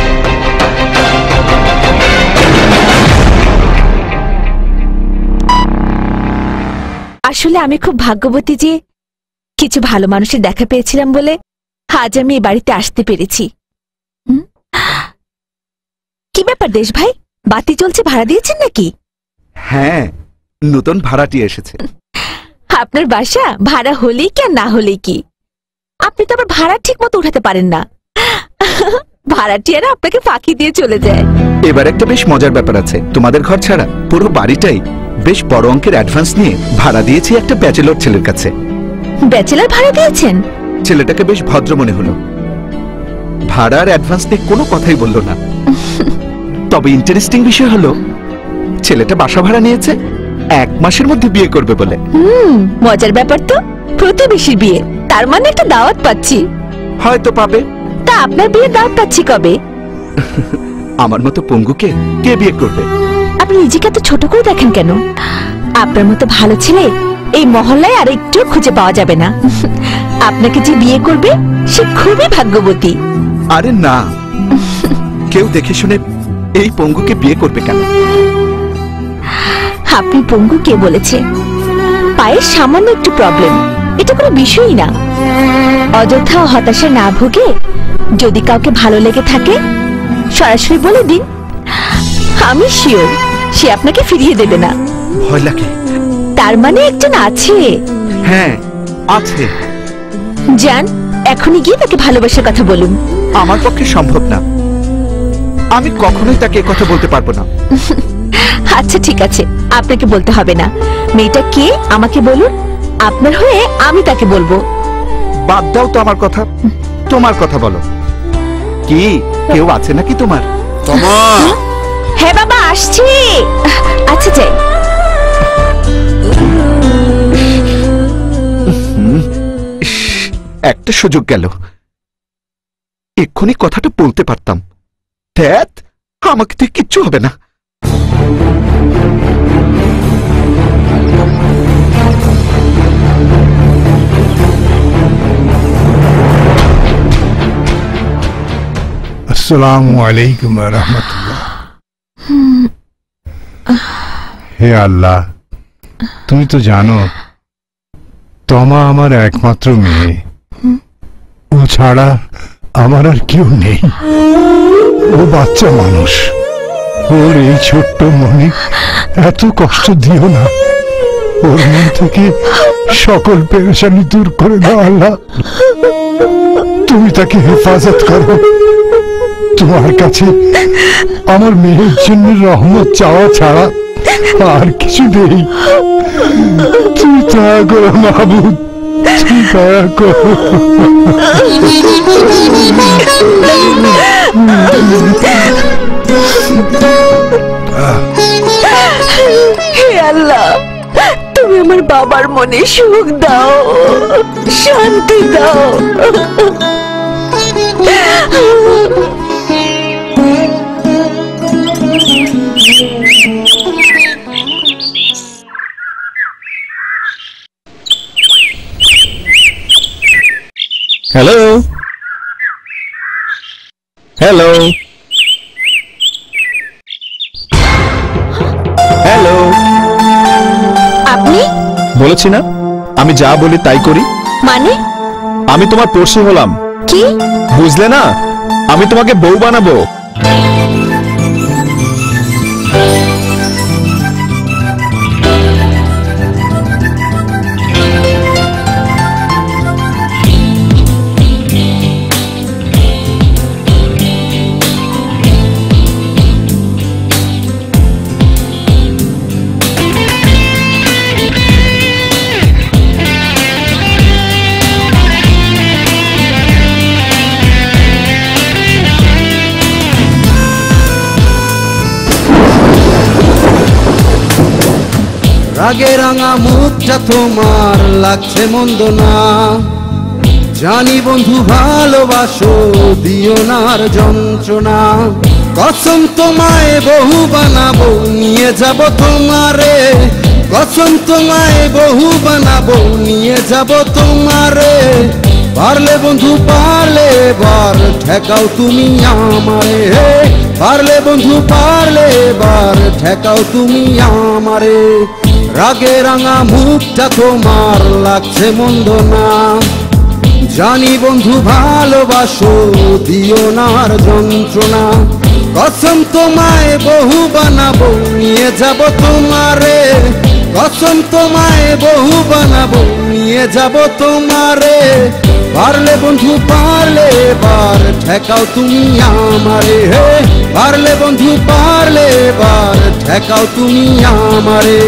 Speaker 4: আসলে আমি খুব ভাগ্যবতী যে কিছু ভালো মানুষের দেখা পেয়েছিলাম বলে আজ আমি এই বাড়িতে আসতে পেরেছি। কি ব্যাপার দেশ ভাই, বাতি চলছে, ভাড়া দিয়েছেন নাকি?
Speaker 13: হ্যাঁ, নতুন ভাড়াটি এসেছে।
Speaker 4: আপনার বাসা ভাড়া হলেই কি আর না হলেই কি, আপনি তো আবার ভাড়া ঠিক মতো উঠাতে পারেন না। ভাড়াটিয়ারা আপনাকে ফাঁকি দিয়ে চলে যায়।
Speaker 5: এবার একটা বেশ মজার ব্যাপার আছে, তোমাদের ঘর ছাড়া পুরো বাড়িটাই বেশ বড় অঙ্কের অ্যাডভান্স নিয়ে ভাড়া দিয়েছি একটা ব্যাচেলর ছেলের কাছে।
Speaker 4: ব্যাচেলর ভাড়া দিয়েছেন?
Speaker 5: ছেলেটাকে বেশ ভদ্র মনে হলো, ভাড়ার অ্যাডভান্স নিয়ে কোনো কথাই বললো না। তবে ইন্টারেস্টিং বিষয় হলো ছেলেটা বাসা ভাড়া নিয়েছে 1 মাসের মধ্যে বিয়ে করবে বলে।
Speaker 4: মজার ব্যাপার তো, প্রতিবেশীর বিয়ে, তার মানে একটা দাওয়াত পাচ্ছি।
Speaker 5: হয়তো পাবে।
Speaker 4: তা আপনার বিয়ে দাওয়াত পাচ্ছি কবে?
Speaker 5: আমার মতো পঙ্গুকে কে বিয়ে করবে?
Speaker 4: আপনি নিজেকে এত ছোট করে দেখেন কেন? আপনার মতো ভালো ছেলে এই মহল্লায় আর একটু খুঁজে পাওয়া যাবে না। আপনাকে যে বিয়ে করবে সে খুবই ভাগ্যবতী।
Speaker 5: আরে না, কেউ দেখে শুনে এই পঙ্গুকে বিয়ে করবে কেন?
Speaker 4: আপনি পঙ্গু কে বলেছে? পায়ের সামান্য একটু প্রবলেম, এটা কোনো বিষয়ই না। অযথা হতাশা না ভুগে যদি কাউকে ভালো লেগে থাকে সরাসরি বলে দিন, আমি শিওর সে আপনাকে ফিরিয়ে দেবে না।
Speaker 5: ভয় লাগে।
Speaker 4: তার মানে একজন আছে?
Speaker 5: হ্যাঁ আছে।
Speaker 4: যান, এখনই গিয়ে তাকে ভালোবাসার কথা বলুন।
Speaker 5: আমার পক্ষে সম্ভব না, আমি কখনোই তাকে কথা বলতে পারবো না।
Speaker 4: আচ্ছা ঠিক আছে, আপনাকে বলতে হবে না। মেয়েটা কে আমাকে বলুন, আপনার হয়ে আমি তাকে বলবো।
Speaker 5: বাদ দাও তো আমার কথা, তোমার কথা বলো। কি কেউ আছে নাকি তোমার?
Speaker 4: হ্যাঁ বাবা, আসছি। আচ্ছা যাই।
Speaker 5: একটা সুযোগ গেল, এক্ষুনি কথাটা বলতে পারতাম। ধ্যাত, আমাকে তো কিচ্ছু হবে না।
Speaker 12: আসসালামু আলাইকুম ওয়া রাহমাতুল্লাহ। হে আল্লাহ, তুমি তো জানো তমা আমার একমাত্র মেয়ে, ও ছাড়া আমার আর কেউ নেই। ও বাচ্চা মানুষ, ওর এই ছোট্ট মনে এত কষ্ট দিও না। ওর মন থেকে সকল পেরেশানি দূর করে দাও আল্লাহ। তুমি তাকে হেফাজত করো। তোমার কাছে আমার মেয়ের জন্য রহমত চাওয়া ছাড়া আর কিছু নেই। তুমি দয়া করো মাহবুব, তুমি দয়া করো।
Speaker 4: হে আল্লাহ, তুমি আমার বাবার মনে সুখ দাও, শান্তি দাও।
Speaker 5: হ্যালো হ্যালো হ্যালো,
Speaker 4: আপনি?
Speaker 5: বলেছি না আমি যা বলি তাই করি।
Speaker 4: মানে?
Speaker 5: আমি তোমার পড়শি হলাম।
Speaker 4: কি
Speaker 5: বুঝলে না? আমি তোমাকে বউ বানাবো।
Speaker 13: রাগে রাঙা মুখটা তোমার লাগছে মন্দ না, জানি বন্ধু ভালোবাসো, দিও না আর যন্ত্রণা। কসম তোমায় বহু বানাবো, নিয়ে যাব তোমারে। কসম তোমায় বহু বানাবো, নিয়ে যাব তোমারে। পারলে বন্ধু পারলে এবার ঠেকাও তুমি আমারে। পারলে বন্ধু পারলে এবার ঠেকাও তুমি আমারে। রাগে রাঙা মুখটা তোমার লাগছে মন্দ না, জানি বন্ধু ভালোবাসো, দিও না আর যন্ত্রণা। কসম তোমায় বহু বানাবো, নিয়ে যাব তোমারে। কসম তোমায় বহু বানাবো নিয়ে যাব তোমারে পারলে বন্ধু পারলে এবার ঠেকাও তুমি আমারে হে পারলে বন্ধু পারলে এবার ঠেকাও তুমি আমারে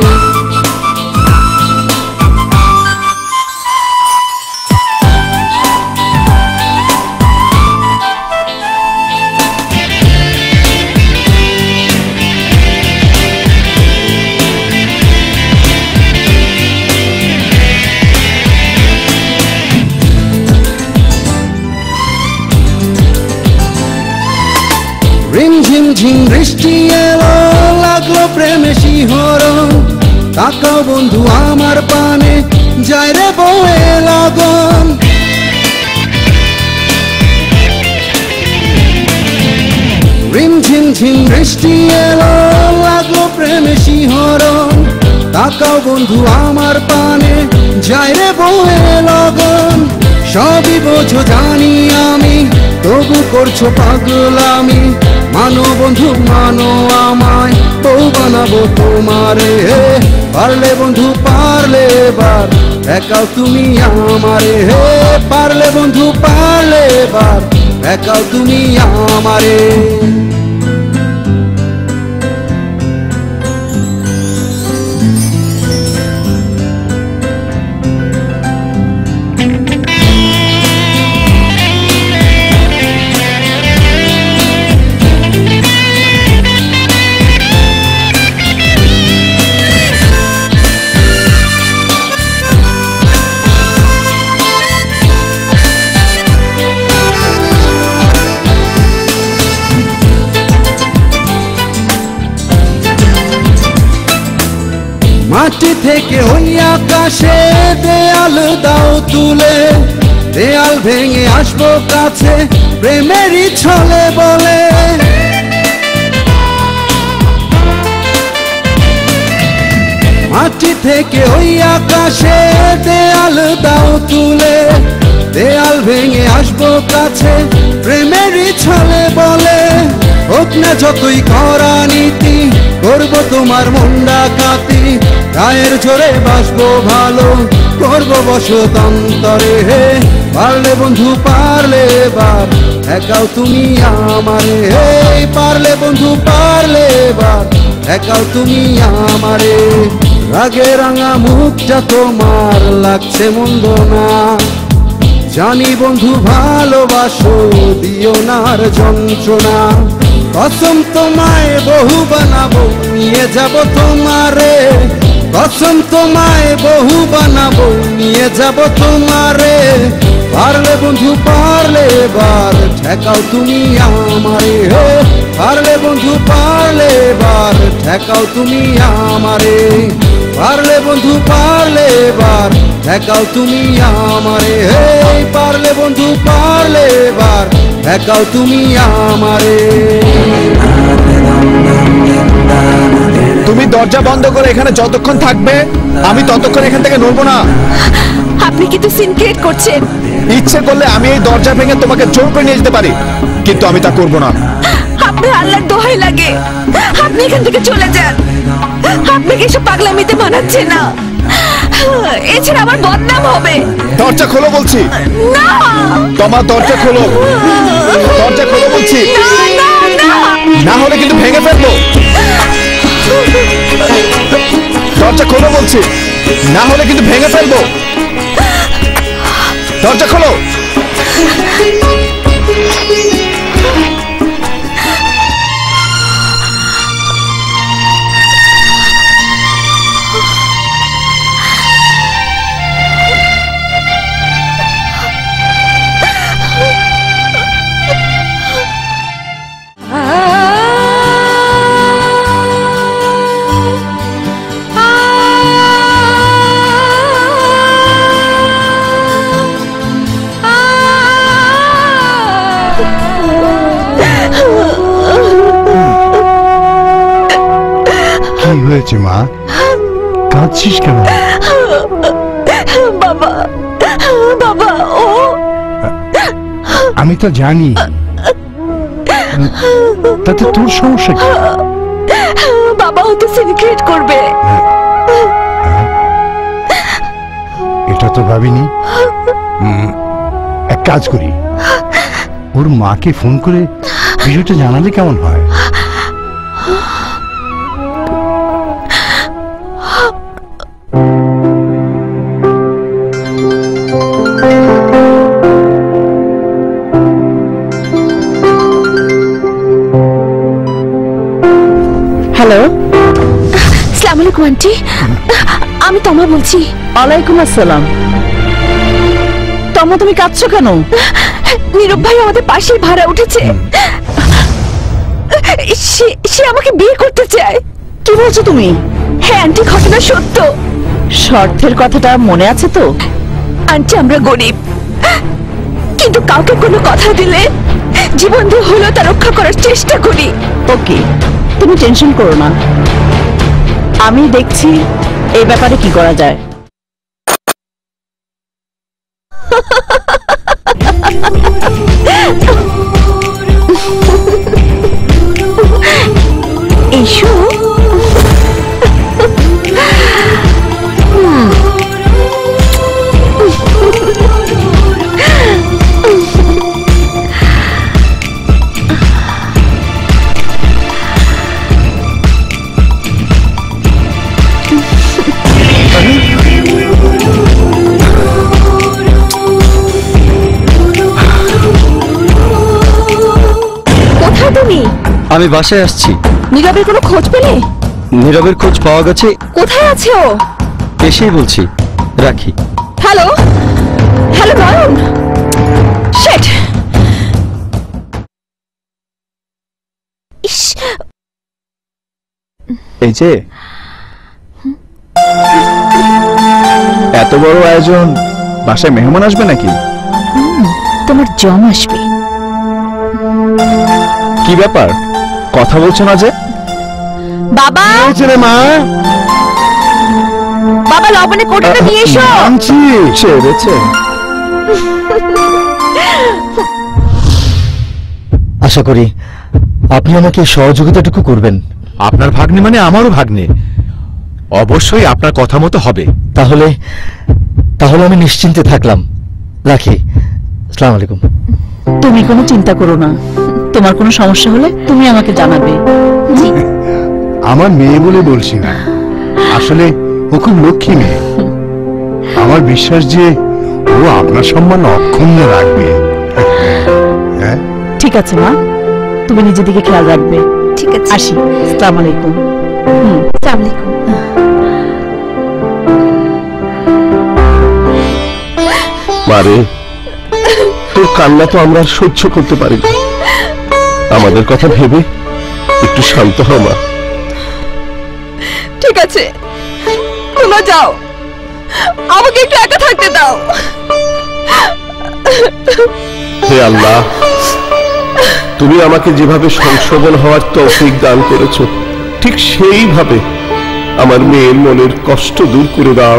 Speaker 13: রিমঝিম ঝিম বৃষ্টি এলো লাগলো প্রেমে শিহরণ তাকাও বন্ধু আমার পানে যায় রে বয়ে লগন রিমঝিম ঝিম বৃষ্টি এলো লাগলো প্রেমে শিহরণ তাকাও বন্ধু আমার পানে যায় রে বয়ে লগন সবই বোঝো জানি আমি তবু করছো পাগলামি মানো বন্ধু মানো আমায় বউ বানাবো তোমারে হে পারলে বন্ধু পারলে এবার একাও তুমি আমারে হে পারলে বন্ধু পারলে এবার একাও তুমি আমারে মাটি থেকে ওই আকাশে দেয়াল দাও তুলে দেয়াল ভেঙে আসবো কাছে প্রেমেরই ছলে বলে মাটি থেকে ওই আকাশে দেয়াল দাও তুলে দেয়াল ভেঙে আসবো কাছে প্রেমেরই ছলে বলে হোক না যতই করা নীতি করবো তোমার মুন্ডা কাতি গায়ের জোরে বাসবো ভালো করবো বসতন্তরে হে পারলে বন্ধু পারলে এবার একাও তুমি আমারে হে পারলে বন্ধু পারলে এবার একাও তুমি আমারে রাগে রাঙা মুখটা তোমার লাগছে মন্দ না জানি বন্ধু ভালোবাসো দিও না আর যন্ত্রণা কসম তোমায় বহু বানাবো নিয়ে যাব তোমারে কসম তোমায় বহু বানাবো নিয়ে যাব তোমারে পারলে বন্ধু পারলে এবার ঠেকাও তুমি আমারে হে পারলে বন্ধু পারলে এবার ঠেকাও তুমি আমারে পারলে বন্ধু পারলে এবার ঠেকাও তুমি আমারে হে পারলে বন্ধু পারলে এবার ঠেকাও তুমি আমারে
Speaker 5: তুমি দরজা বন্ধ করে এখানে যতক্ষণ থাকবে আমি ততক্ষণ এখান থেকে নড়বো না
Speaker 4: আপনি কিন্তু সিন ক্রিয়েট করছেন
Speaker 5: ইচ্ছে করলে আমি এই দরজা ভেঙে তোমাকে জোর করে নিয়ে যেতে পারি কিন্তু আমি তা করবো না
Speaker 4: আপনার আল্লাহর দোহাই লাগে আপনি এখান থেকে চলে যান আপনাকে এসব পাগলামিতে মানাচ্ছে না এছাড়া আমার বদনাম হবে
Speaker 5: দরজা খোলো বলছি
Speaker 4: না
Speaker 5: তোমার দরজা খোলো বলছি না হলে কিন্তু ভেঙে ফেলবো দরজা খোলো বলছি না হলে কিন্তু ভেঙে ফেলবো দরজা খোলো
Speaker 12: হয়েছে মা কাঁদছিস কেন
Speaker 4: বাবা বাবা ও
Speaker 12: আমি তো জানি তাতে তোর সমস্যা কি
Speaker 4: বাবা ও তো সিন ক্রিয়েট করবে
Speaker 12: এটা তো ভাবিনি। এক কাজ করি, ওর মাকে ফোন করে বিষয়টা জানালে কেমন হয়?
Speaker 2: হ্যালো,
Speaker 4: আসসালামু আলাইকুম আন্টি, আমি তমা বলছি।
Speaker 2: ওয়ালাইকুম আসসালাম। তমা, তুমি কাঁদছো কেন?
Speaker 4: নীরব ভাই আমাদের পাশেই ভাড়া উঠেছে। সে আমাকে বিয়ে করতে চায়।
Speaker 2: কি বলছো তুমি?
Speaker 4: হ্যাঁ আন্টি, ঘটনা সত্য।
Speaker 2: শর্তের কথাটা মনে আছে তো?
Speaker 4: আন্টি, আমরা গরিব, কিন্তু কাউকে কোনো কথা দিলে জীবন দিয়ে হলেও তা রক্ষা করার চেষ্টা করি।
Speaker 2: ওকে, তুমি টেনশন করো না, আমি দেখছি এই ব্যাপারে কি করা যায়।
Speaker 4: এসো। কোথায় তুমি?
Speaker 6: আমি বাসায় আসছি।
Speaker 4: নীরবের কোনো খোঁজ পেলে?
Speaker 6: নীরবের খোঁজ পাওয়া গেছে।
Speaker 4: কোথায় আছে ও?
Speaker 6: এসেই বলছি, রাখি।
Speaker 4: Hello, hello Nayan. শিট। ইস,
Speaker 5: এই যে এত বড় আয়োজন, বাসায় মেহমান আসবে নাকি?
Speaker 4: তোমার জম আসবে।
Speaker 5: কি ব্যাপার, কথা বলছো না যে?
Speaker 4: বাবা,
Speaker 5: রে মা,
Speaker 4: বাবা লবণে কোটাটা নিয়ে এসো।
Speaker 5: আনছি। ছেড়েছে।
Speaker 9: আশা করি আপনি আমাকে সহযোগিতাটুকু করবেন।
Speaker 5: আপনার ভাগ্নে মানে আমারও ভাগ্নে, অবশ্যই আপনার কথা মতো হবে।
Speaker 9: তাহলে তাহলে আমি নিশ্চিন্তে থাকলাম, রাখি। আসসালামু আলাইকুম।
Speaker 2: তুমি কোনো চিন্তা করো না, তোমার কোনো সমস্যা হলে তুমি আমাকে জানাবে।
Speaker 12: আমার মেয়ে বলে বলছি না, আসলে ও খুব লক্ষ্মী মেয়ে। আমার বিশ্বাস যে ও আপনার সম্মান অক্ষুণ্ণ রাখবে। হ্যাঁ,
Speaker 2: ঠিক আছে মা, তুমি নিজের দিকে খেয়াল রাখবে।
Speaker 4: ঠিক আছে,
Speaker 2: আসি। আসসালামু আলাইকুম।
Speaker 4: আসসালামু আলাইকুম।
Speaker 3: মারে, তোর কান্না তো আমরা আর সহ্য করতে পারি না। আমাদের কথা ভেবে একটু শান্ত হও মা।
Speaker 4: ঠিক আছে, তোমরা যাও, আমাকে একটু একা থাকতে দাও।
Speaker 3: হে আল্লাহ, তুমি আমাকে যেভাবে সংশোধন হওয়ার তৌফিক দান করেছো, ঠিক সেইভাবে আমার মেয়ের মনের কষ্ট দূর করে দাও।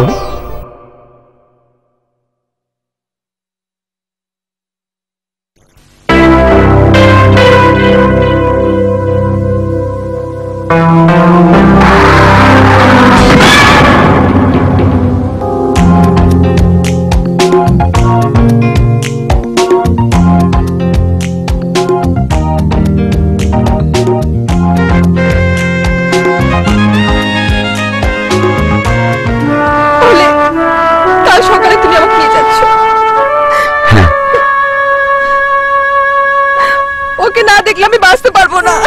Speaker 4: কাল সকালে তুমি আমাকে নিয়ে যাচ্ছ। ওকে না দেখলে আমি বাঁচতে পারবো না।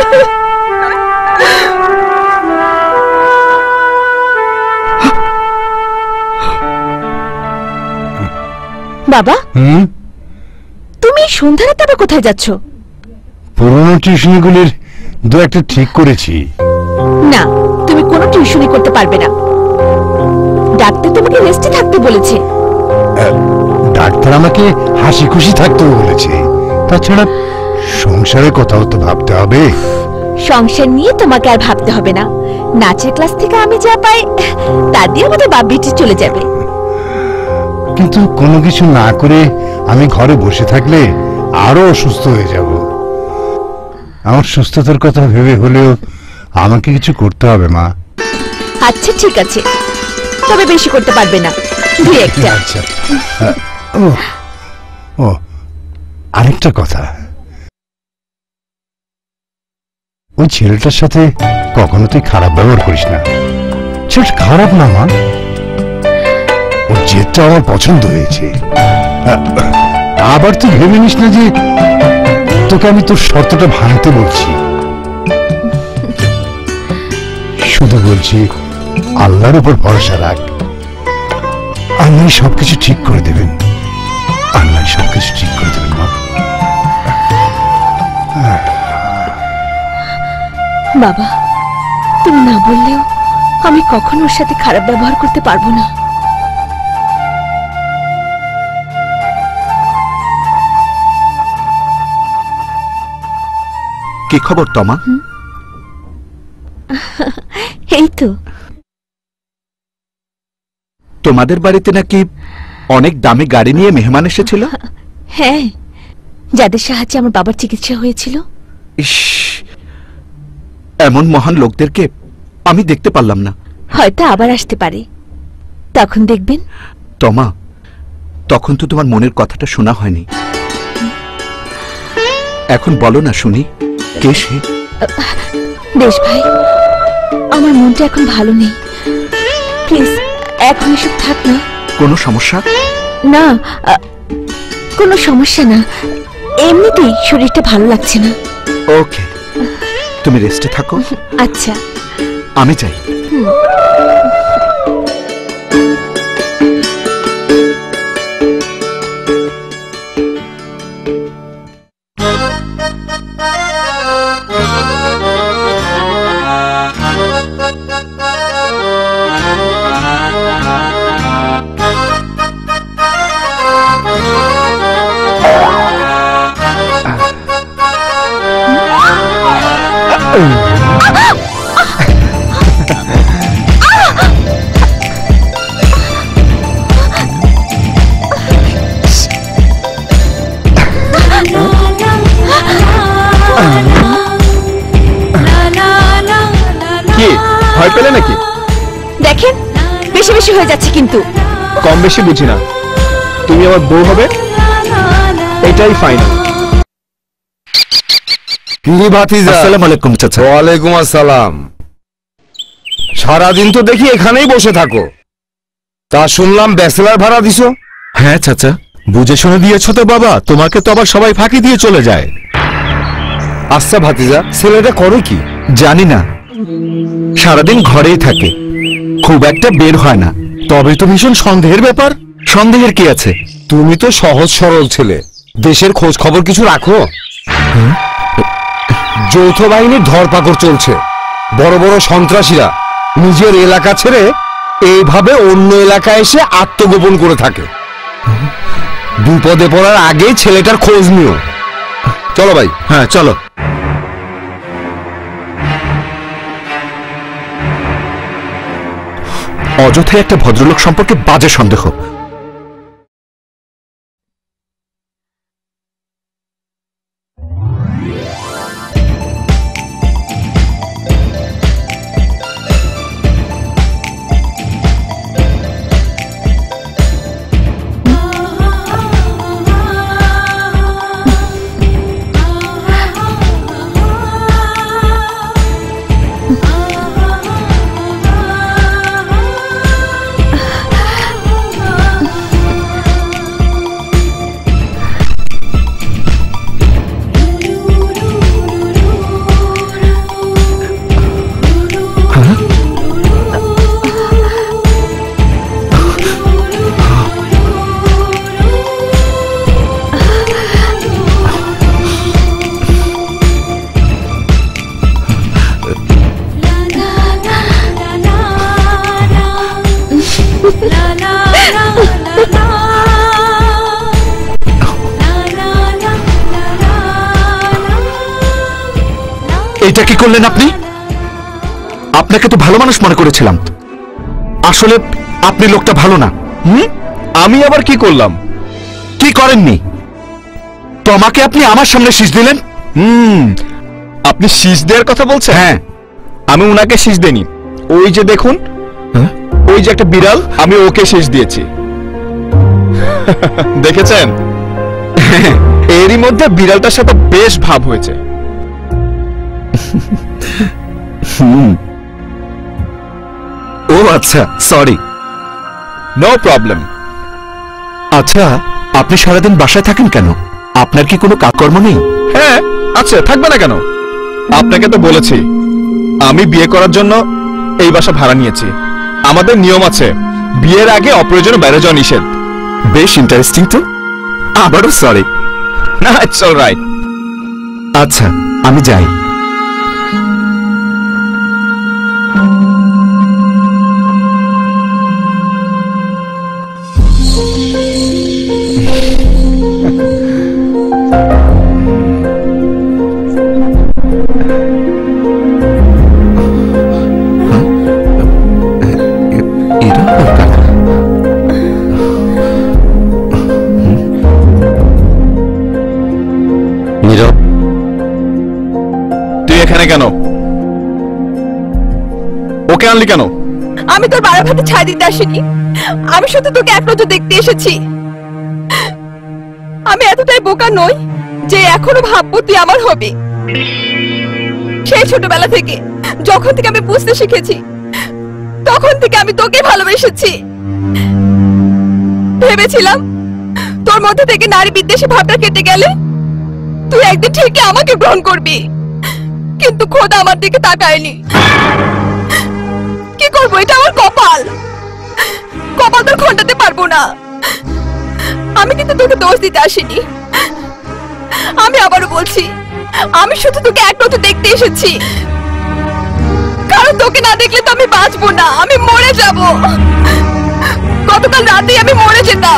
Speaker 4: বাবা, তুমি সন্ধ্যা রাতে আবার কোথায় যাচ্ছ?
Speaker 12: পুরোনো টিউশনিগুলির দু একটা ঠিক করেছি।
Speaker 4: না, তুমি কোনো টিউশনি করতে পারবে না। ডাক্তার তোমাকে রেস্টে থাকতে বলেছে।
Speaker 12: ডাক্তার আমাকে হাসি খুশি থাকতেও বলেছে। তাছাড়া সংসারের কথাও তো ভাবতে হবে।
Speaker 4: সংসার নিয়ে তোমাকে আর ভাবতে হবে না। নাচের ক্লাস থেকে আমি যা পাই তা দিয়ে আমাদের বাপ বেটি চলে যাবে।
Speaker 12: কিন্তু কোনো কিছু না করে আমি ঘরে বসে থাকলে আরো অসুস্থ হয়ে যাব। আমার সুস্থতার কথা ভেবে হলেও আমাকে কিছু করতে হবে মা।
Speaker 4: আচ্ছা ঠিক আছে, তবে বেশি করতে পারবে না। দুই একটা।
Speaker 12: আচ্ছা ও ও আরেকটা কথা, ওই ছেলেটার সাথে কখনো তুই খারাপ ব্যবহার করিস না। ছেলেটা খারাপ না মা, ওর জেদটা আমার পছন্দ হয়েছে। আবার তুই ভেবে নিস না যে তোকে আমি তোর শর্তটা ভাঙতে বলছি। শুধু বলছি আল্লাহর উপর ভরসা রাখ, আল্লাহ সবকিছু ঠিক করে দেবেন। আল্লাহ সবকিছু ঠিক করে দেবেন মা।
Speaker 4: বাবা, তুমি না বললেও আমি কখনো ওর সাথে খারাপ ব্যবহার করতে পারবো না।
Speaker 5: কি খবর তমা?
Speaker 4: এই তো,
Speaker 5: তোমাদের বাড়িতে নাকি অনেক দামি গাড়ি নিয়ে মেহমান এসেছিল?
Speaker 4: হ্যাঁ, যাদের সাহায্যে আমার বাবার চিকিৎসা হয়েছিল।
Speaker 5: ইস, এমন মহান লোকদেরকে আমি দেখতে পারলাম না।
Speaker 4: হয়তো আবার আসতে পারে, তখন দেখবেন।
Speaker 5: তমা, তখন তো তোমার মনের কথাটা শোনা হয়নি। এখন বলো না শুনি, কে সে?
Speaker 4: দেশ ভাই, আমার মনটা এখন ভালো নেই, প্লিজ এখন এসব থাক না।
Speaker 5: কোনো সমস্যা?
Speaker 4: না, কোনো সমস্যা না, এমনিতেই শরীরটা ভালো লাগছে না।
Speaker 5: ওকে, তুমি রেস্টে থাকো।
Speaker 4: আচ্ছা,
Speaker 5: আমি যাই। কি ভয় পেলে নাকি?
Speaker 4: দেখেন, বেশি বেশি হয়ে যাচ্ছে কিন্তু।
Speaker 5: কম বেশি বুঝি না, তুমি আমার বউ হবে, এটাই ফাইনাল।
Speaker 3: আসসালামু আলাইকুম চাচা। ওয়ালাইকুম আসসালাম। সারাদিন তো দেখি এখানেই বসে থাকো, তা শুনলাম ব্যাচেলার ভাড়া দিছো?
Speaker 1: হ্যাঁ চাচা, বুঝে শুনে দিয়েছ তো বাবা, তোমাকে তো আবার সবাই ফাঁকি দিয়ে চলে যায়।
Speaker 3: আচ্ছা ভাতিজা, ছেলেটা করে কি?
Speaker 5: জানি না, সারাদিন ঘরেই থাকে, খুব একটা বের হয় না।
Speaker 1: তবে তো ভীষণ সন্দেহের ব্যাপার।
Speaker 5: সন্দেহের কি আছে?
Speaker 3: তুমি তো সহজ সরল ছেলে, দেশের খোঁজ খবর কিছু রাখো? যৌথ বাহিনীর ধরপাকড় চলছে, বড় বড় সন্ত্রাসীরা নিজের এলাকা ছেড়ে এইভাবে অন্য এলাকায় এসে আত্মগোপন করে থাকে। বিপদে পড়ার আগেই ছেলেটার খোঁজ নিও। চলো ভাই।
Speaker 5: হ্যাঁ চলো। অযথাই একটা ভদ্রলোক সম্পর্কে বাজে সন্দেহ। এটা কি করলেন আপনি? আপনাকে তো ভালো মানুষ মনে করেছিলাম, আসলে আপনি লোকটা ভালো না।
Speaker 3: আমি আবার কি করলাম?
Speaker 5: কি করেননি? তোমাকে আপনি আমার সামনে শীষ দিলেন।
Speaker 3: আপনি শীষ দেওয়ার কথা বলছেন?
Speaker 5: হ্যাঁ,
Speaker 3: আমি উনাকে শীষ দেইনি, ওই যে দেখুন, ওই যে একটা বিড়াল, আমি ওকে শীষ দিয়েছি।
Speaker 5: দেখেছেন, এরই মধ্যে বিড়ালটার সাথে বেশ ভাব হয়েছে।
Speaker 6: ও আচ্ছা, সরি।
Speaker 5: No problem.
Speaker 6: আচ্ছা, আপনি সারাদিন বাসায় থাকেন কেন? আপনার কি কোনো কাজকর্ম নেই?
Speaker 5: হ্যাঁ আচ্ছা, থাকবে না কেন? আপনাকে তো বলেছি আমি বিয়ে করার জন্য এই বাসা ভাড়া নিয়েছি। আমাদের নিয়ম আছে, বিয়ের আগে অপ্রয়োজনে বাইরে যাওয়া নিষেধ।
Speaker 6: বেশ ইন্টারেস্টিং তো। আবারও সরি।
Speaker 5: না, ইটস অল রাইট।
Speaker 6: আচ্ছা, আমি যাই। নীরব,
Speaker 5: তুই এখানে কেন? ওকে আনলি কেন?
Speaker 4: আমি তোর বাড়া ভাতে ছাই দিতে আসিনি, আমি শুধু তোকে এক নজর দেখতে এসেছি। আমি এতটাই বোকা নই যে এখনো ভাববো তুই আমার হবি। সেই ছোটবেলা থেকে যখন থেকে আমি বুঝতে শিখেছি, তখন থেকে আমি তোকে ভালোবেসেছি। ভেবেছিলাম তোর মধ্যে থেকে নারী বিদ্বেষী ভাবটা কেটে গেলে তুই একদিন ঠিকই আমাকে গ্রহণ করবি, কিন্তু খোদা আমার দিকে তাকায়নি। কি করবো, এটা আমার কপাল। কপাল তোর খণ্ডাতে পারবো না। আমি কিন্তু তোকে দোষ দিতে আসিনি। আমি আবারও বলছি, আমি শুধু তোকে এক নজর দেখতে এসেছি, কারণ তোকে না দেখলে তো আমি বাঁচবো না, আমি মরে যাব। গতকাল রাতেই আমি মরে যেতাম,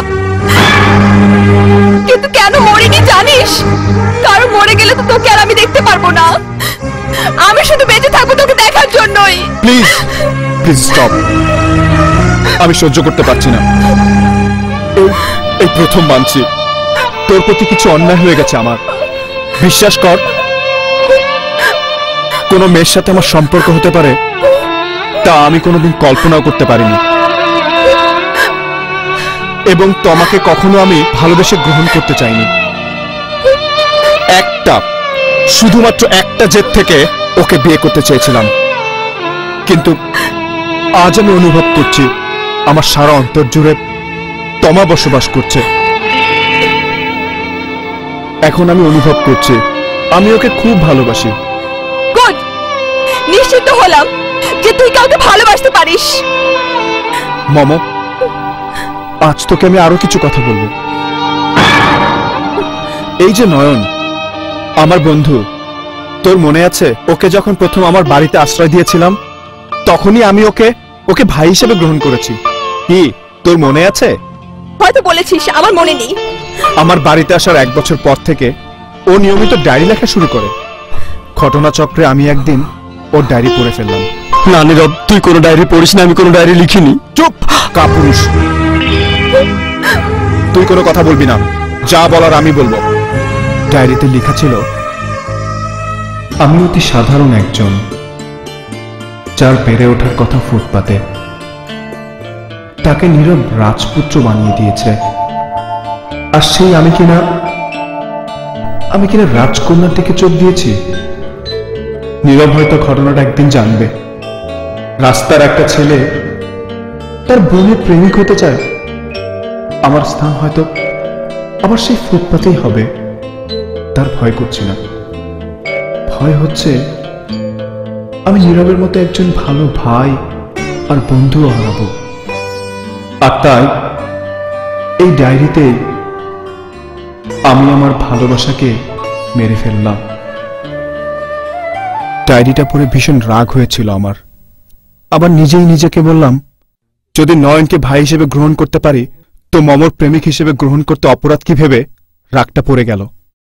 Speaker 4: কিন্তু কেন মরিনি জানিস? কারণ মরে গেলে তো তোকে আর আমি দেখতে পারবো না। আমি শুধু বেঁচে থাকবো তোকে দেখার জন্যই।
Speaker 5: Please please stop. আমি সহ্য করতে পারছি না। এই প্রথম মানছি তোর প্রতি কিছু অন্যায় হয়ে গেছে আমার। বিশ্বাস কর, কোনো মেয়ের সাথে আমার সম্পর্ক হতে পারে তা আমি কোনোদিন কল্পনাও করতে পারিনি, এবং তোমাকে কখনো আমি ভালোবেসে গ্রহণ করতে চাইনি। শুধুমাত্র একটা জেদ থেকে ওকে বিয়ে করতে চেয়েছিলাম, কিন্তু আজ আমি অনুভব করছি আমার সারা অন্তর জুড়ে তমা বসবাস করছে। এখন আমি অনুভব করছি আমি ওকে খুব ভালোবাসি।
Speaker 4: গুড, নিশ্চিত হলাম যে তুই কাউকে ভালোবাসতে পারিস।
Speaker 5: মম, আজ তোকে আমি আরো কিছু কথা বলবো। এই যে নয়ন, আমার বন্ধু, তোর মনে আছে ওকে যখন প্রথম আমার বাড়িতে আশ্রয় দিয়েছিলাম তখনই আমি ওকে ভাই হিসেবে গ্রহণ করেছি। কি তোর মনে আছে?
Speaker 4: হয়তো বলেছিস, আমার মনে নেই।
Speaker 5: আমার বাড়িতে আসার 1 বছর পর থেকে ও নিয়মিত ডায়েরি লেখা শুরু করে। ঘটনাচক্রে আমি একদিন ওর ডায়েরি পড়ে ফেললাম।
Speaker 6: না নীরব, তুই কোনো ডায়েরি পড়িস না, আমি কোনো ডায়েরি লিখিনি।
Speaker 5: চুপ কাপুরুষ, তুই কোনো কথা বলবি না, যা বলার আমি বলবো। ডায়েরিতে লেখা ছিল,
Speaker 14: আমি অতি সাধারণ একজন, যার বেড়ে ওঠার কথা ফুটপাতে। তাকে নীরব রাজপুত্র বানিয়ে দিয়েছে, আর সেই আমি কিনা রাজকন্যার দিকে চোখ দিয়েছি। নীরব হয়তো ঘটনাটা একদিন জানবে। রাস্তার একটা ছেলে তার বোনের প্রেমিক হতে চায়, আমার স্থান হয়তো আবার সেই ফুটপাতেই হবে। তার ভয় করছি না, ভয় হচ্ছে আমি নীরবের মতো একজন ভালো ভাই আর বন্ধুও হারাবো। আর তাই এই ডায়েরিতে আমি আমার ভালোবাসাকে মেরে ফেললাম।
Speaker 5: ডায়েরিটা পড়ে ভীষণ রাগ হয়েছিল আমার। আবার নিজেই নিজেকে বললাম, যদি নয়নকে ভাই হিসেবে গ্রহণ করতে পারি তো মমর প্রেমিক হিসেবে গ্রহণ করতে অপরাধ কি ভেবে রাগটা পড়ে গেল।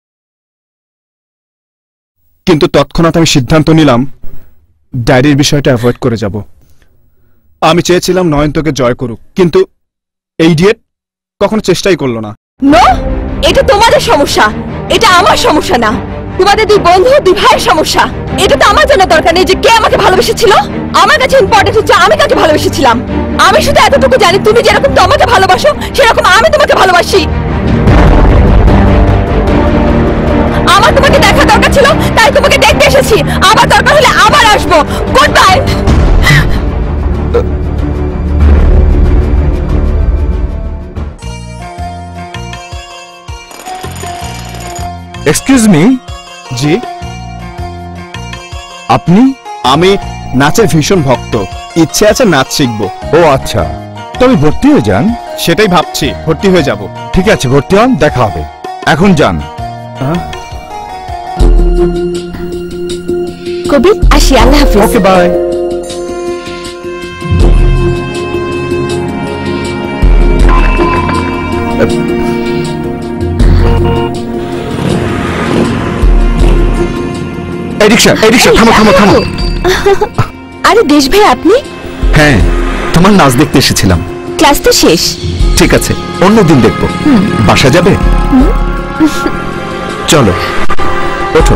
Speaker 5: কিন্তু তৎক্ষণাৎ আমি সিদ্ধান্ত নিলাম ডায়েরির বিষয়টা অ্যাভয়েড করে যাব। আমি চেয়েছিলাম নয়ন তোকে জয় করুক, কিন্তু এই ইডিয়েট কখনো চেষ্টাই করলো না।
Speaker 4: নো, এটা তোমাদের সমস্যা, এটা আমার সমস্যা না। তোমাদের দুই বন্ধু দুই ভাইয়ের সমস্যা। এটা তো আমার জানা দরকার নেই যে কে আমাকে ভালোবেসেছিল। আমার কাছে ইম্পর্টেন্ট হচ্ছে আমি কাকে ভালোবেসেছিলাম। আমি শুধু এতটুকু জানি তুমি যেরকম তোমাকে ভালোবাসো সেরকম আমি তোমাকে ভালোবাসি। আমার তোমাকে দেখা দরকার ছিল তাই তোমাকে দেখতে এসেছি। আবার দরকার হলে আবার আসবো। Good bye.
Speaker 5: Excuse me. জি আপনি? আমি নাচের ভীষণ ভক্ত, ইচ্ছে আছে নাচ শিখবো।
Speaker 12: ও আচ্ছা, তবে ভর্তি হয়ে যান।
Speaker 5: সেটাই ভাবছি, ভর্তি হয়ে যাব।
Speaker 12: ঠিক আছে, ভর্তি হন, দেখা হবে। এখন যান।
Speaker 4: কবির, আসি। আল্লাহ হাফেজ।
Speaker 5: Okay, bye.
Speaker 4: থামো। আরে দেশ ভাই, আপনি?
Speaker 5: হ্যাঁ, তোমার নাচ দেখতে এসেছিলাম।
Speaker 4: ক্লাস তো শেষ।
Speaker 5: ঠিক আছে, অন্যদিন দেখবো। বাসা যাবে? চলো, ওঠো।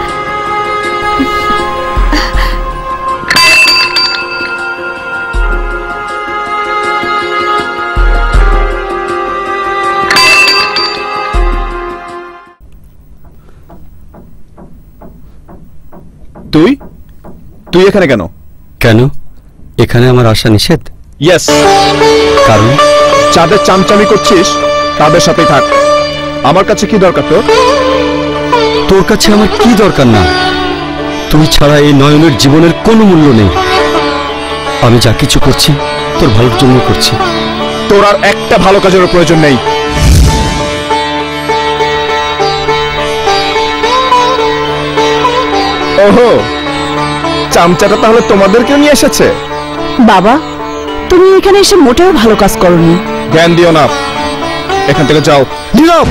Speaker 5: তুই তুই এখানে কেন?
Speaker 6: কেন? এখানে আমার আসা নিষেধ?
Speaker 5: ইয়েস।
Speaker 6: কারণ?
Speaker 5: যাদের চামচামি করছিস তাদের সাথেই থাক। আমার কাছে কি দরকার তোর?
Speaker 6: তোর কাছে আমার কি দরকার না? তুই ছাড়া এই নয়নের জীবনের কোনো মূল্য নেই। আমি যা কিছু করছি তোর ভালোর জন্য করছি।
Speaker 5: তোর আর একটা ভালো কাজের প্রয়োজন নেই। ওহো, চামচাটা তাহলে তোমাদেরকে নিয়ে এসেছে?
Speaker 2: বাবা, তুমি এখানে এসে মোটেও ভালো কাজ করনি।
Speaker 5: জ্ঞান দিও না, এখান থেকে যাও। নীরব,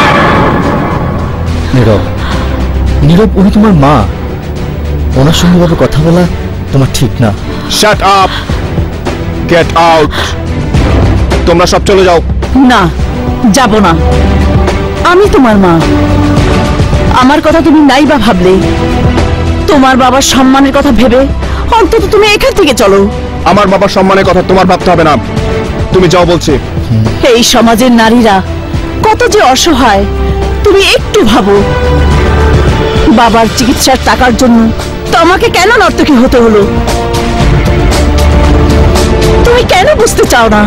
Speaker 9: নীরব, নীরব, উনি তোমার মা। ওনার সঙ্গে ভাবে কথা বলা তোমার ঠিক না।
Speaker 5: Shut up, get out. তোমরা সব চলে যাও।
Speaker 2: না, যাব না। আমি তোমার মা। আমার কথা তুমি নাই বা ভাবলে, তোমার বাবার সম্মানের কথা ভেবে অন্তত তুমি এখান থেকে চলো।
Speaker 5: আমার বাবার সম্মানের কথা তোমার ভাবতে হবে না, তুমি যাও বলছি।
Speaker 2: এই সমাজের নারীরা কত যে অসহায় তুমি একটু ভাবো। বাবার চিকিৎসার টাকার জন্য তোমাকে কেন নর্তকী হতে হলো? তুমি কেন বুঝতে চাও না?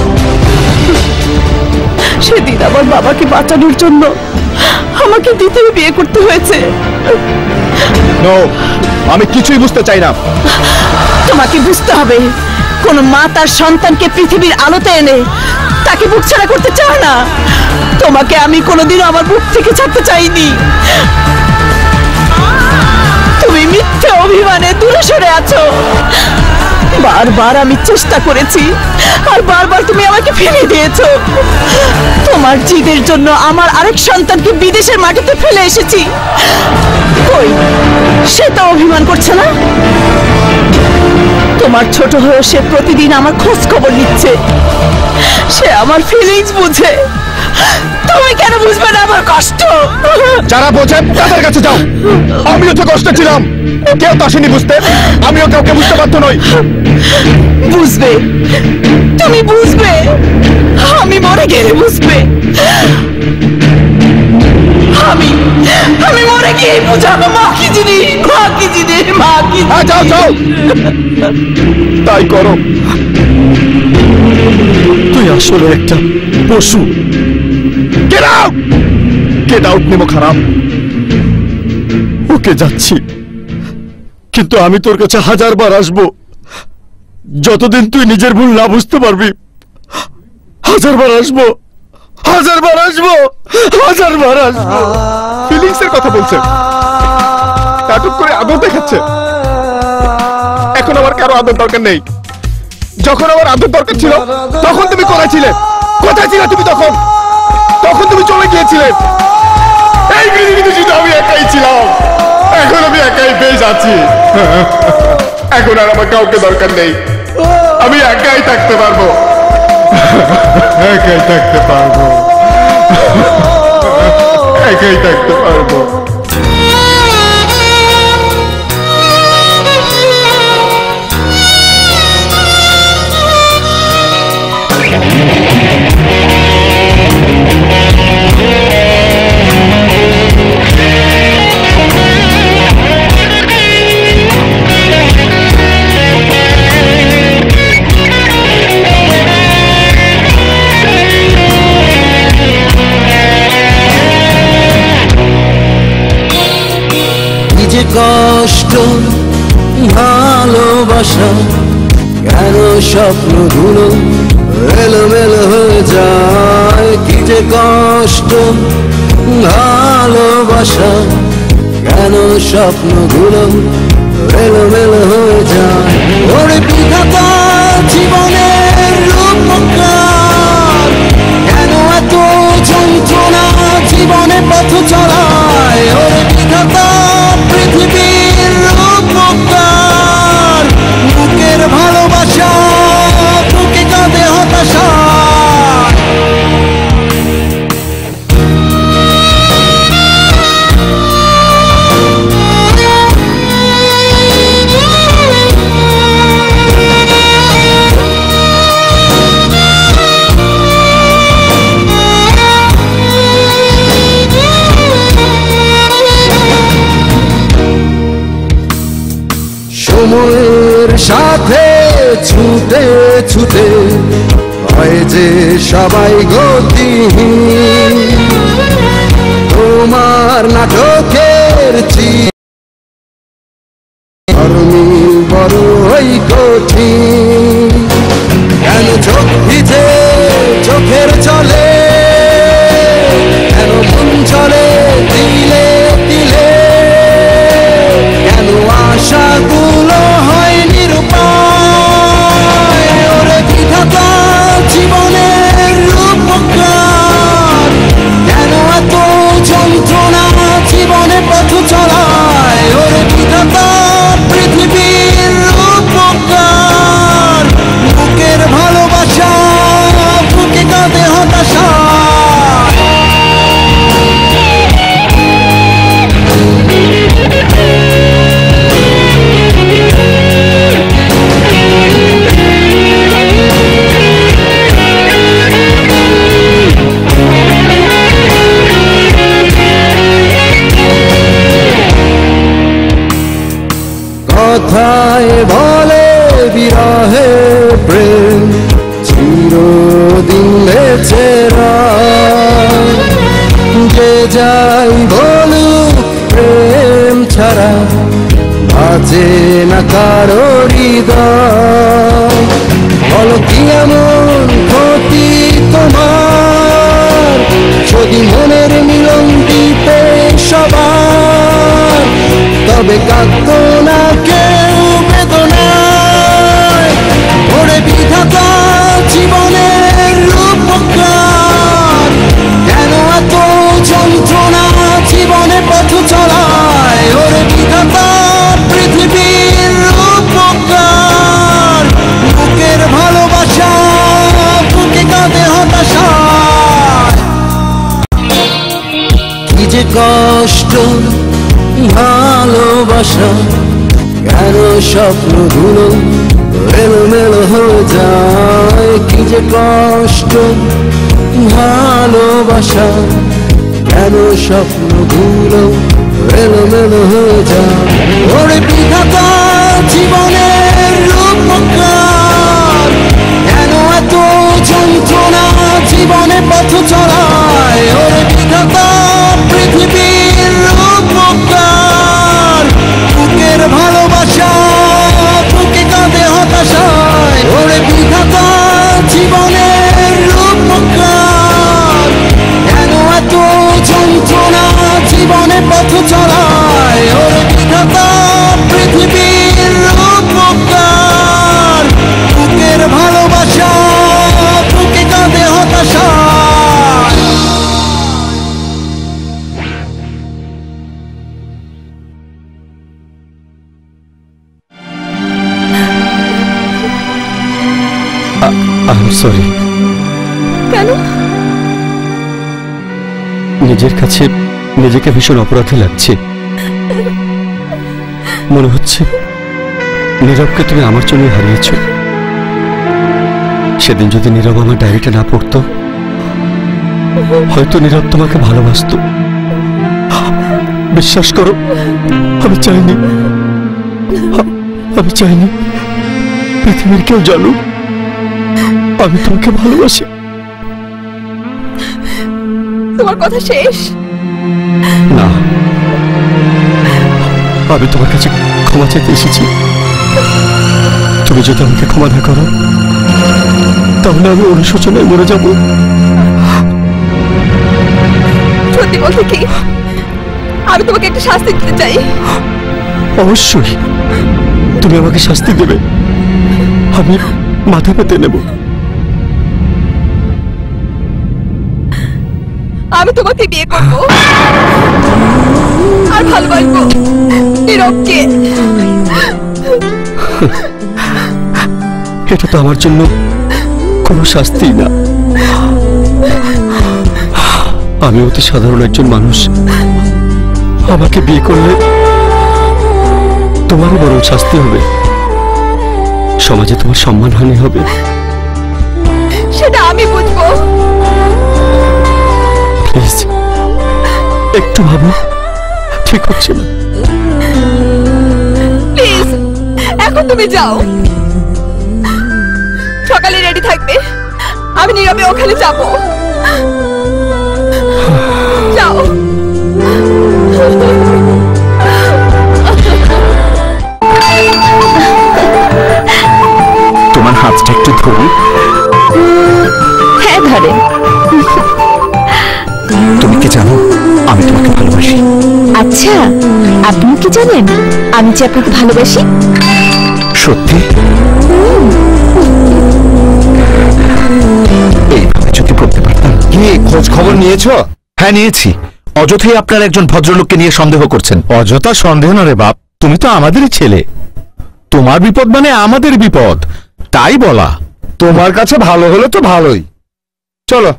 Speaker 2: সেদিন আমার বাবাকে বাঁচানোর জন্য আমাকে দ্বিতীয় বিয়ে করতে হয়েছে।
Speaker 5: নো, আমি কিছুই বুঝতে চাই না।
Speaker 2: তোমাকে বুঝতে হবে, কোন মা তার সন্তানকে পৃথিবীর আলোতে এনে তাকে বুক ছাড়া করতে চায় না। তোমাকে আমি কোনোদিনও আমার বুক থেকে ছাড়তে চাইনি। তুমি মিথ্যে অভিমানে দূরে সরে আছো। বারবার আমি চেষ্টা করেছি আর বারবার তুমি আমাকে ফিরিয়ে দিয়েছো। তোমার জিদের জন্য আমার আরেক সন্তানকে বিদেশের মাটিতে ফেলে এসেছি। কই, সে তো অভিমান করছে না। তোমার ছোট হয়ে সে প্রতিদিন আমার খোঁজ খবর নিচ্ছে। সে আমার ফিলিংস বুঝে। তুমি কেন বুঝবে না আমার কষ্ট?
Speaker 5: যারা বোঝে তাদের কাছে যাও। আমিও তো কষ্ট ছিলাম, কেউ তো আসেনি বুঝতে। আমিও কাউকে বুঝতে পারতো নই।
Speaker 2: বুঝবে, তুমি বুঝবে। আমি মরে গেলে বুঝবে। আমি মরে গিয়ে বুঝাবো মা কি জিনিস, মা কি জিনিস, মা কি।
Speaker 5: যাও যাও, তাই করো।
Speaker 9: তুই আসলে একটা পশু।
Speaker 5: Get out, get out. নেমো খারাপ।
Speaker 9: ওকে, যাচ্ছি, কিন্তু আমি তোর কাছে 1000 বার আসবো যতদিন তুই নিজের ভুল না বুঝতে পারবি। 1000 বার আসবো, 1000 বার আসবো, 1000 বার আসবো।
Speaker 5: ফিলিংস এর কথা বলছে, নাটক করে আদর দেখাচ্ছে। এখন আমার কারো আদর দরকার নেই। যখন আমার আদর দরকার ছিল তখন তুমি কোথায় ছিলে? কোথায় ছিলে তুমি তখন? তখন তুমি চলে গিয়েছিলে। এই পৃথিবীতে শুধু আমি একাই ছিলাম, এখন আমি একাই বেশ আছি। এখন আর আমার কাউকে দরকার নেই। আমি একাই থাকতে পারবো, একাই থাকতে পারবো, একাই থাকতে পারবো।
Speaker 13: কষ্ট ভালোবাসা কেন স্বপ্নগুলো এলোমেলো হয়ে যায় কি যে কষ্ট ভালোবাসা কেন স্বপ্নগুলো এলোমেলো হয়ে যায় ওরে বিধাতা জীবনের রূপকার কেন এত যন্ত্রণা জীবনে পথ চলায় ওরে বিধাতা পৃথিবীর রূপকার বুকের ভালোবাসা বুকে কাঁদে হতাশা সময়ের সাথে ছুটে ছুটে হয় যে সবাই গতিহীন তোমার নাটকের চিরমিল বড়ই কঠিন কেন চোখ ভিজে চোখের চলে কেন মন চলে দিলে দিলে কেন আশাগুলো হয় নিরুপায় ওরে বিধাতা জীবনের রূপকার কেন এত যন্ত্রণা জীবনে পথ চলায় ওরে বিধাতা পৃথিবীর রূপকার বুকের ভালোবাসা বুকে কাঁদে হতাশা কথায় বলে বিরহে প্রেম চিরদিন বেঁচে যে যাই বলুক প্রেম ছাড়া বাজে না কারো হৃদয় বলো কি এমন ক্ষতি তোমার যদি মনের মিলন দিতে সবার তবে কাঁদতো না কেউ বেদনায় ওরে বিধাতা জীবনের রূপকার কেন এত যন্ত্রণা জীবনে পথ চলায় ওরে বিধাতা পৃথিবীর রূপকার বুকের ভালোবাসা বুকে কাঁদে হতাশা কি যে কষ্ট ভালোবাসা কেন স্বপ্নগুলো এলোমেলো হয়ে যায় কি যে কষ্ট ভালোবাসা কেন স্বপ্নগুলো এলোমেলো হয়ে যায় ওরে বিধাতা জীবনের রূপকার কেন এত যন্ত্রণা জীবনে পথ চলায় ওরে বিধাতা পৃথিবীর রূপকার বুকের ভালোবাসা বুকে কাঁদে হতাশায় ওরে বিধাতা জীবনের রূপকার কেন এত যন্ত্রণা জীবনে পথ চলায় ওরে বিধাতা পৃথিবীর রূপকার বুকের ভালোবাসা বুকে কাঁদে হতাশায়
Speaker 6: সরি
Speaker 4: কেন
Speaker 6: নিজের কাছে নিজেকে ভীষণ অপরাধী লাগছে মনে হচ্ছে নীরবকে তুমি আমার জন্য হারিয়েছ সেদিন যদি নীরব আমার ডায়েরিটা না পড়তো হয়তো নীরব তোমাকে ভালোবাসতো বিশ্বাস করো আমি চাইনি পৃথিবীর কেউ জানুক আমি তোমাকে ভালোবাসি
Speaker 4: তোমার কথা শেষ
Speaker 6: না আমি তোমার কাছে ক্ষমা চাইতে এসেছি। তুমি যদি আমাকে ক্ষমা না করো তাহলে আমি অনুশোচনায় মরে যাব।
Speaker 4: সত্যি বলতে কি, আমি তোমাকে একটা শাস্তি দিতে চাই।
Speaker 6: অবশ্যই তুমি আমাকে শাস্তি দেবে, আমি মাথা পেতে নেব।
Speaker 4: আমি তোমাকে বিয়ে করব আর ভালোবাসবো নীরবকে।
Speaker 6: এটা তো আমার জন্য কোনো শাস্তি না। আমি অতি সাধারণ একজন মানুষ, আমাকে বিয়ে করলে তোমারও বরং শাস্তি হবে, সমাজে তোমার সম্মানহানি হবে।
Speaker 4: সেটা আমি বুঝবো।
Speaker 6: প্লিজ একটু ভাবো, ঠিক হচ্ছে না।
Speaker 4: প্লিজ এখন তুমি যাও, সকালে রেডি থাকবে, আমি নীরবে ওখানে যাব। যাও।
Speaker 5: তোমার হাতটা একটু ধরি।
Speaker 4: হ্যাঁ ধরে।
Speaker 5: তুমি কি জানো আমি তোমাকে ভালোবাসি?
Speaker 4: আচ্ছা, আপনি কি জানেন আমি যে আপনাকে ভালোবাসি?
Speaker 5: সত্যি? এইভাবে যদি বলতে পারতাম। কি খোঁজ খবর নিয়েছো? হ্যাঁ নিয়েছি। অযথাই আপনার একজন ভদ্রলোককে নিয়ে সন্দেহ করছেন।
Speaker 1: অযথা সন্দেহ না রে বাপ, তুমি তো আমাদেরই ছেলে, তোমার বিপদ মানে আমাদের বিপদ, তাই বলা।
Speaker 5: তোমার কাছে ভালো হলো তো ভালোই, চলো।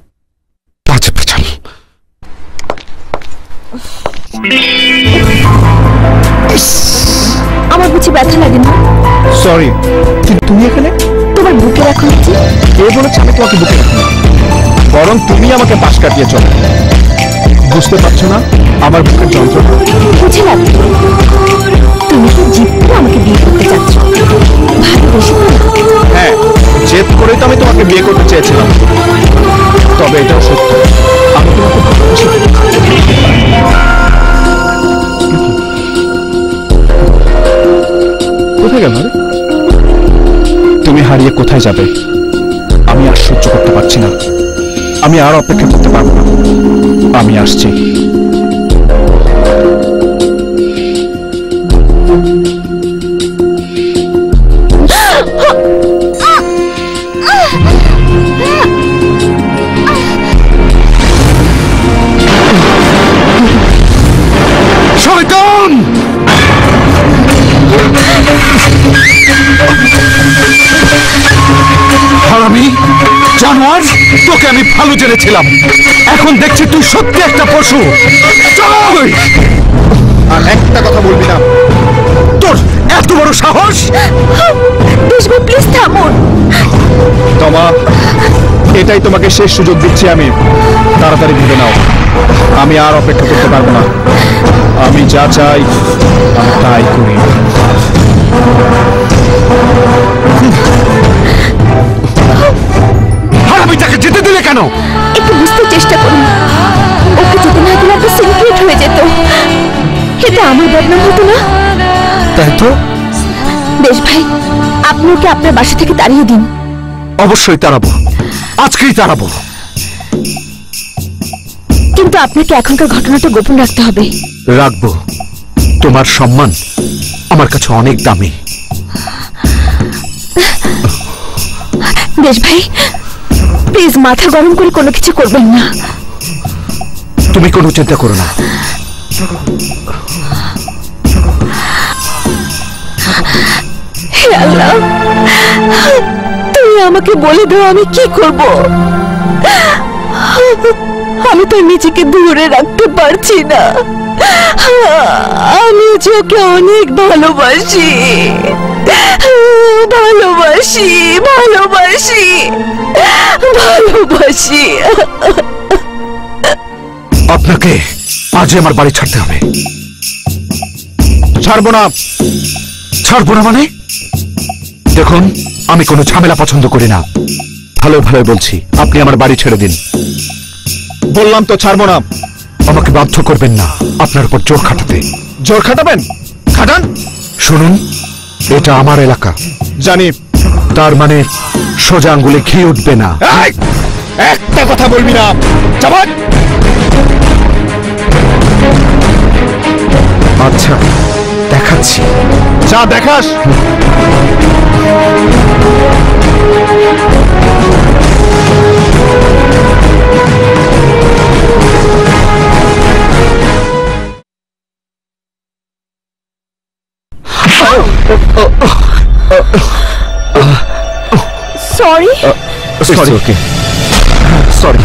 Speaker 4: আমার বুঝি ব্যথা লাগে না?
Speaker 5: সরি, কিন্তু তুমি এখানে?
Speaker 4: তোমার বুকে রাখো নিচে।
Speaker 5: কে বলেছে আমি তোমাকে বুকে রাখি? বরং তুমি আমাকে পাশ কাটিয়ে চলো। বুঝতে পারছো না আমার বুকের যন্ত্রণা?
Speaker 4: বুঝে না, তুমি কি জিদ করে আমাকে বিয়ে করতে চাচ্ছ? ভালোবেসে?
Speaker 5: হ্যাঁ, জেদ করেই তো আমি তোমাকে বিয়ে করতে চেয়েছিলাম। তবে এটাও সত্য, আমি তোমাকে ভালোবাসি। কোথায় গেল? তুমি হারিয়ে কোথায় যাবে? আমি আর সহ্য করতে পারছি না, আমি আর অপেক্ষা করতে পারবো না, আমি আসছি। শয়তান! হারামি জানোয়ার, তোকে আমি ভালো জেনেছিলাম, এখন দেখছি তুই সত্যি একটা পশু। চল! আর একটা কথা বলবি না। তোর এত বড় সাহস!
Speaker 4: প্লিজ থামুন।
Speaker 5: তোমা, এটাই তোমাকে শেষ সুযোগ দিচ্ছি আমি, তাড়াতাড়ি ভেবে নাও। আমি আর অপেক্ষা করতে পারবো না, আমি যা চাই আমি তাই করি।
Speaker 1: আমি তাকে যেতে দিলে কেন?
Speaker 4: একটু বুঝতে চেষ্টা করুন, ওকে যেতে না দিলে একটা সিনক্রেট হয়ে যেত, এটা আমার বদনাম হতো না?
Speaker 5: তাই তো।
Speaker 4: বেশ ভাই, আপনি ওকে আপনার বাসা থেকে তাড়িয়ে দিন।
Speaker 5: অবশ্যই তাড়াবো, আজকেই তাড়াবো।
Speaker 4: কিন্তু আপনাকে এখনকার ঘটনাটা গোপন রাখতে হবে।
Speaker 5: রাখবো, তোমার সম্মান আমার কাছে অনেক দামি।
Speaker 4: বেশ ভাই, প্লিজ মাথা গরম করে কোনো কিছু করবেন না।
Speaker 5: তুমি কোনো চিন্তা করো না।
Speaker 4: হে আল্লাহ, তুমি আমাকে বলে দাও আমি কি করব। আমি তো নিজেকে দূরে রাখতে পারছি না, আমি ওকে অনেক ভালোবাসি, ভালোবাসি, ভালোবাসি, ভালোবাসি।
Speaker 5: আপনাকে আজই আমার বাড়ি ছাড়তে হবে। ছাড়বো না। ছাড়বো না মানে? দেখুন, আমি কোনো ঝামেলা পছন্দ করি না, ভালো ভালো বলছি, আপনি আমার বাড়ি ছেড়ে দিন। বললাম তো ছাড়বো না। আমাকে বাধ্য করবেন না আপনার উপর জোর খাটাতে। জোর খাটাবেন? খাটান, শুনুন, এটা আমার এলাকা। জানি। তার মানে সোজা আঙ্গুলে ঘি উঠবে না। একটা কথা বলবি না। আচ্ছা, দেখাচ্ছি। যা দেখাস।
Speaker 4: সরি।
Speaker 5: সরি। Okay, sorry.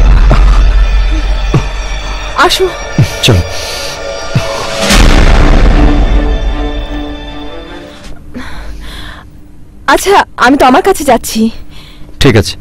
Speaker 4: আসো।
Speaker 5: চলো।
Speaker 4: আচ্ছা, আমি তো আমার কাছে যাচ্ছি।
Speaker 6: ঠিক আছে।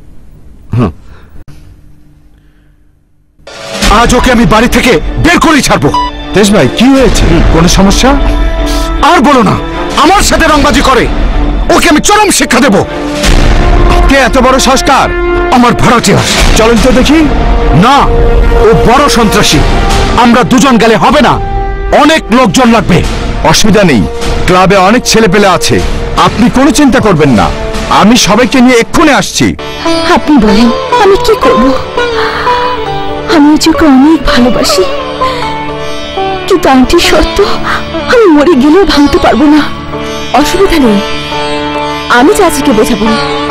Speaker 5: আজ ওকে আমি বাড়ি থেকে বের করেই ছাড়বো। দেশ ভাই, কি হয়েছে? কোনো সমস্যা? আর বলো না, আমার সাথে রংবাজি করে। ওকে আমি চরম শিক্ষা দেব। কে এত বড় সংস্কার? আমার ভাড়াটিয়া। চলেন তো দেখি। না, ও বড় সন্ত্রাসী। আমরা দুজন গেলে হবে না, অনেক লোকজন লাগবে। অসুবিধা নেই, ক্লাবে অনেক ছেলে পেলে আছে, আপনি কোনো চিন্তা করবেন না। আমি সবাইকে নিয়ে এক্ষুনি আসছি।
Speaker 4: আপনি বলেন আমি কি করব? আমি ওকে অনেক ভালোবাসি, কিন্তু আন্টি সত্য আমি মরে গেলেও ভাঙতে পারবো না। অসুবিধা নেই, আমি চাচিকে বোঝাবো।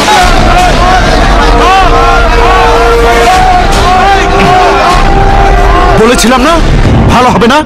Speaker 5: বলেছিলাম না ভালো হবে না।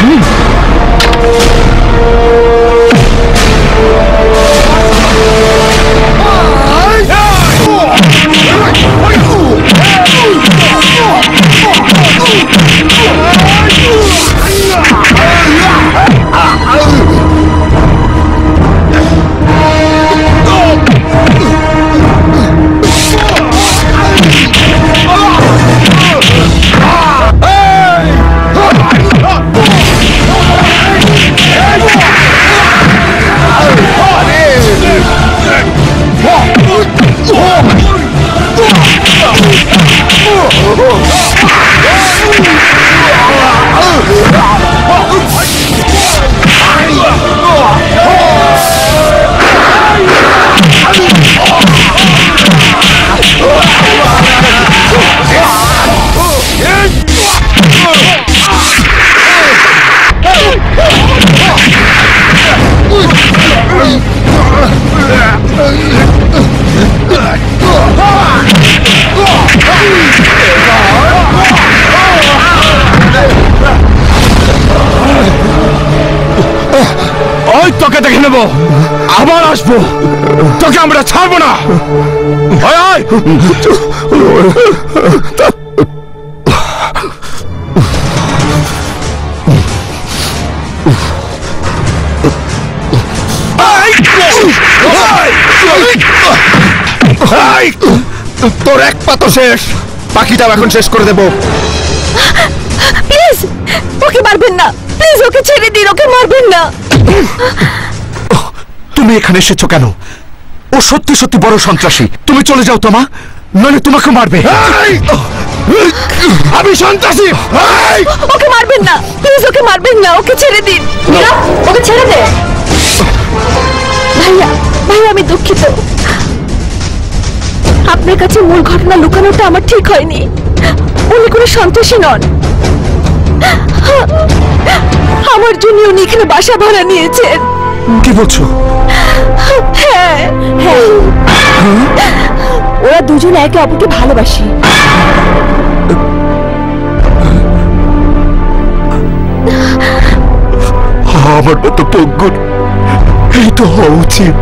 Speaker 5: তোকে দেখে নেব, আবার আসবো, তোকে আমরা ছাড়বো না। তোর এক পা তো শেষ, বাকিটাও এখন শেষ করে দেব।
Speaker 4: প্লিজ ওকে মারবেন না, প্লিজ ওকে ছেড়ে দিন, ওকে মারবেন না।
Speaker 5: তুমি এখানে এসেছো কেন? ও সত্যি সত্যি বড় সন্ত্রাসী। তুমি চলে যাও তোমা, নইলে তোমাকে মারবে। আমি সন্ত্রাসী।
Speaker 4: ওকে মারবেন না, প্লিজ ওকে মারবেন না, ওকে ছেড়ে দিন। ওকে ছেড়ে দে। ভাইয়া, ভাইয়া আমি দুঃখিত, আপনার কাছে মূল ঘটনা লুকানোটা আমার ঠিক হয়নি। উনি কোনো সন্ত্রাসী নন, আমার জন্য উনি এখানে বাসা ভাড়া নিয়েছেন।
Speaker 5: কি বলছো?
Speaker 4: হ্যাঁ হ্যাঁ, ওরা দুজন একে অপরকে ভালোবাসে।
Speaker 5: আমার মতো পঙ্গুর এই তো হওয়া উচিত।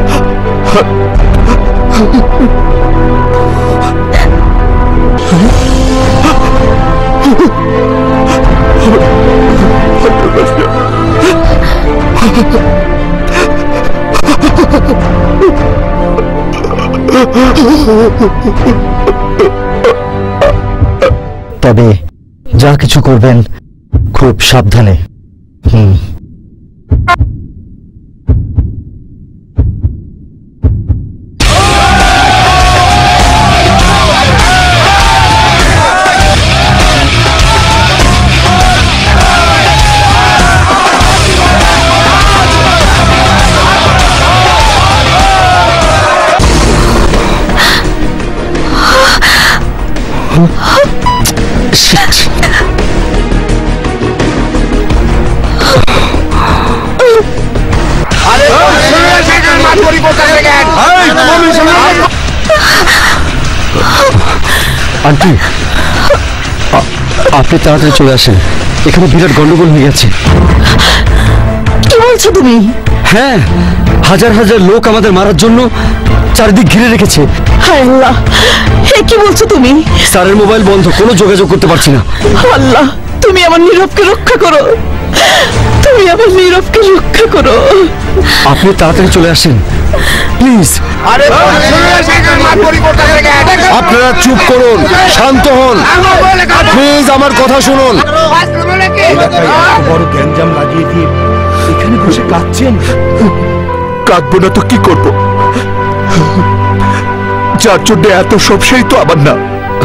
Speaker 9: তবে যা কিছু করবেন খুব সাবধানে।
Speaker 6: Shit. আন্টি, আপনি তাড়াতাড়ি চলে আসেন, এখানে বিরাট গন্ডগোল হয়ে গেছে।
Speaker 2: কি বলছো তুমি?
Speaker 6: হ্যাঁ, হাজার হাজার লোক আমাদের মারার জন্য চারিদিক ঘিরে রেখেছে।
Speaker 2: হায় আল্লাহ, এ কি বলছো তুমি?
Speaker 6: স্যারের মোবাইল বন্ধ, কোনো যোগাযোগ করতে পারছি না।
Speaker 2: আল্লাহ, তুমি আমার নীরবকে রক্ষা করো, তুমি আমার নীরবকে রক্ষা করো।
Speaker 6: আপনি তাড়াতাড়ি চলে আসেন প্লিজ।
Speaker 5: আপনারা চুপ করুন, শান্ত হন, প্লিজ আমার কথা শুনুন।
Speaker 9: বড় গ্যাঞ্জাম লাগিয়ে দিয়ে এখানে বসে কাঁদছেন।
Speaker 5: কাঁদবো না তো কি করব? যার জন্য এত সব সেই তো আবার না।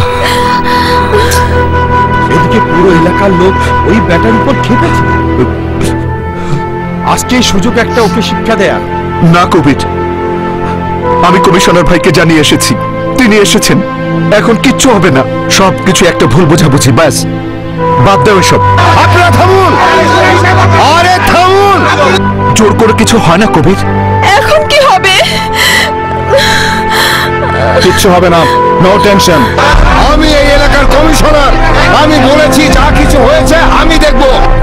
Speaker 9: এদিকে পুরো এলাকার লোক ওই ব্যাটার উপর খেপেছে। আজকে সুযোগ একটা ওকে শিক্ষা দেয়া।
Speaker 5: না কবির, আমি কমিশনার ভাইকে জানিয়ে এসেছি, তিনি এসেছেন, এখন কিচ্ছু হবে না, সবকিছু একটা ভুল বোঝাবুঝি, ব্যাস বাদ দাও এসব। আপনারা থামুন, আরে থামুন, জোর করে কিছু হয় না কবির।
Speaker 2: এখন কি হবে?
Speaker 5: কিচ্ছু হবে না, নো টেনশন। আমি এই এলাকার কমিশনার, আমি বলেছি যা কিছু হয়েছে আমি দেখব।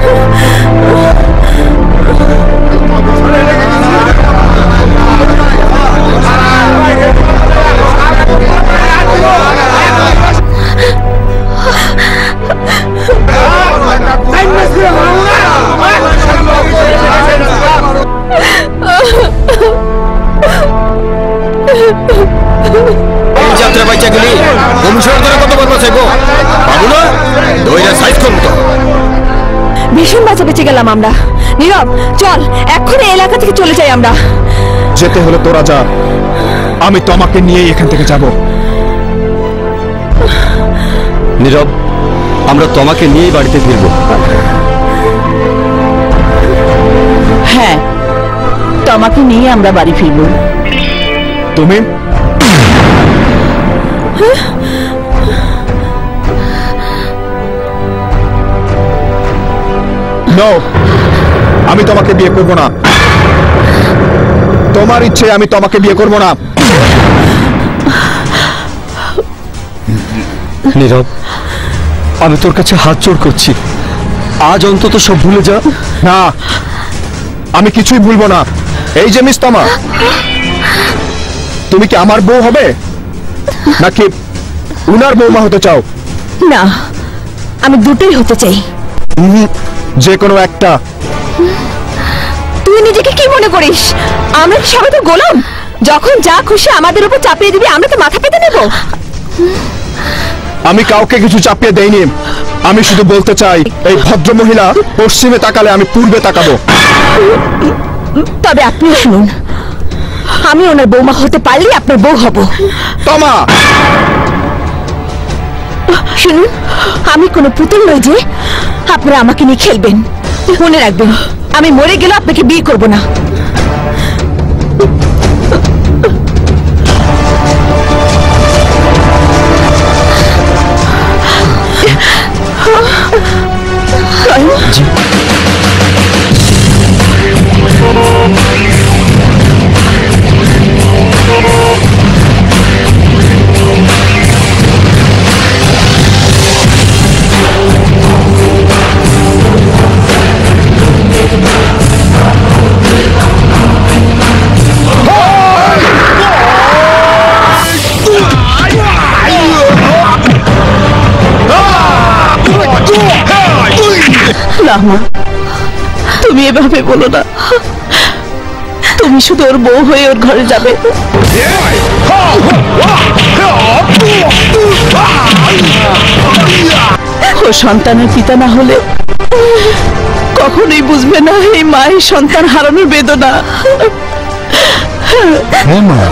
Speaker 6: যাত্রা বাইচা গেলি কমিশনার ধরে কত বলবো চাইবো বাবু না দইরা সাইজ করবো তো।
Speaker 4: ভীষণ বাঁচা বেঁচে গেলাম আমরা। নীরব, চল এক্ষুনি এলাকা থেকে চলে যাই আমরা।
Speaker 5: যেতে হলে তোরা যা, আমি তোমাকে নিয়ে এখান থেকে যাব।
Speaker 6: নীরব, আমরা তোমাকে নিয়েই বাড়িতে ফিরবো।
Speaker 2: হ্যাঁ, তোমাকে নিয়ে আমরা বাড়ি ফিরবো।
Speaker 5: তুমি নো, আমি তোমাকে বিয়ে করব না। তোমার ইচ্ছে, আমি তোমাকে বিয়ে করব না।
Speaker 6: নীরব, আমি তোর কাছে হাত জোড় করছি, আজ অন্তত সব ভুলে যা।
Speaker 5: না, আমি কিছুই ভুলবো না। এই যে মিস তমা, তুমি কি আমার বউ হবে নাকি উনার বৌমা হতে চাও?
Speaker 4: না, আমি দুটোই হতে চাই।
Speaker 5: যে কোনো একটা।
Speaker 4: তুই নিজেকে কি মনে করিস? আমরা কি সবাই তো গোলাম? যখন যা খুশি আমাদের উপর চাপিয়ে দিবি, আমরা তো মাথা পেতে নেব।
Speaker 5: আমি কাউকে কিছু চাপিয়ে দেইনি, আমি শুধু বলতে চাই এই ভদ্র মহিলা পশ্চিমে তাকালে আমি পূর্বে তাকাবো।
Speaker 4: তবে আপনিও শুনুন, আমি ওনার বৌমা হতে পারলে আপনার বউ হব।
Speaker 5: তমা,
Speaker 4: শুনুন, আমি কোনো পুতুল নই যে আপনারা আমাকে নিয়ে খেলবেন। মনে রাখবেন, আমি মরে গেলে আপনাকে বিয়ে করব না।
Speaker 2: না মা, তুমি এভাবে বলো না। তুমি শুধু ওর বউ হয়ে ওর ঘরে যাবে। ও সন্তানের পিতা না হলে কখনোই বুঝবে না এই মায়ের সন্তান হারানোর বেদনা।
Speaker 12: হ্যাঁ মা,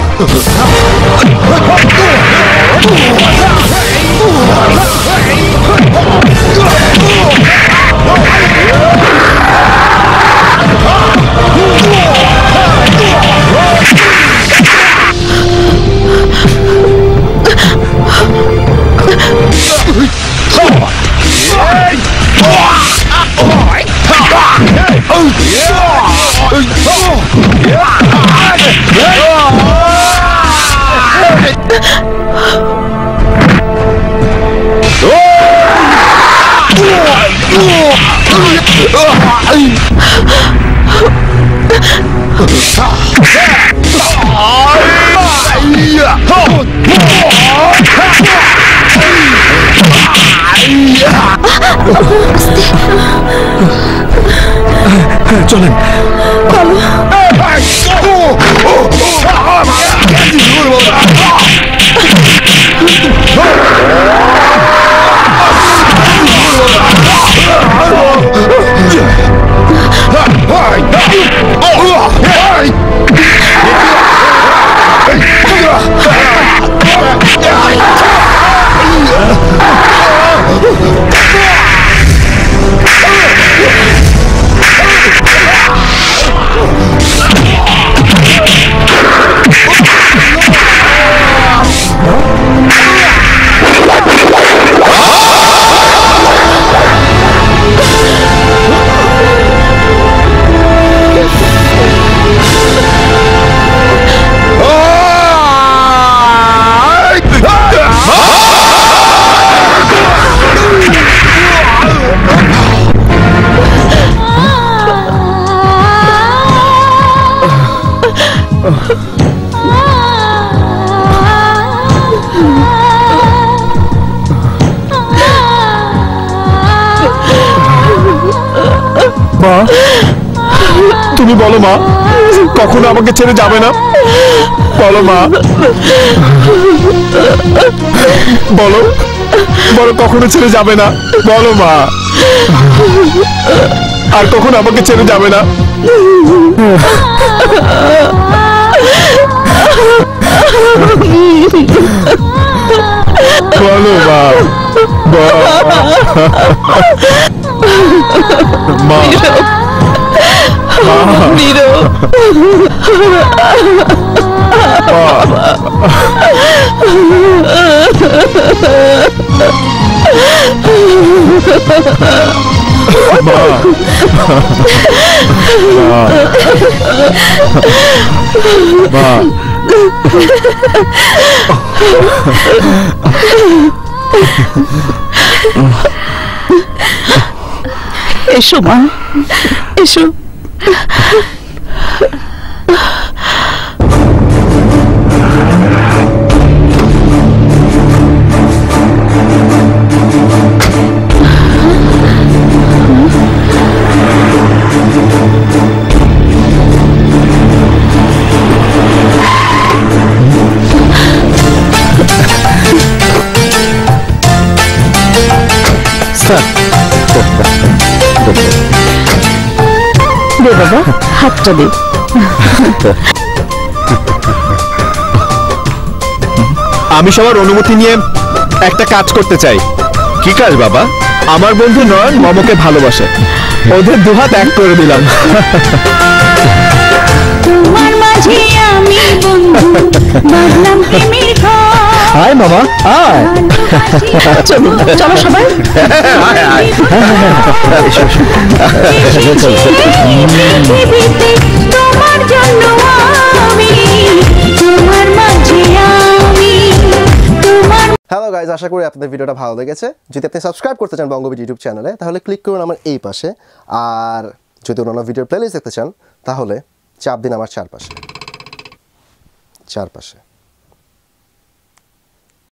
Speaker 5: চলেন মা, তুমি বলো মা, কখনো আমাকে ছেড়ে যাবে না? বলো মা, বলো বলো কখনো ছেড়ে যাবে না? বলো মা, আর কখনো আমাকে ছেড়ে যাবে না? বলো মা, মা,
Speaker 2: এসো মা, এসো। দে বাবা, হাতটা দে।
Speaker 5: আমি সবার অনুমতি নিয়ে একটা কাজ করতে চাই। কি কাজ বাবা? আমার বন্ধু নয়ন মমকে ভালোবাসে, ওদের দুহাত এক করে দিলাম।
Speaker 8: তোমার মাঝে আমি বন্ধু বাঁধলাম প্রেমের ঘর।
Speaker 9: হাই মামা, আয়।
Speaker 2: চলো চলো সবাই।
Speaker 8: তোমার জন্য আমি, তোমার মাঝে আমি, তোমার।
Speaker 15: হ্যালো গাইজ, আশা করি আপনাদের ভিডিওটা ভালো লেগেছে। যদি আপনি সাবস্ক্রাইব করতে চান বঙ্গবীর ইউটিউব চ্যানেলে, তাহলে ক্লিক করুন আমার এই পাশে। আর যদি অন্য ভিডিওর প্লেলিস্ট দেখতে চান, তাহলে চাপ দিন আমার চারপাশে।